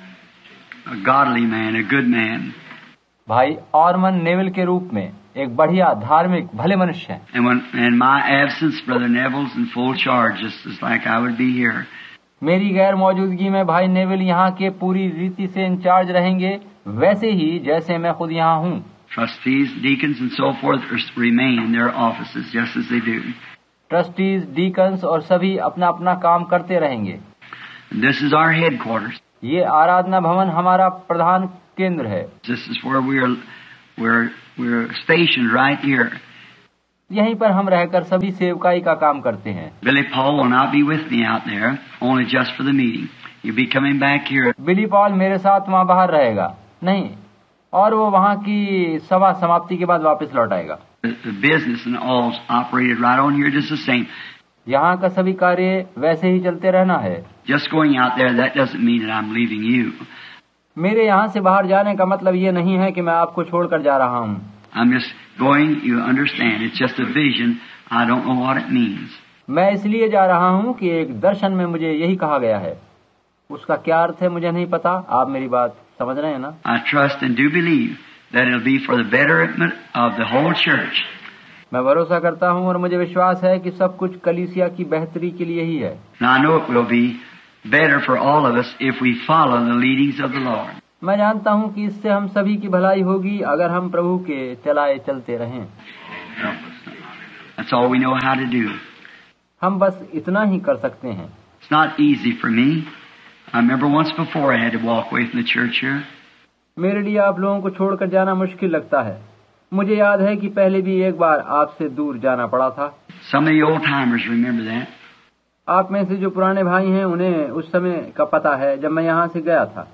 a godly man, a good man. भाई आर्मन नेविल के रूप में एक बढ़िया धार्मिक भले मनुष्य हैं। And when in my absence, Brother Neville's in full charge, just as like I would be here. मेरी गैर मौजूदगी में भाई नेविल यहाँ के पूरी रीति से इंचार्ज रहेंगे, वैसे ही जैसे मैं खुद यहाँ हूँ। Trustees, deacons, and so forth remain in their offices just as they do. Trustees, deacons और सभी अपना अपना काम करते रहेंगे। This is our headquarters. ये आराधना भवन हमारा प्रधान केंद्र है। This is where we're stationed right here. यहीं पर हम रहकर सभी सेवकाई का काम करते हैं। Billy Paul will not be with me out there, only just for the meeting. He'll be coming back here. Billy Paul मेरे साथ वहाँ बाहर रहेगा नहीं, और वो वहाँ की सभा समाप्ति के बाद वापस लौट आएगा। The business and all's operated right on here just the same. यहाँ का सभी कार्य वैसे ही चलते रहना है। Just going out there, that doesn't mean that I'm leaving you. मेरे यहाँ से बाहर जाने का मतलब ये नहीं है कि मैं आपको छोड़कर जा रहा हूँ। I'm just going, you understand, it's just a vision. I don't know what it means. मैं इसलिए जा रहा हूँ कि एक दर्शन में मुझे यही कहा गया है, उसका क्या अर्थ है मुझे नहीं पता। आप मेरी बात समझ रहे हैं ना? I trust and do believe that it'll be for the betterment of the whole church. मैं भरोसा करता हूँ और मुझे विश्वास है कि सब कुछ कलीसिया की बेहतरी के लिए ही है। Now I know it will be better for all of us if we follow the leadings of the Lord. मैं जानता हूँ कि इससे हम सभी की भलाई होगी अगर हम प्रभु के चलाए चलते रहें। That's all we know how to do. हम बस इतना ही कर सकते हैं। It's not easy for me. I remember once before I had to walk away from the church here. मेरे लिए आप लोगों को छोड़कर जाना मुश्किल लगता है। मुझे याद है कि पहले भी एक बार आपसे दूर जाना पड़ा था। Some of the old timers remember that. आप में से जो पुराने भाई हैं उन्हें उस समय का पता है जब मैं यहाँ से गया था।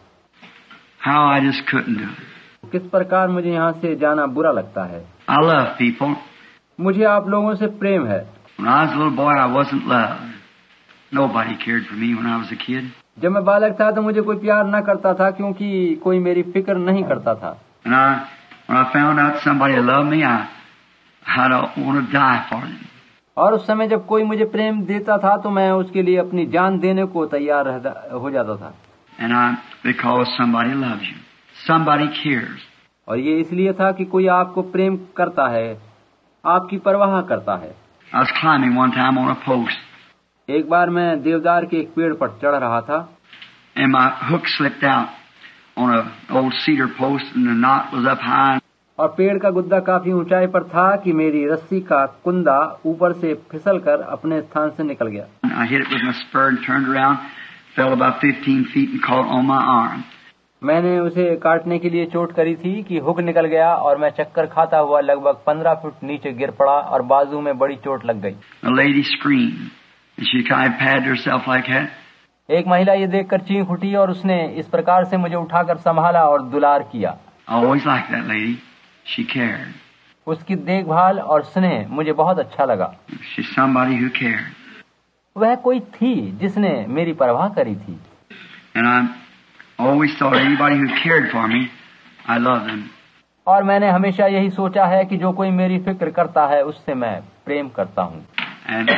How I just couldn't do it. किस प्रकार मुझे यहाँ से जाना बुरा लगता है। I love people. मुझे आप लोगों से प्रेम है। When I was a little boy, I wasn't loved. Nobody cared for me when I was a kid. जब मैं बालक था तो मुझे कोई प्यार न करता था क्योंकि कोई मेरी फिक्र नहीं करता था। And when I found out somebody loved me, I don't want to die for them. और उस समय जब कोई मुझे प्रेम देता था तो मैं उसके लिए अपनी जान देने को तैयार हो जाता था। And because somebody loves you, somebody cares. और ये इसलिए था कि कोई आपको प्रेम करता है, आपकी परवाह करता है। I was climbing one time on a post. एक बार मैं देवदार के एक पेड़ पर चढ़ रहा था And my hook slipped out on an old cedar post, and the knot was up high. और पेड़ का गुद्दा काफी ऊंचाई पर था कि मेरी रस्सी का कुंदा ऊपर से फिसलकर अपने स्थान से निकल गया। I hit it with my spur and turned around, fell about 15 feet and caught on my arm. मैंने उसे काटने के लिए चोट करी थी कि हुक निकल गया और मैं चक्कर खाता हुआ लगभग 15 फुट नीचे गिर पड़ा और बाजू में बड़ी चोट लग गई। A lady screamed, and she kind of patted herself like that. एक महिला ये देखकर चीख उठी और उसने इस प्रकार से मुझे उठाकर संभाला और दुलार किया। I always liked that lady. She cared. उसकी देखभाल और स्नेह मुझे बहुत अच्छा लगा। She's somebody who cared. वह कोई थी जिसने मेरी परवाह करी थी। And I always thought anybody who cared for me, I loved them. और मैंने हमेशा यही सोचा है कि जो कोई मेरी फिक्र करता है उससे मैं प्रेम करता हूँ। And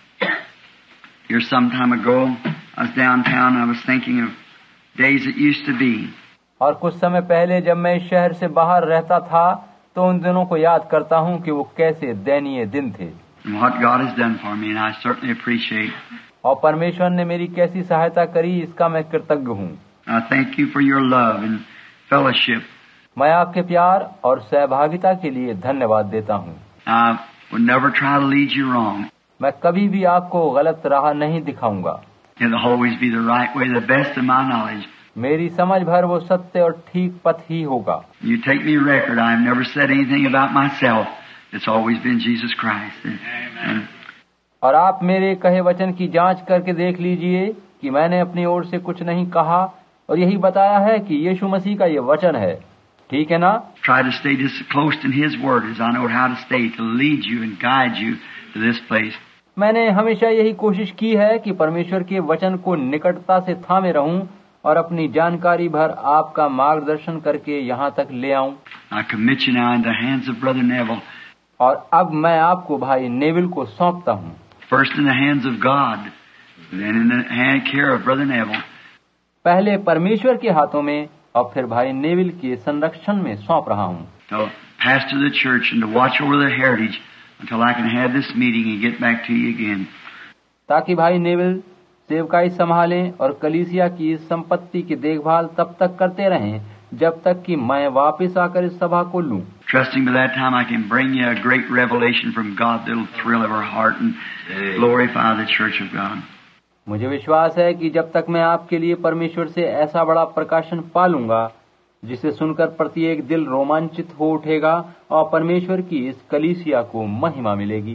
here some time ago, I was downtown. I was thinking of days that used to be. और कुछ समय पहले जब मैं इस शहर से बाहर रहता था तो उन दिनों को याद करता हूँ कि वो कैसे दयनीय दिन थे। And what God has done for me, and I certainly appreciate. और परमेश्वर ने मेरी कैसी सहायता करी इसका मैं कृतज्ञ हूँ। I thank you for your love and fellowship. मैं आपके प्यार और सहभागिता के लिए धन्यवाद देता हूँ। I would never try to lead you wrong. मैं कभी भी आपको गलत राह नहीं दिखाऊंगा। It'll always be the right way, the best of my knowledge. मेरी समझ भर वो सत्य और ठीक पथ ही होगा। You take me record. I've never said anything about myself. It's always been Jesus Christ. And और आप मेरे कहे वचन की जांच करके देख लीजिए कि मैंने अपनी ओर से कुछ नहीं कहा और यही बताया है कि यीशु मसीह का ये वचन है। ठीक है ना? try to stay just close to His Word as I know how to stay to lead you and guide you to this place. मैंने हमेशा यही कोशिश की है कि परमेश्वर के वचन को निकटता से थामे रहूं और अपनी जानकारी भर आपका मार्गदर्शन करके यहाँ तक ले आऊं। I commit you now in the hands of Brother Neville. और अब मैं आपको भाई नेविल को सौंपता हूँ। First in the hands of God, then in the hand care of Brother Neville. पहले परमेश्वर के हाथों में और फिर भाई नेविल के संरक्षण में सौंप रहा हूँ। To pastor the church and to watch over the heritage until I can have this meeting and get back to you again. ताकि भाई नेविल सेवकाई संभालें और कलीसिया की इस संपत्ति की देखभाल तब तक करते रहें जब तक कि मैं वापस आकर इस सभा को लूं। Trusting by that time I can bring you a great revelation from God that'll thrill our heart and glorify the Church of God. मुझे विश्वास है कि जब तक मैं आपके लिए परमेश्वर से ऐसा बड़ा प्रकाशन पालूंगा जिसे सुनकर प्रत्येक दिल रोमांचित हो उठेगा और परमेश्वर की इस कलीसिया को महिमा मिलेगी।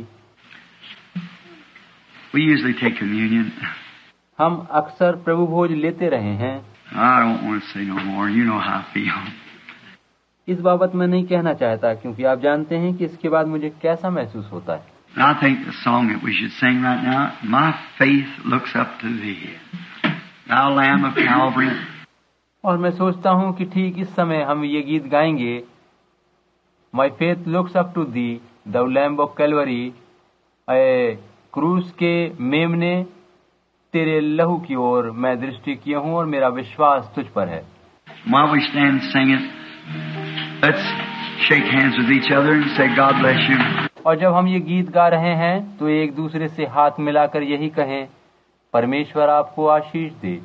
We usually take communion. हम अक्सर प्रभु भोज लेते रहे हैं। I don't want to say no more. You know how I feel. इस बाबत मैं नहीं कहना चाहता क्योंकि आप जानते हैं कि इसके बाद मुझे कैसा महसूस होता है। And I think the song that we should sing right now, My faith looks up to thee, thou Lamb of Calvary. और मैं सोचता हूँ कि ठीक इस समय हम ये गीत गाएंगे, My faith looks up to thee, thou Lamb of Calvary. क्रूस के मेमने तेरे लहू की ओर मैं दृष्टि किया हूँ और मेरा विश्वास तुझ पर है। While we stand singing, let's shake hands with each other and say God bless you. और जब हम ये गीत गा रहे हैं तो एक दूसरे से हाथ मिलाकर यही कहें, परमेश्वर आपको आशीष दे।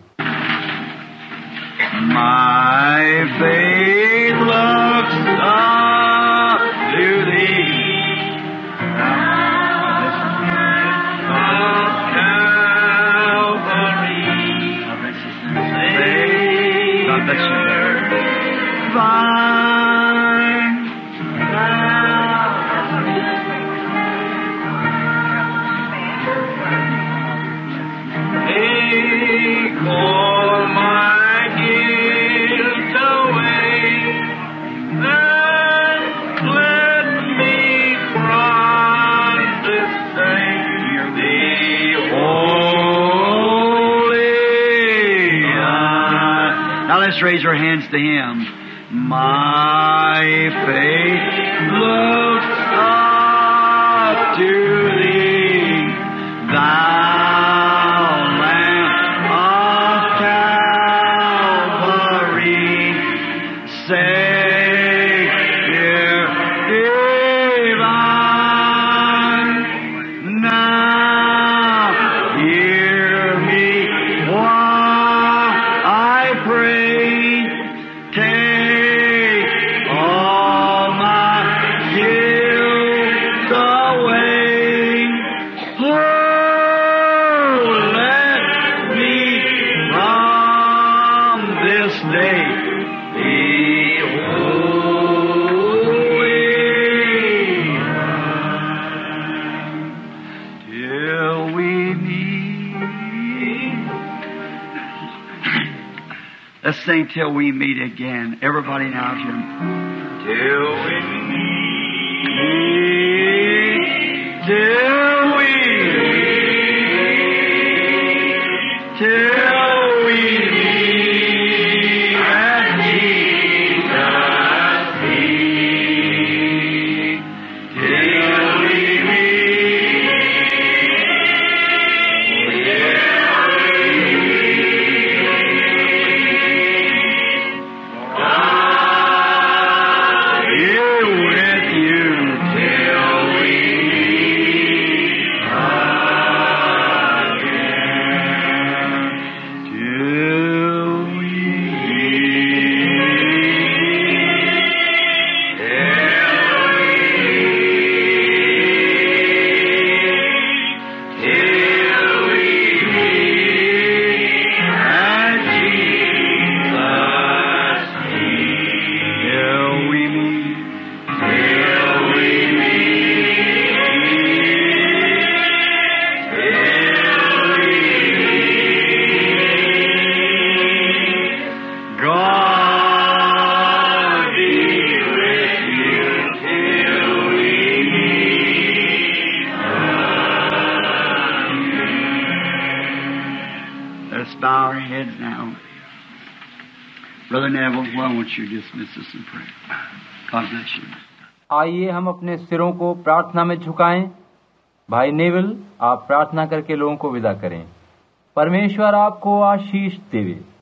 My faith looks up to thee. God bless you. Take all my guilt away and let me from this day be holy. Now let's raise our hands to Him. My faith looks up to Thee, Thou Lamb of Calvary, Savior divine. Now hear me while I pray. Take all my guilt away. Oh, let me from this day be holy. Till we meet. Let's sing Till We Meet again. Everybody now, Jim. Till we meet. Till we meet. Till we meet at Jesus' feet. Till we bow our heads now. Brother Neville, why won't you dismiss us in prayer? God bless you. आइए हम अपने सिरों को प्रार्थना में झुकाएं। भाई नेविल, आप प्रार्थना करके लोगों को विदा करें। परमेश्वर आपको आशीष देवे।